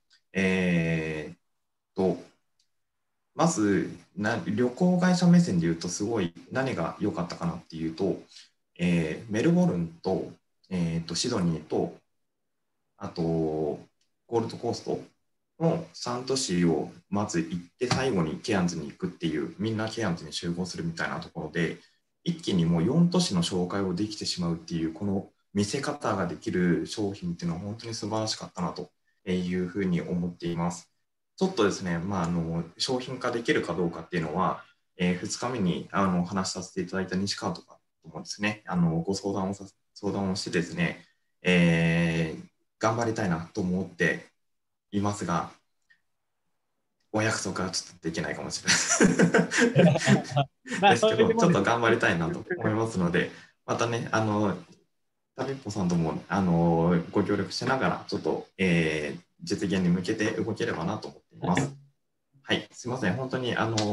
まず旅行会社目線で言うとすごい何が良かったかなっていうと、メルボルンと、シドニーとあとゴールドコーストの3都市をまず行って最後にケアンズに行くっていう、みんなケアンズに集合するみたいなところで一気にもう4都市の紹介をできてしまうっていう、この見せ方ができる商品っていうのは本当に素晴らしかったなというふうに思っています。ちょっとですね、商品化できるかどうかっていうのは、2日目に話しさせていただいた西川とかともですね、ご相談をしてですね、頑張りたいなと思っていますが、お約束はちょっとできないかもしれないですけど、ちょっと頑張りたいなと思いますので、またね、旅っぽさんともご協力しながら、ちょっと、実現に向けて動ければなと思っています。はい、すみません、本当に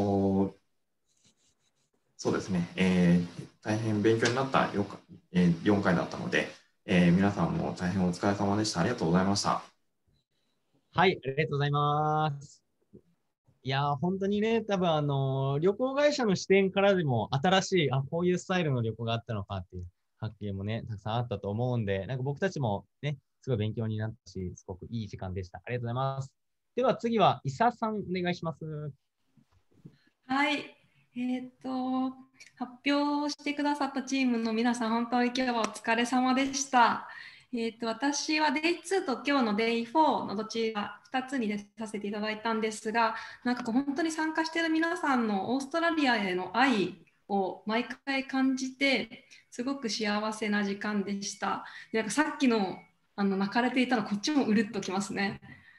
そうですね、大変勉強になった4回だったので、皆さんも大変お疲れ様でした。ありがとうございました。 はい、ありがとうございます。いやー、本当にね、多分旅行会社の視点からでも新しい、こういうスタイルの旅行があったのかっていう発見もね、たくさんあったと思うんで、なんか僕たちもね、すごい勉強になったし、すごくいい時間でした。ありがとうございます。では次は、伊佐さん、お願いします。 はい。発表してくださったチームの皆さん、本当に今日はお疲れ様でした。私は Day2 と今日の Day4 のどちら2つに出させていただいたんですが、なんか本当に参加している皆さんのオーストラリアへの愛を毎回感じて、すごく幸せな時間でした。でなんかさっきの泣かれていたの、こっちもうるっときますね。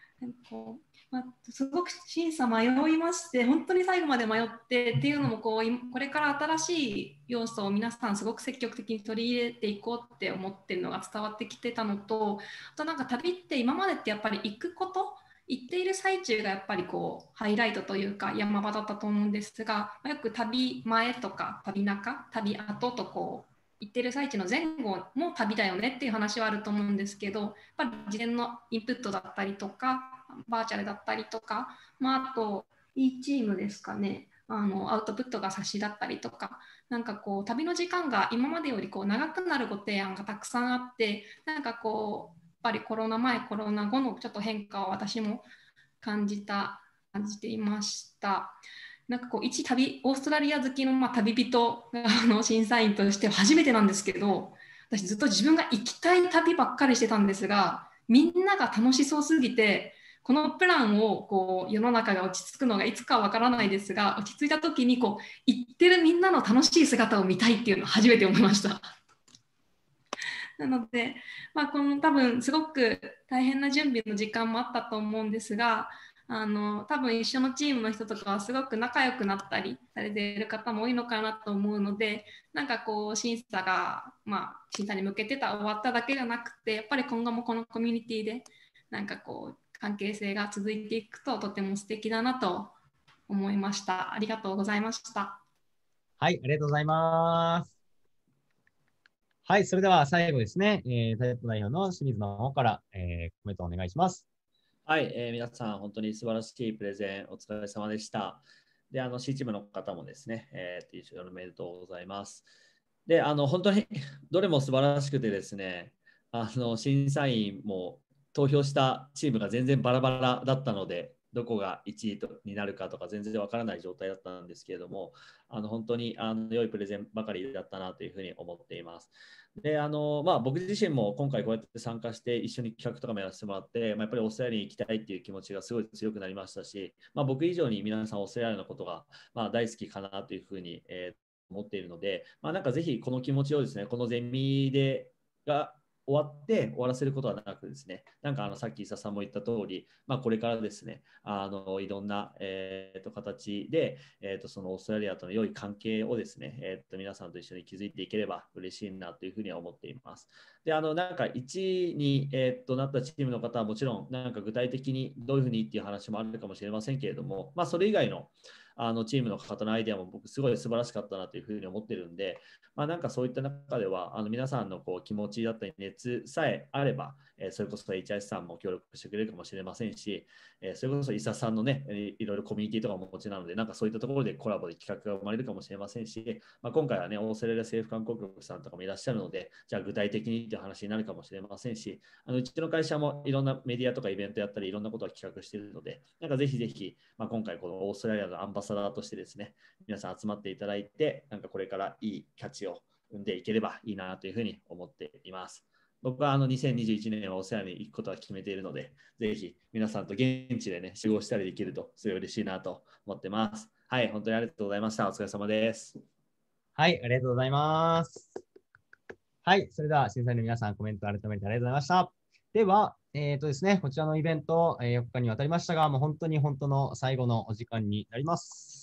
すごく審査迷いまして、本当に最後まで迷ってっていうのもこれから新しい要素を皆さんすごく積極的に取り入れていこうって思ってるのが伝わってきてたのと、あとなんか旅って今までってやっぱり行っている最中がやっぱりハイライトというか山場だったと思うんですが、よく旅前とか旅中、旅後と行ってる最中の前後も旅だよねっていう話はあると思うんですけど、やっぱり事前のインプットだったりとかバーチャルだったりとか、あといいチームですかね、アウトプットが差しだったりとか、なんか旅の時間が今までより長くなるご提案がたくさんあって、なんかやっぱりコロナ前コロナ後のちょっと変化を私も感じていました。なんか一オーストラリア好きの旅人審査員としては初めてなんですけど、私ずっと自分が行きたい旅ばっかりしてたんですが、みんなが楽しそうすぎて、このプランを世の中が落ち着くのがいつかわからないですが、落ち着いた時に行ってるみんなの楽しい姿を見たいっていうのを初めて思いました。なので、多分すごく大変な準備の時間もあったと思うんですが、 多分一緒のチームの人とかはすごく仲良くなったりされている方も多いのかなと思うので、なんかこう審査が、審査に向けて終わっただけじゃなくて、やっぱり今後もこのコミュニティでなんかこう関係性が続いていくととても素敵だなと思いました。ありがとうございました。 はい、ありがとうございます。はい、それでは最後ですね、タイプ代表の清水の方から、コメントお願いします。 はい、皆さん本当に素晴らしいプレゼンお疲れ様でした。で、C チームの方もですね、一緒におめでとうございます。で、本当にどれも素晴らしくてですね、審査員も投票したチームが全然バラバラだったので、どこが1位になるかとか全然わからない状態だったんですけれども、本当に良いプレゼンばかりだったなというふうに思っています。で僕自身も今回こうやって参加して一緒に企画とかもやらせてもらって、やっぱりオーストラリアに行きたいっていう気持ちがすごい強くなりましたし、僕以上に皆さんオーストラリアのことが大好きかなというふうに思っているので、なんかぜひこの気持ちをですね、このゼミが終わって終わらせることはなくですね、なんかさっき伊佐さんも言った通り、これからですね、いろんな、形で、そのオーストラリアとの良い関係をですね、皆さんと一緒に築いていければ嬉しいなというふうには思っています。で、なんか1位に、なったチームの方はもちろん、なんか具体的にどういうふうにっていう話もあるかもしれませんけれども、それ以外のチームの方のアイデアも僕すごい素晴らしかったなというふうに思ってるんで、なんかそういった中では皆さんのこう気持ちだったり熱さえあれば、それこそ HIS さんも協力してくれるかもしれませんし、それこそ伊佐さんのね、いろいろコミュニティとかもお持ちなので、なんかそういったところでコラボで企画が生まれるかもしれませんし、今回はね、オーストラリア政府観光局さんとかもいらっしゃるので、じゃあ具体的にという話になるかもしれませんし、うちの会社もいろんなメディアとかイベントやったり、いろんなことを企画しているので、なんかぜひぜひ、今回このオーストラリアのアンバサダーとしてですね、皆さん集まっていただいて、なんかこれからいいキャッチを生んでいければいいなというふうに思っています。僕は2021年はオーストラリアに行くことは決めているので、ぜひ皆さんと現地でね、集合したりできるとすごい嬉しいなと思ってます。はい、本当にありがとうございました。お疲れ様です。 はい、ありがとうございます。はい、それでは審査員の皆さん、コメント改めてありがとうございました。では、ですね、こちらのイベント、4日にわたりましたが、もう本当の最後のお時間になります。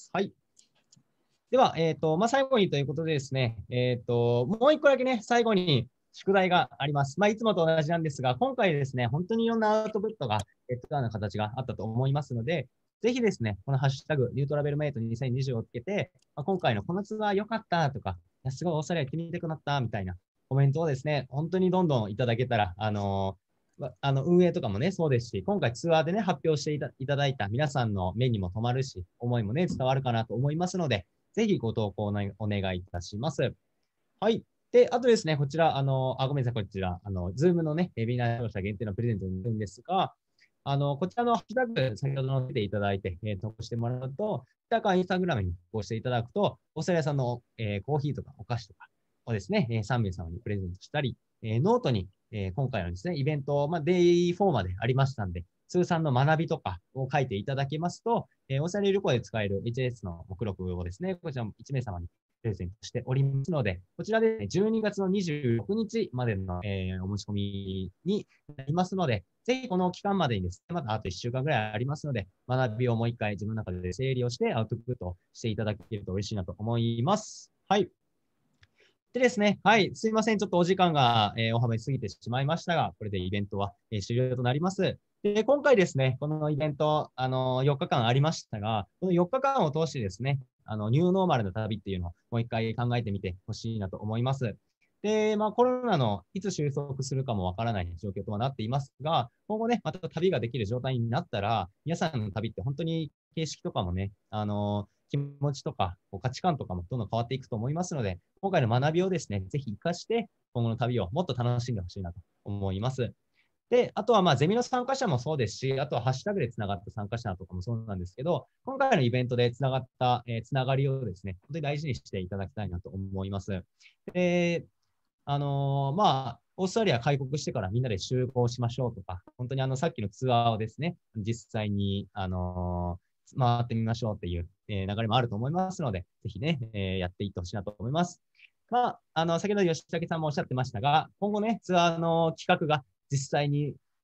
はい。では、最後にということでですね、もう一個だけね、最後に宿題があります。いつもと同じなんですが、今回ですね、本当にいろんなアウトプットが、ツアーの形があったと思いますので、ぜひですね、このハッシュタグ、ニュートラベルメイト2020をつけて、今回のこのツアー良かったとか、いやすごいオーストラリア気に入ってくなったみたいなコメントをですね、本当にどんどんいただけたら、運営とかもね、そうですし、今回ツアーでね、発表していただいた皆さんの目にも留まるし、思いもね、伝わるかなと思いますので、ぜひご投稿お願いいたします。はい。で、あとですね、こちら、ごめんなさい、こちら、Zoom のね、ウェビナー視聴者限定のプレゼントになるんですが、こちらのハッシュタグ、先ほど載せていただいて、投稿してもらうと、インスタグラムに投稿していただくと、オーストラリア産の、コーヒーとかお菓子とかをですね、3名様にプレゼントしたり、ノートに、今回のですね、イベント、デイ4までありましたんで、通算の学びとかを書いていただけますと、オーストラリア旅行で使える HIS の目録をですね、こちらも1名様にプレゼントしておりますので、こちらで12月の26日までの、お持ち込みになりますので、ぜひこの期間までにですね、またあと1週間ぐらいありますので、学びをもう一回自分の中で整理をしてアウトプットしていただけると嬉しいなと思います。はい。でですね、はい、すいません。ちょっとお時間が、大幅に過ぎてしまいましたが、これでイベントは、終了となります。で、今回ですね、このイベント、4日間ありましたが、この4日間を通してですね、ニューノーマルの旅っていうのをもう一回考えてみてほしいなと思います。で、コロナのいつ収束するかもわからない状況とはなっていますが、今後ね、また旅ができる状態になったら、皆さんの旅って本当に形式とかもね、気持ちとか価値観とかもどんどん変わっていくと思いますので、今回の学びをですね、ぜひ活かして、今後の旅をもっと楽しんでほしいなと思います。で、あとはゼミの参加者もそうですし、あとはハッシュタグでつながった参加者とかもそうなんですけど、今回のイベントでつながった、つながりをですね、本当に大事にしていただきたいなと思います。で、オーストラリア開国してからみんなで集合しましょうとか、本当にさっきのツアーをですね、実際に、回ってみましょうっていう、流れもあると思いますので、ぜひね、やっていってほしいなと思います。先ほど吉武さんもおっしゃってましたが、今後ね、ツアーの企画が実際に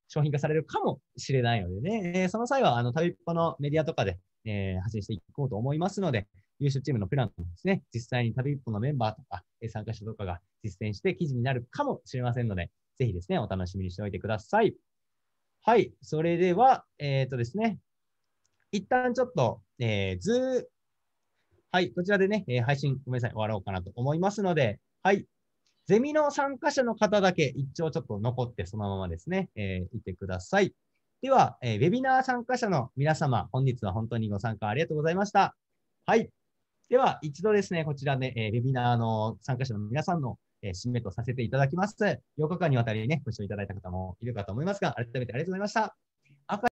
商品化されるかもしれないのでね、その際は旅っぽのメディアとかで、発信していこうと思いますので、優秀チームのプランもですね、実際に旅っぽのメンバーとか、参加者とかが実践して記事になるかもしれませんので、ぜひですね、お楽しみにしておいてください。はい、それでは、ですね、一旦ちょっと、はい、こちらでね、配信、ごめんなさい、終わろうかなと思いますので、はい、ゼミの参加者の方だけ一応ちょっと残ってそのままですね、いてください。では、ウェビナー参加者の皆様、本日は本当にご参加ありがとうございました。はい。では、一度ですね、こちらで、ウェビナーの参加者の皆さんの、締めとさせていただきます。8日間にわたりね、ご視聴いただいた方もいるかと思いますが、改めてありがとうございました。